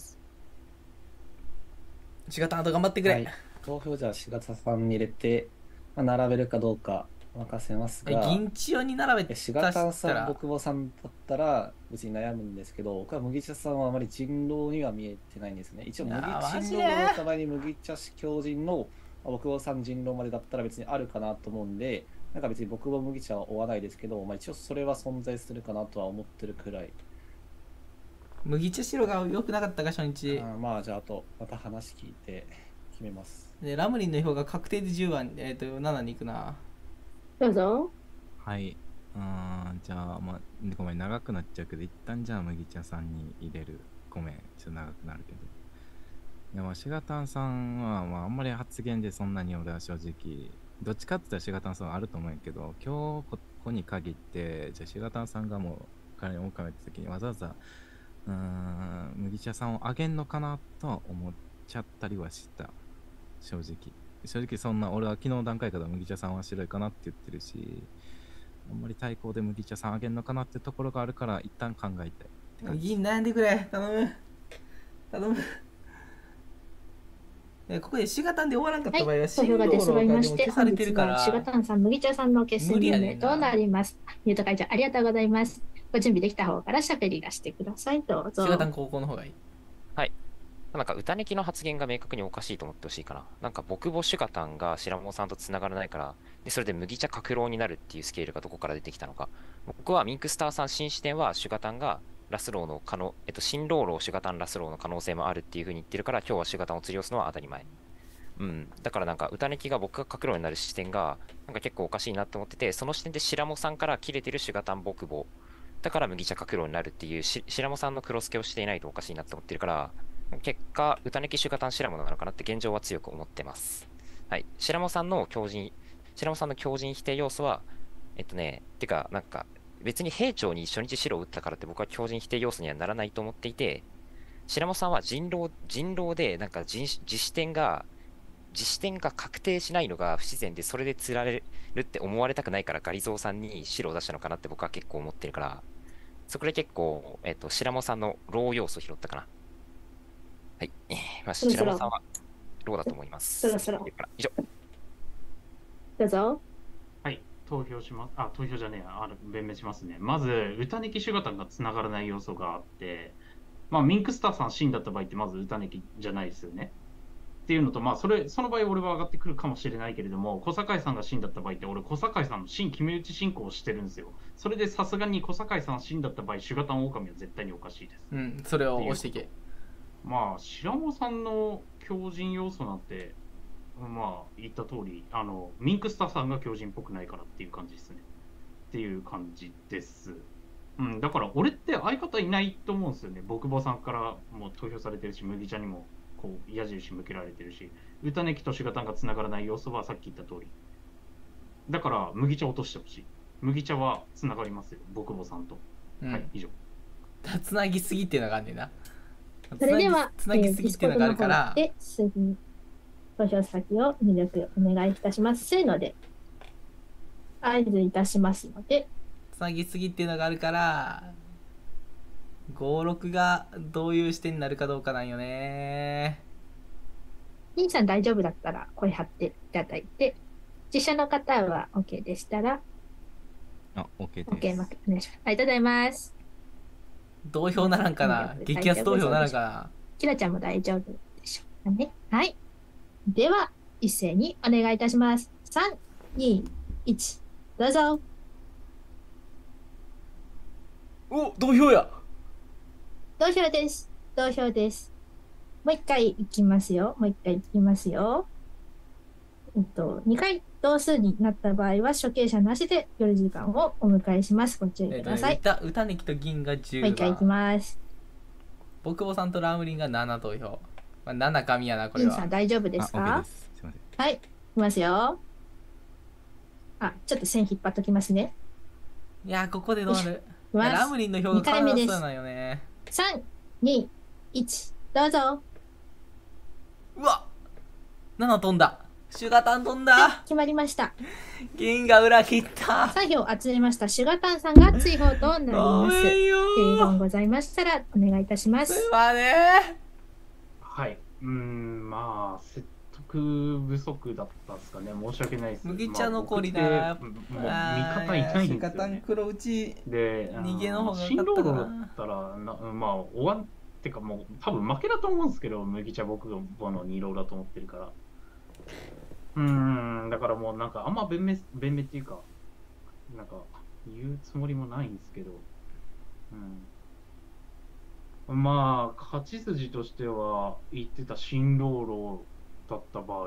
シュガタンあと頑張ってくれ、はい、 投票じゃあシュガタさんに入れて、並べるかどうか任せますが、 銀千代に並べてシュガタンさん、僕坊さんだったら別に悩むんですけど、僕は麦茶さんはあまり人狼には見えてないんですね。一応麦茶人狼がたまに麦茶狂人の僕坊さん人狼までだったら別にあるかなと思うんで、なんか別に僕も麦茶は追わないですけど、一応それは存在するかなとは思ってるくらい。 麦茶白が良くなかったか初日。 まあじゃああとまた話聞いて決めます。 でラムリンの票が確定で10番、7に行くな。 どうぞ。 はい。じゃあ、ごめん、長くなっちゃうけど、一旦じゃあ麦茶さんに入れる。ごめん、ちょっと長くなるけど。いや、シュガタンさんは、あんまり発言でそんなに俺は正直、どっちかって言ったらシュガタンさんはあると思うんやけど、今日ここに限って、じゃあシュガタンさんがもう彼に追いかめた時にわざわざ、麦茶さんをあげんのかなとは思っちゃったりはした。正直そんな、俺は昨日段階から麦茶さんは白いかなって言ってるし、あんまり対抗で麦茶さんあげんのかなってところがあるから一旦考えたい。 銀悩んでくれ、頼む。ここでシュガタンで終わらんかった場合は、 投票が出揃いまして、 消されてるから、 シュガタンさん、麦茶さんの決戦運命となります。ゆうと会長ありがとうございます。ご準備できた方から喋り出してください。どうぞ。 シュガタン高校の方がいい。 はい。なんか歌ネキの発言が明確におかしいと思ってほしいかな。なんか僕もシュガタンが白モさんと繋がらないから、でそれで麦茶角狼になるっていうスケールがどこから出てきたのか。僕はミンクスターさん新視点はシュガタンがラスローの新ローローシュガタンラスローの可能性もあるっていう風に言ってるから、今日はシュガタンを釣り押すのは当たり前。だからなんか歌ネキが僕が角狼になる視点がなんか結構おかしいなと思ってて、その視点で白モさんから切れてるシュガタン僕母だから麦茶角狼になるっていう白モさんの黒付けをしていないとおかしいなって思ってるから、結果、歌ネキシュガタンシラモなのかなって現状は強く思ってます。はい。シラモさんの強靭否定要素は、てか、なんか、別に兵長に初日白を打ったからって僕は強靭否定要素にはならないと思っていて、シラモさんは人狼で、なんか自視点が確定しないのが不自然で、それで釣られるって思われたくないからガリゾーさんに白を出したのかなって僕は結構思ってるから、そこで結構、シラモさんのロー要素拾ったかな。はい。白モさんはローだと思います。 そろ以上。 どうぞ。 はい、投票します。投票じゃねえ、弁明しますね。まず、歌ネキシュガタンがつながらない要素があって、ミンクスターさんシーンだった場合って、まず歌ネキじゃないですよね。っていうのと、その場合俺は上がってくるかもしれないけれども、小堺さんがシーンだった場合って、俺、小堺さんのシーン決め打ち進行をしてるんですよ。それでさすがに小堺さんシーンだった場合、シュガタン狼は絶対におかしいです。 それを押していけ。 白モさんの強靭要素なんて、言った通り、ミンクスターさんが強靭っぽくないからっていう感じですね。っていう感じです。だから俺って相方いないと思うんですよね。僕坊さんからも投票されてるし、麦茶にもこう矢印向けられてるし、歌ネキとシュガタンがつながらない要素はさっき言った通り。だから麦茶落としてほしい。麦茶はつながりますよ、僕坊さんと。はい、以上。 つなぎすぎっていうのがあんねんな。 それでは、 つなぎすぎっていうのがあるから、 すぐに投票先を入力お願いいたします。せーので合図いたしますので、 つなぎすぎっていうのがあるから、56がどういう視点になるかどうかなんよね。 兄さん大丈夫だったら声張っていただいて、実写の方は OK でしたら、 OK です。 OK、お願いします。ありがとうございます。 投票ならんかな、激アツ投票ならんかな。 キラちゃんも大丈夫でしょうかね。はい。では、一斉にお願いいたします。3、2、1、どうぞ。 投票や。 投票です。投票です。もう一回いきますよ。2回同数になった場合は処刑者なしで夜時間をお迎えします。ご注意ください。 歌ネキと銀が10番。 もう一回いきます。 僕坊さんとラムリンが7投票。 まあ、7神やな、これは。 銀さん大丈夫ですあ OK かで？す。すいません。 はい、いきますよ。あ、ちょっと線引っ張っときますね。 いや、ここでどうなる？ いきますラムリンの票が二回目ですそうなんよね。 3、2、1、どうぞ。 うわ7飛んだ。シュガタン飛んだ。 決まりました。 銀が裏切った。 作業を集めましたシュガタンさんが追放となりごます。 めんよ遺言ございましたらお願いいたします。 すまねはい。まあ、説得不足だったですかね。申し訳ないです。 麦茶残りだ。 まあ僕ってもう味方いないんですよ、ね。 シュガタン黒打ち。 で、 逃げの方が新良かったかロードだな。 ったらまあ、終わってかもう、多分負けだと思うんですけど、麦茶僕の2ローだと思ってるから。だからもうなんかあんま弁明っていうか、なんか言うつもりもないんですけど、まあ、勝ち筋としては言ってた新ローローだった場合、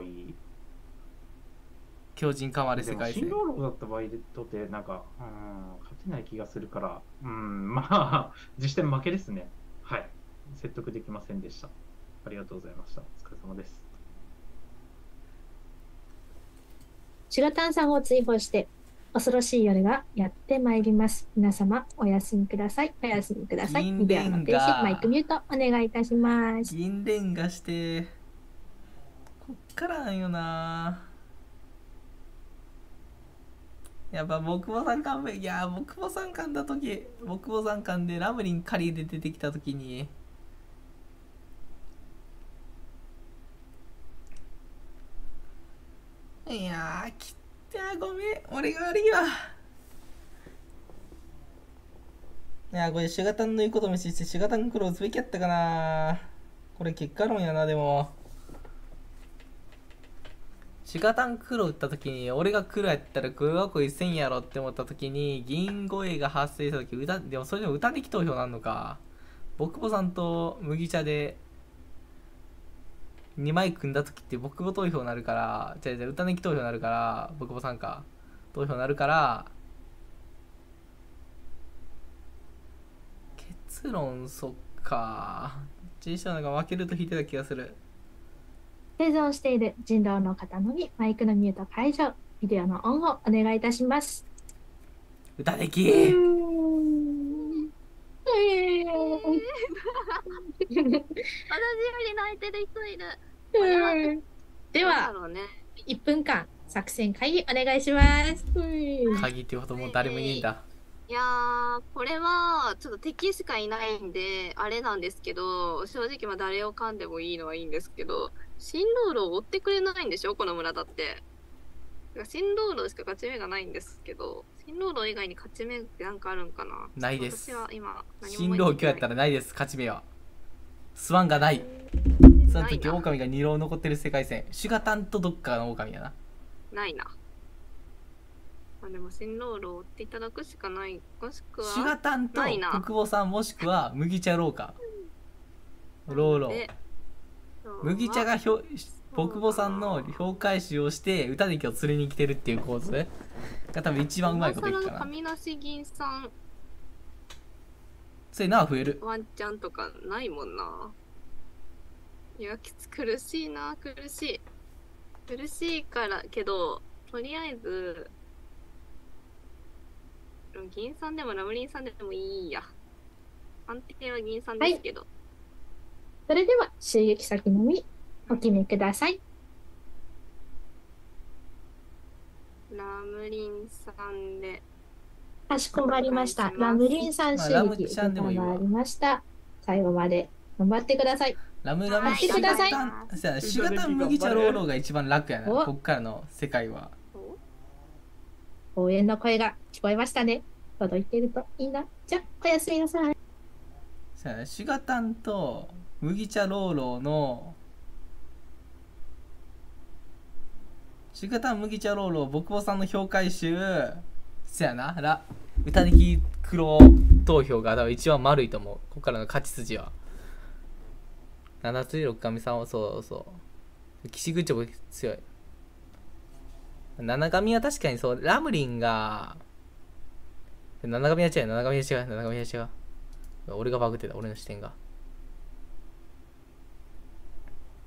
強靭変わる世界線。 新ローローだった場合でとってなんか、勝てない気がするから、まあ、実際負けですね。はい。説得できませんでした。ありがとうございました。お疲れ様です。 シュガタンさんを追放して恐ろしい夜がやってまいります。皆様おやすみください。おやすみください。ビデオの停止、マイクミュートお願いいたします。 銀レンガして、こっからなんよな。やっぱ木母三冠いや木母三冠だ時木母三冠でラムリン仮で出てきた時にいやーきったごめん俺が悪いわ。いやこれシュガタンの言うこと無視してシュガタン黒打つべきやったかな。これ結果論やな。でもシュガタン黒打った時に俺が黒やったら黒はこいせんやろって思った時に銀声が発生した時でもそれでも歌的投票なんのか。僕母さんと麦茶で2枚組んだ時って僕母投票になるからじゃあ歌的投票になるから僕母さんか投票になるから結論そっか実際なんか負けると引いてた気がする。 生存している人狼の方のみマイクのミュート解除、ビデオのオンをお願いいたします。 歌的私より泣いてる人いる。 では、1分間作戦会議お願いします。 鍵っていうこともう誰もいないんだ。 いやー、これはちょっと敵しかいないんであれなんですけど、正直まあ誰を噛んでもいいのはいいんですけど、新ロールを追ってくれないんでしょこの村だって。新ロールしか勝ち目がないんですけど、新ロール以外に勝ち目ってなんかあるんかな。 ないです。 私は今何も新ロー今日やったらないです。勝ち目はスワンがない。その時狼が2ロー残ってる世界線。シュガタンとどっかの狼やな。 ないな。まあでも新ロールを追っていただくしかない。もしくはシュガタンと国母さんもしくは麦茶ローかローロー。麦茶が僕母さんの評価師をして歌敵を釣りに来てるっていう構図が多分一番うまいこといくかな。 神梨銀さんそれな増えるワンチャンとかないもんな。いや苦しいな。苦しいからけどとりあえず銀さんでもラムリンさんでもいいや。安定は銀さんですけど、 それでは襲撃先のみお決めください。 ラムリンさんで。 かしこまりました。ラムリンさん襲撃がありました。最後まで頑張ってください。 ラムシュガタンシュガタン麦茶ローローが一番楽やな。こっからの世界は応援の声が聞こえましたね。届いているといいな。じゃあおやすみなさい。 シュガタンと麦茶ローローのシュガタン麦茶ローロー僕母さんの評価集そやな歌的黒投票が多分一番丸いと思う。ここからの勝ち筋は七つ六神さんはそう岸口も強い。七神は確かにそうラムリンが七神は違う俺がバグってた。俺の視点が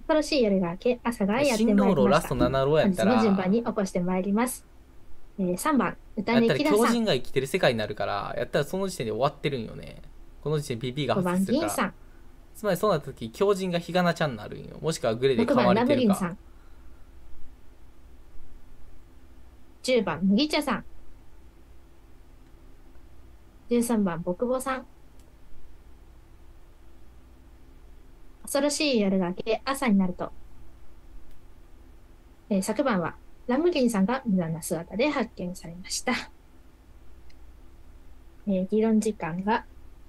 恐ろしい夜が明け、朝がやってまい新りました。 ローラスト7ローやったら、 本日も順番に起こしてまいります。3番、歌やったら根キラさん。 狂人が生きてる世界になるから、やったらその時点で終わってるんよね。この時点で PP が 5番、 発生するから。 銀さん。 つまりそうなった時、狂人がヒガナちゃんになるんよ。もしくはグレで 6 噛ま番、 れてるかラブリンさ。ん。10番、麦茶さん。13番、ボクボさん。恐ろしい夜が明け、朝になると。昨晩は、ラムギンさんが無残な姿で発見されました。議論時間が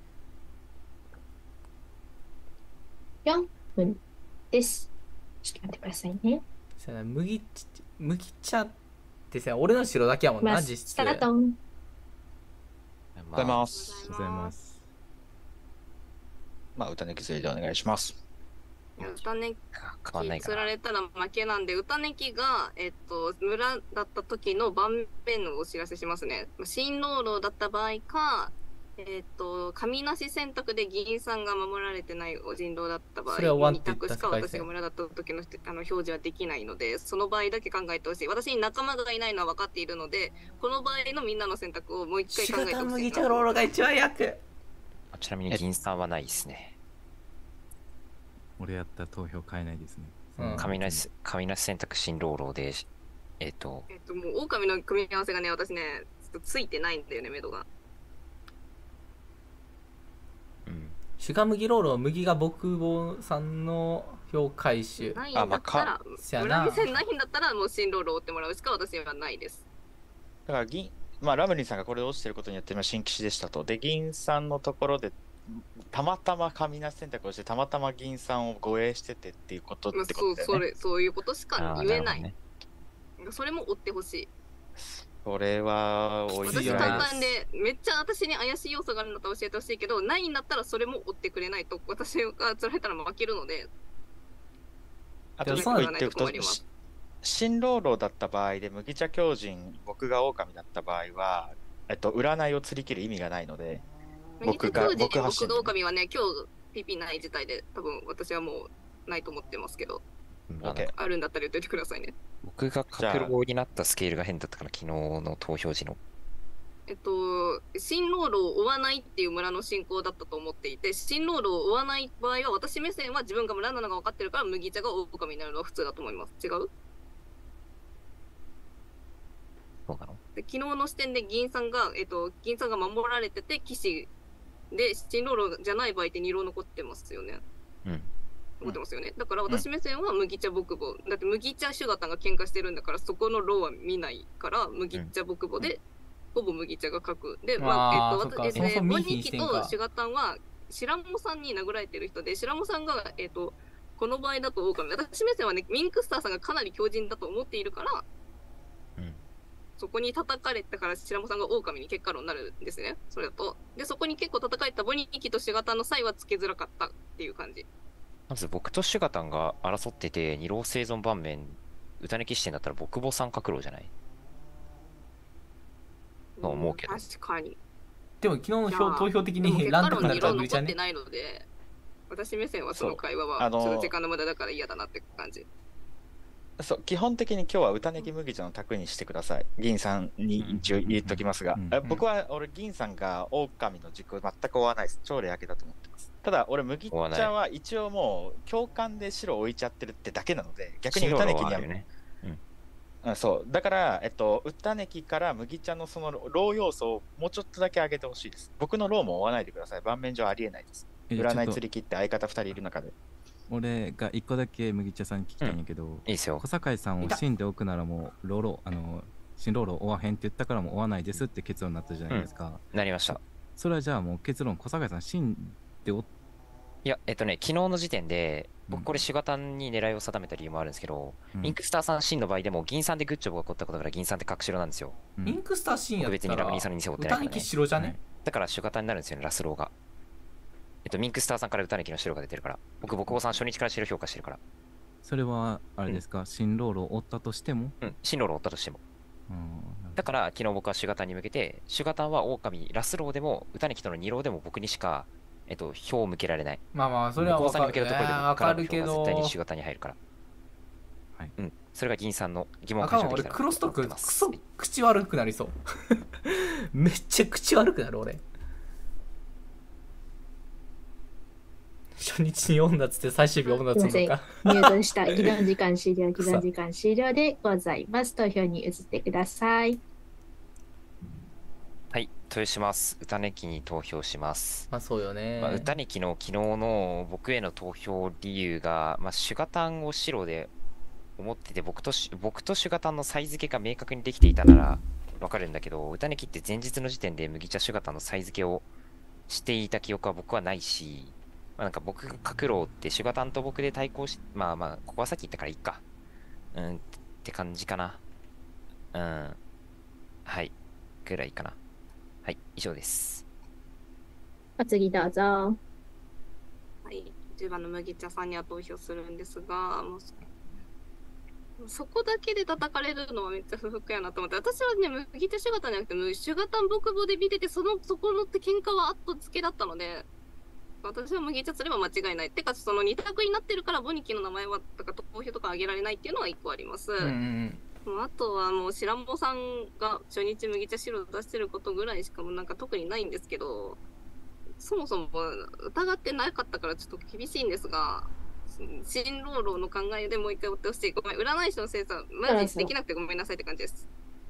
4分です。ちょっと待ってくださいね。 麦茶ってさ、俺の城だけやもんな、実質。 スタートン。 おはようございます。 おはようございます。 まあ、歌抜き勢でお願いします。 歌根き釣られたら負けなんで、歌根きが、村だった時の盤面のお知らせしますね。新老老だった場合か、神なし選択で議員さんが守られてないお人狼だった場合、2択しか私が村だった時の表示はできないので、その場合だけ考えてほしい。私に仲間がいないのは分かっているので、この場合のみんなの選択をもう一回考えてほしい。 麦茶ローロが一番役。 ちなみに銀さんはないですね。 俺やったら投票変えないですね。 神なし選択新老老で、 もう狼の組み合わせがね、私ね、ちょっとついてないんだよね、目処が。 シュガ麦ローロ、麦が僕坊さんの票回収。 ないんだったら、村見線ないんだったら、もう新老老追ってもらうしか私はないです。 だからまあ、ラムリンさんがこれで落ちてることによって、新騎士でしたと。で、銀さんのところで、たまたま神なし選択をして、たまたま銀さんを護衛しててっていうことってことだよね。 そういうことしか言えない。ね、それも追ってほしい。 これは追いづらいです。私簡単で、めっちゃ私に怪しい要素があるんだったら教えてほしいけど、ないんだったらそれも追ってくれないと、私が釣られたら負けるので。 あと1個言っておくと、新老老だった場合で、麦茶狂人、僕が狼だった場合は、占いを釣り切る意味がないので、 僕が狼はね、今日ピピない自体で、多分私はもうないと思ってますけど、あるんだったら言っといてくださいね。 僕が格ロになったスケールが変だったかな、昨日の投票時の。 新老老を追わないっていう村の進行だったと思っていて、新老老を追わない場合は、私目線は自分が村なのが分かってるから、麦茶が狼になるのは普通だと思います。違う？ そうなの？ で昨日の視点で銀さんが守られてて、騎士で新老老じゃない場合って2老残ってますよね。残ってますよね。だから私目線は麦茶僕母。だって麦茶シュガタンが喧嘩してるんだから、そこの老は見ないから、麦茶僕母で、ほぼ麦茶が書く。で、ボニキとシュガタンは白モさんに殴られてる人で、白モさんが、この場合だと狼。私目線はね、ミンクスターさんがかなり強靭だと思っているから、そこに叩かれたから白モさんが狼に結果論になるんですね。それだと。で、そこに結構叩かれたボニキとシュガタンの際はつけづらかったっていう感じ。 まず僕とシュガタンが争ってて、二老生存盤面、歌抜き視点だったら僕母さん角郎じゃないと思うけど。 確かに。 でも昨日の投票的にランクになるから無理じゃね。 残ってないので、私目線はその会話はちょっと時間の無駄だから嫌だなって感じ。 そう、基本的に今日は歌ネギ麦茶の卓にしてください。銀さんに一応言っときますが、僕は銀さんが狼の軸を全く追わないです。超レア系だと思ってます。ただ俺麦茶は一応もう共感で白置いちゃってるってだけなので、逆に歌ネギにはね。そうだから歌ネギから麦茶のそのロー要素をもうちょっとだけ上げてほしいです。僕のローも追わないでください。盤面上ありえないです。占い釣り切って相方2人いる中で。 俺が一個だけ麦茶さんに聞きたいんやけど、 いいですよ。 小堺さんを死んでおくならもう新ローロ追わへんって言ったからもう追わないですって結論になったじゃないですか。 なりました。 それはじゃあもう結論、小堺さん死んでおいや、昨日の時点で、僕これシュガタンに狙いを定めた理由もあるんですけど、インクスターさんシンの場合でも銀さんでグッジョブが起こったことから銀さんって角白なんですよ。 インクスターシンやったら別にラムニーさんに見せようってないから、ね。 歌抜き白じゃね？ だからシュガタンになるんですよね、ラスローが。ミンクスターさんから歌抜きの白が出てるから。僕母さん初日から白評価してるから。 それは、あれですか、新ロールを追ったとしても？ 新ロールを追ったとしても。だから、昨日僕はシュガタンに向けて、シュガタンは狼、ラスローでも、歌抜きとの2ローでも僕にしか票を向けられない。 まあまあ、それは向さんに向けるところでわかるけど、 絶対に手形に入るから。はい。うん。それが銀さんの疑問解消できたら。俺、クロストーク、クソ、口悪くなりそう。めっちゃ口悪くなる、俺。初日に読んだっつって最終日読んだっつってか。 入道した。議論時間終了、議論時間終了でございます。投票に移ってください。 はい、投票します。歌ネキに投票します。 まあそうよね。 歌ネキの昨日の僕への投票理由が、シュガタンを白で思ってて、僕とシュガタンのサイ付けが明確にできていたならわかるんだけど、歌ネキって前日の時点で麦茶シュガタンのサイ付けをしていた記憶は僕はないし、なんか僕が角郎ってシュガタンと僕で対抗し、ここはさっき言ったからいいか。って感じかな。はい。ぐらいかな。はい、以上です。 お次どうぞ。 はい、10番の麦茶さんには投票するんですが、もうそこだけで叩かれるのはめっちゃ不服やなと思って、私はね、麦茶シュガタンじゃなくて、シュガタン僕母で見てて、そこのって喧嘩は後付けだったので、私は麦茶すれば間違いない。てか、その2択になってるから、ボニキの名前はとか投票とかあげられないっていうのは1個あります。あとはもう白茂さんが初日麦茶白を出してることぐらいしかもなんか特にないんですけど、そもそも疑ってなかったからちょっと厳しいんですが、新郎々の考えでもう一回追ってほしい。ごめん、占い師の精査マジできなくてごめんなさいって感じです。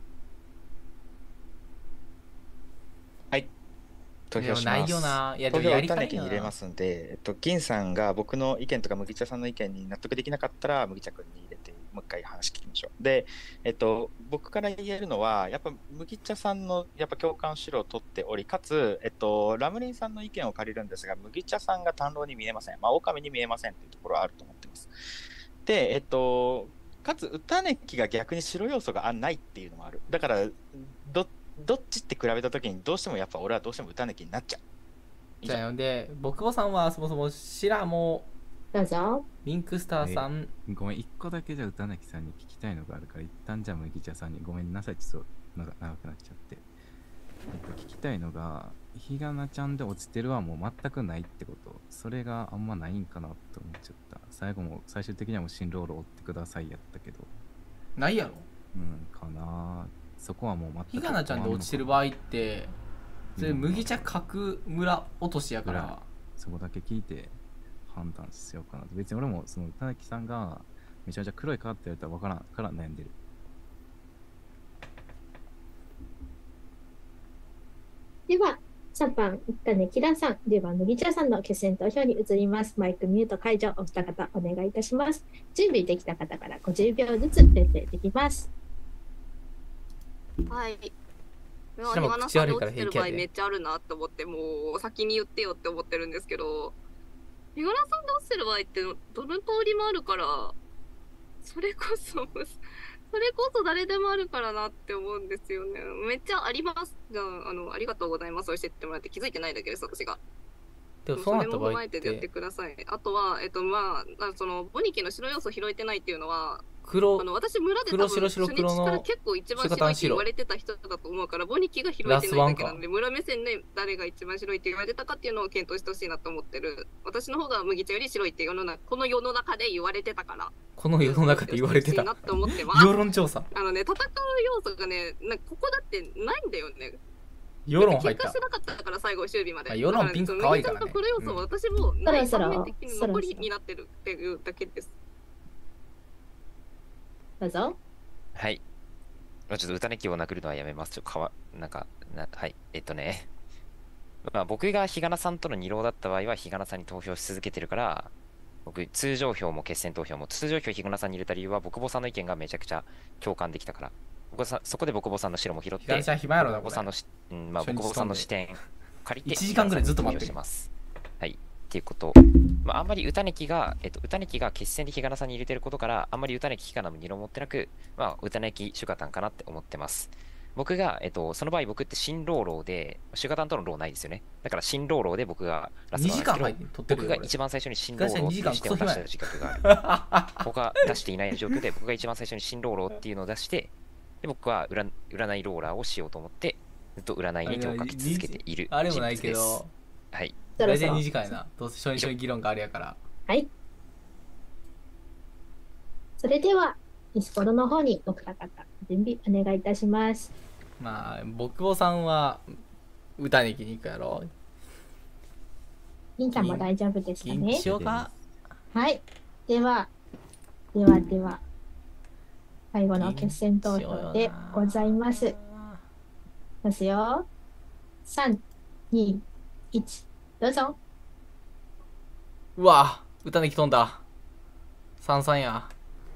はい。投票します。 ないよな。いや、 投票をでもやりたい種に入れますんで、銀さんが僕の意見とか麦茶さんの意見に納得できなかったら麦茶くんに入れてもう一回話聞きましょう。で、僕から言えるのは、やっぱ麦茶さんのやっぱ共感資料を取っており、かつ、ラムリンさんの意見を借りるんですが、麦茶さんが短老に見えません。狼に見えませんっていうところはあると思ってます。で、かつ、歌ネキが逆に白要素がないっていうのもある。だから、どっちって比べたときにどうしてもやっぱ俺はどうしても歌ネキになっちゃう。 じゃあで、僕母さんはそもそも白もどうぞ。 ミンクスターさん、 ごめん、一個だけじゃあ歌なきさんに聞きたいのがあるから、一旦じゃあ麦茶さんにごめんなさい、ちょっと長くなっちゃって。聞きたいのが、ひがなちゃんで落ちてるはもう全くないってこと。それがあんまないんかなと思っちゃった。最終的にはもう新ロール追ってくださいやったけど。 ないやろ。 かな。そこはもう全く。 ひがなちゃんで落ちてる場合って、それ麦茶角村落としやから。 そこだけ聞いて判断しようかなと。別に俺もその歌なきさんがめちゃめちゃ黒いカーって言われたら分からんから悩んでる。 では、3番、歌ネキラさん、10番、麦茶さんの決選投票に移ります。マイクミュート解除、お二方お願いいたします。準備できた方から50秒ずつ設定できます。 はい。ひがなさんで落ちてる場合めっちゃあるなって思って、もう先に言ってよって思ってるんですけど、ひがなさんで落ちてる場合ってどの通りもあるから、それこそ誰でもあるからなって思うんですよね。めっちゃあります。じゃあ、ありがとうございます。教えてもらって気づいてないだけです、私が。 でもそれも踏まえてやってください。あとは、その、ボニキの白要素拾えてないっていうのは、私村で多分初日から結構一番白いって言われてた人だと思うから、ボニキが拾えてないだけなので、村目線で誰が一番白いって言われてたかっていうのを検討してほしいなと思ってる。私の方が麦茶より白いってこの世の中で言われてたから。 この世の中で言われてた。世論調査。 戦う要素がね、ここだってないんだよね。 世論入った。 喧嘩してなかったから最後終日まで。 世論ピンク可愛いからね。 この要素は私もない反面的に残りになってるっていうだけです。 どうぞ。 はい。ちょっと歌ネキを殴るのはやめます。はい。僕がひがなさんとの二郎だった場合は、ひがなさんに投票し続けてるから、僕、通常票も決選投票も、通常票ひがなさんに入れた理由は、僕母さんの意見がめちゃくちゃ共感できたから。そこで僕母さんの白も拾って、僕母さんの視点借りて、 1時間ぐらいずっと待ってます。はい。っていうこと。あんまり歌ネキが決戦でひがなさんに入れてることから、あんまり歌ネキひがなも二郎持ってなく、歌ネキシュガタンかなって思ってます。僕が、その場合僕って新ローローで、シュガタンとのローないですよね。だから新ローローで僕がラストなんですけど、僕が一番最初に新ローローっていう視点を出した自覚がある。僕が出していない状況で、僕が一番最初に新ローローっていうのを出して、で僕は占いローラーをしようと思って、ずっと占いに手をかけ続けている人物です。はい。 大体2時間やな。どうせ初日の議論があるやから。 はい。それでは、ディスコードの方にお二方、準備お願いいたします。 まあ、僕坊さんは歌に行くやろ。 銀さんも大丈夫ですかね。 銀しようか。 はい。では、最後の決選投票でございます。いきますよ。3、2、1、どうぞ。 うわ、歌に来とんだ。33や。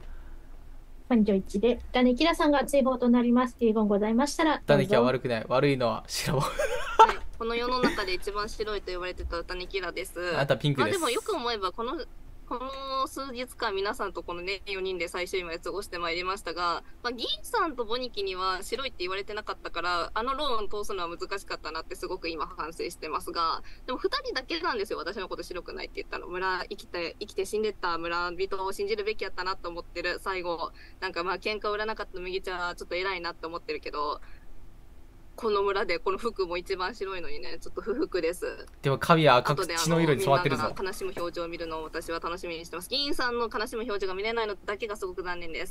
31で、歌にキラさんが追放となります。遺言ございましたら。 歌にきは悪くない。悪いのは白も。 この世の中で一番白いと言われてた歌にキラです。 あなたピンクです。 まあでもよく思えばこの数日間皆さんとこのね4人で最終日まで過ごしてまいりましたが、まあ、銀さんとボニキには白いって言われてなかったからあのローン通すのは難しかったなってすごく今反省してますが、でも2人だけなんですよ、私のこと白くないって言ったの。生きて死んでった村人を信じるべきやったなと思ってる。最後なんかまあ喧嘩売らなかった麦茶はちょっと偉いなって思ってるけど、この村でこの服も一番白いのにね、ちょっと不服です。 でも髪は赤く血の色に染まってるぞ。 悲しむ表情を見るのを私は楽しみにしてます。議員さんの悲しむ表情が見れないのだけがすごく残念です。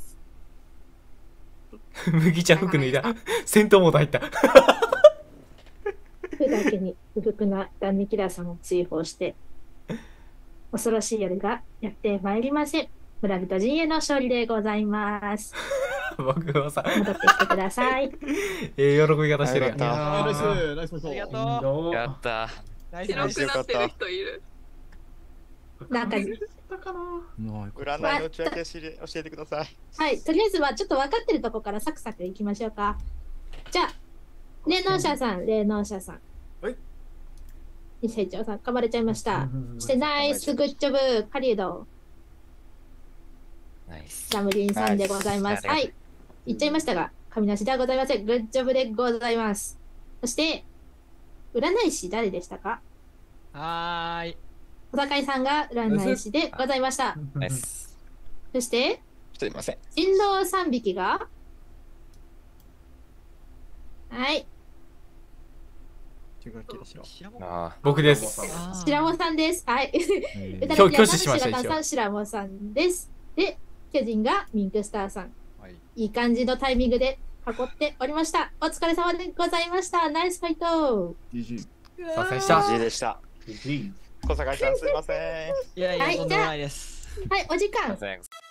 麦茶服脱いだ。戦闘モード入った。 服だけに不服なダンニキラさんを追放して、恐ろしい夜がやってまいりません。村人陣営の勝利でございます。 僕はさ、 戻ってきてください。 喜び方してるやん。 ナイス、ナイス、 ありがとう。 やった。 白くなってる人いる。 なんか、 占いの内訳教えてください。 はい、とりあえずはちょっと分かってるとこからサクサクいきましょうか。じゃあ、霊能者さん。 はい。 伊勢長さん、噛まれちゃいました。そして、ナイス、グッジョブ、カリード。 ナイス。 サムリンさんでございます。はい。言っちゃいましたが、神なしではございません。グッジョブでございます。そして、占い師誰でしたか？ はーい。 小坂井さんが占い師でございました。 ナイス。 そして、 すいません。 人狼3匹が、はい。 僕です。 白モさんです。はい。 今日挙手しました。 白モさんです。で、巨人がミンクスターさん。いい感じのタイミングで囲っておりました。お疲れ様でございました。ナイスファイト。 GG でした。小坂井さんすいません。 いやいや、とんでもないです。 はい、お時間。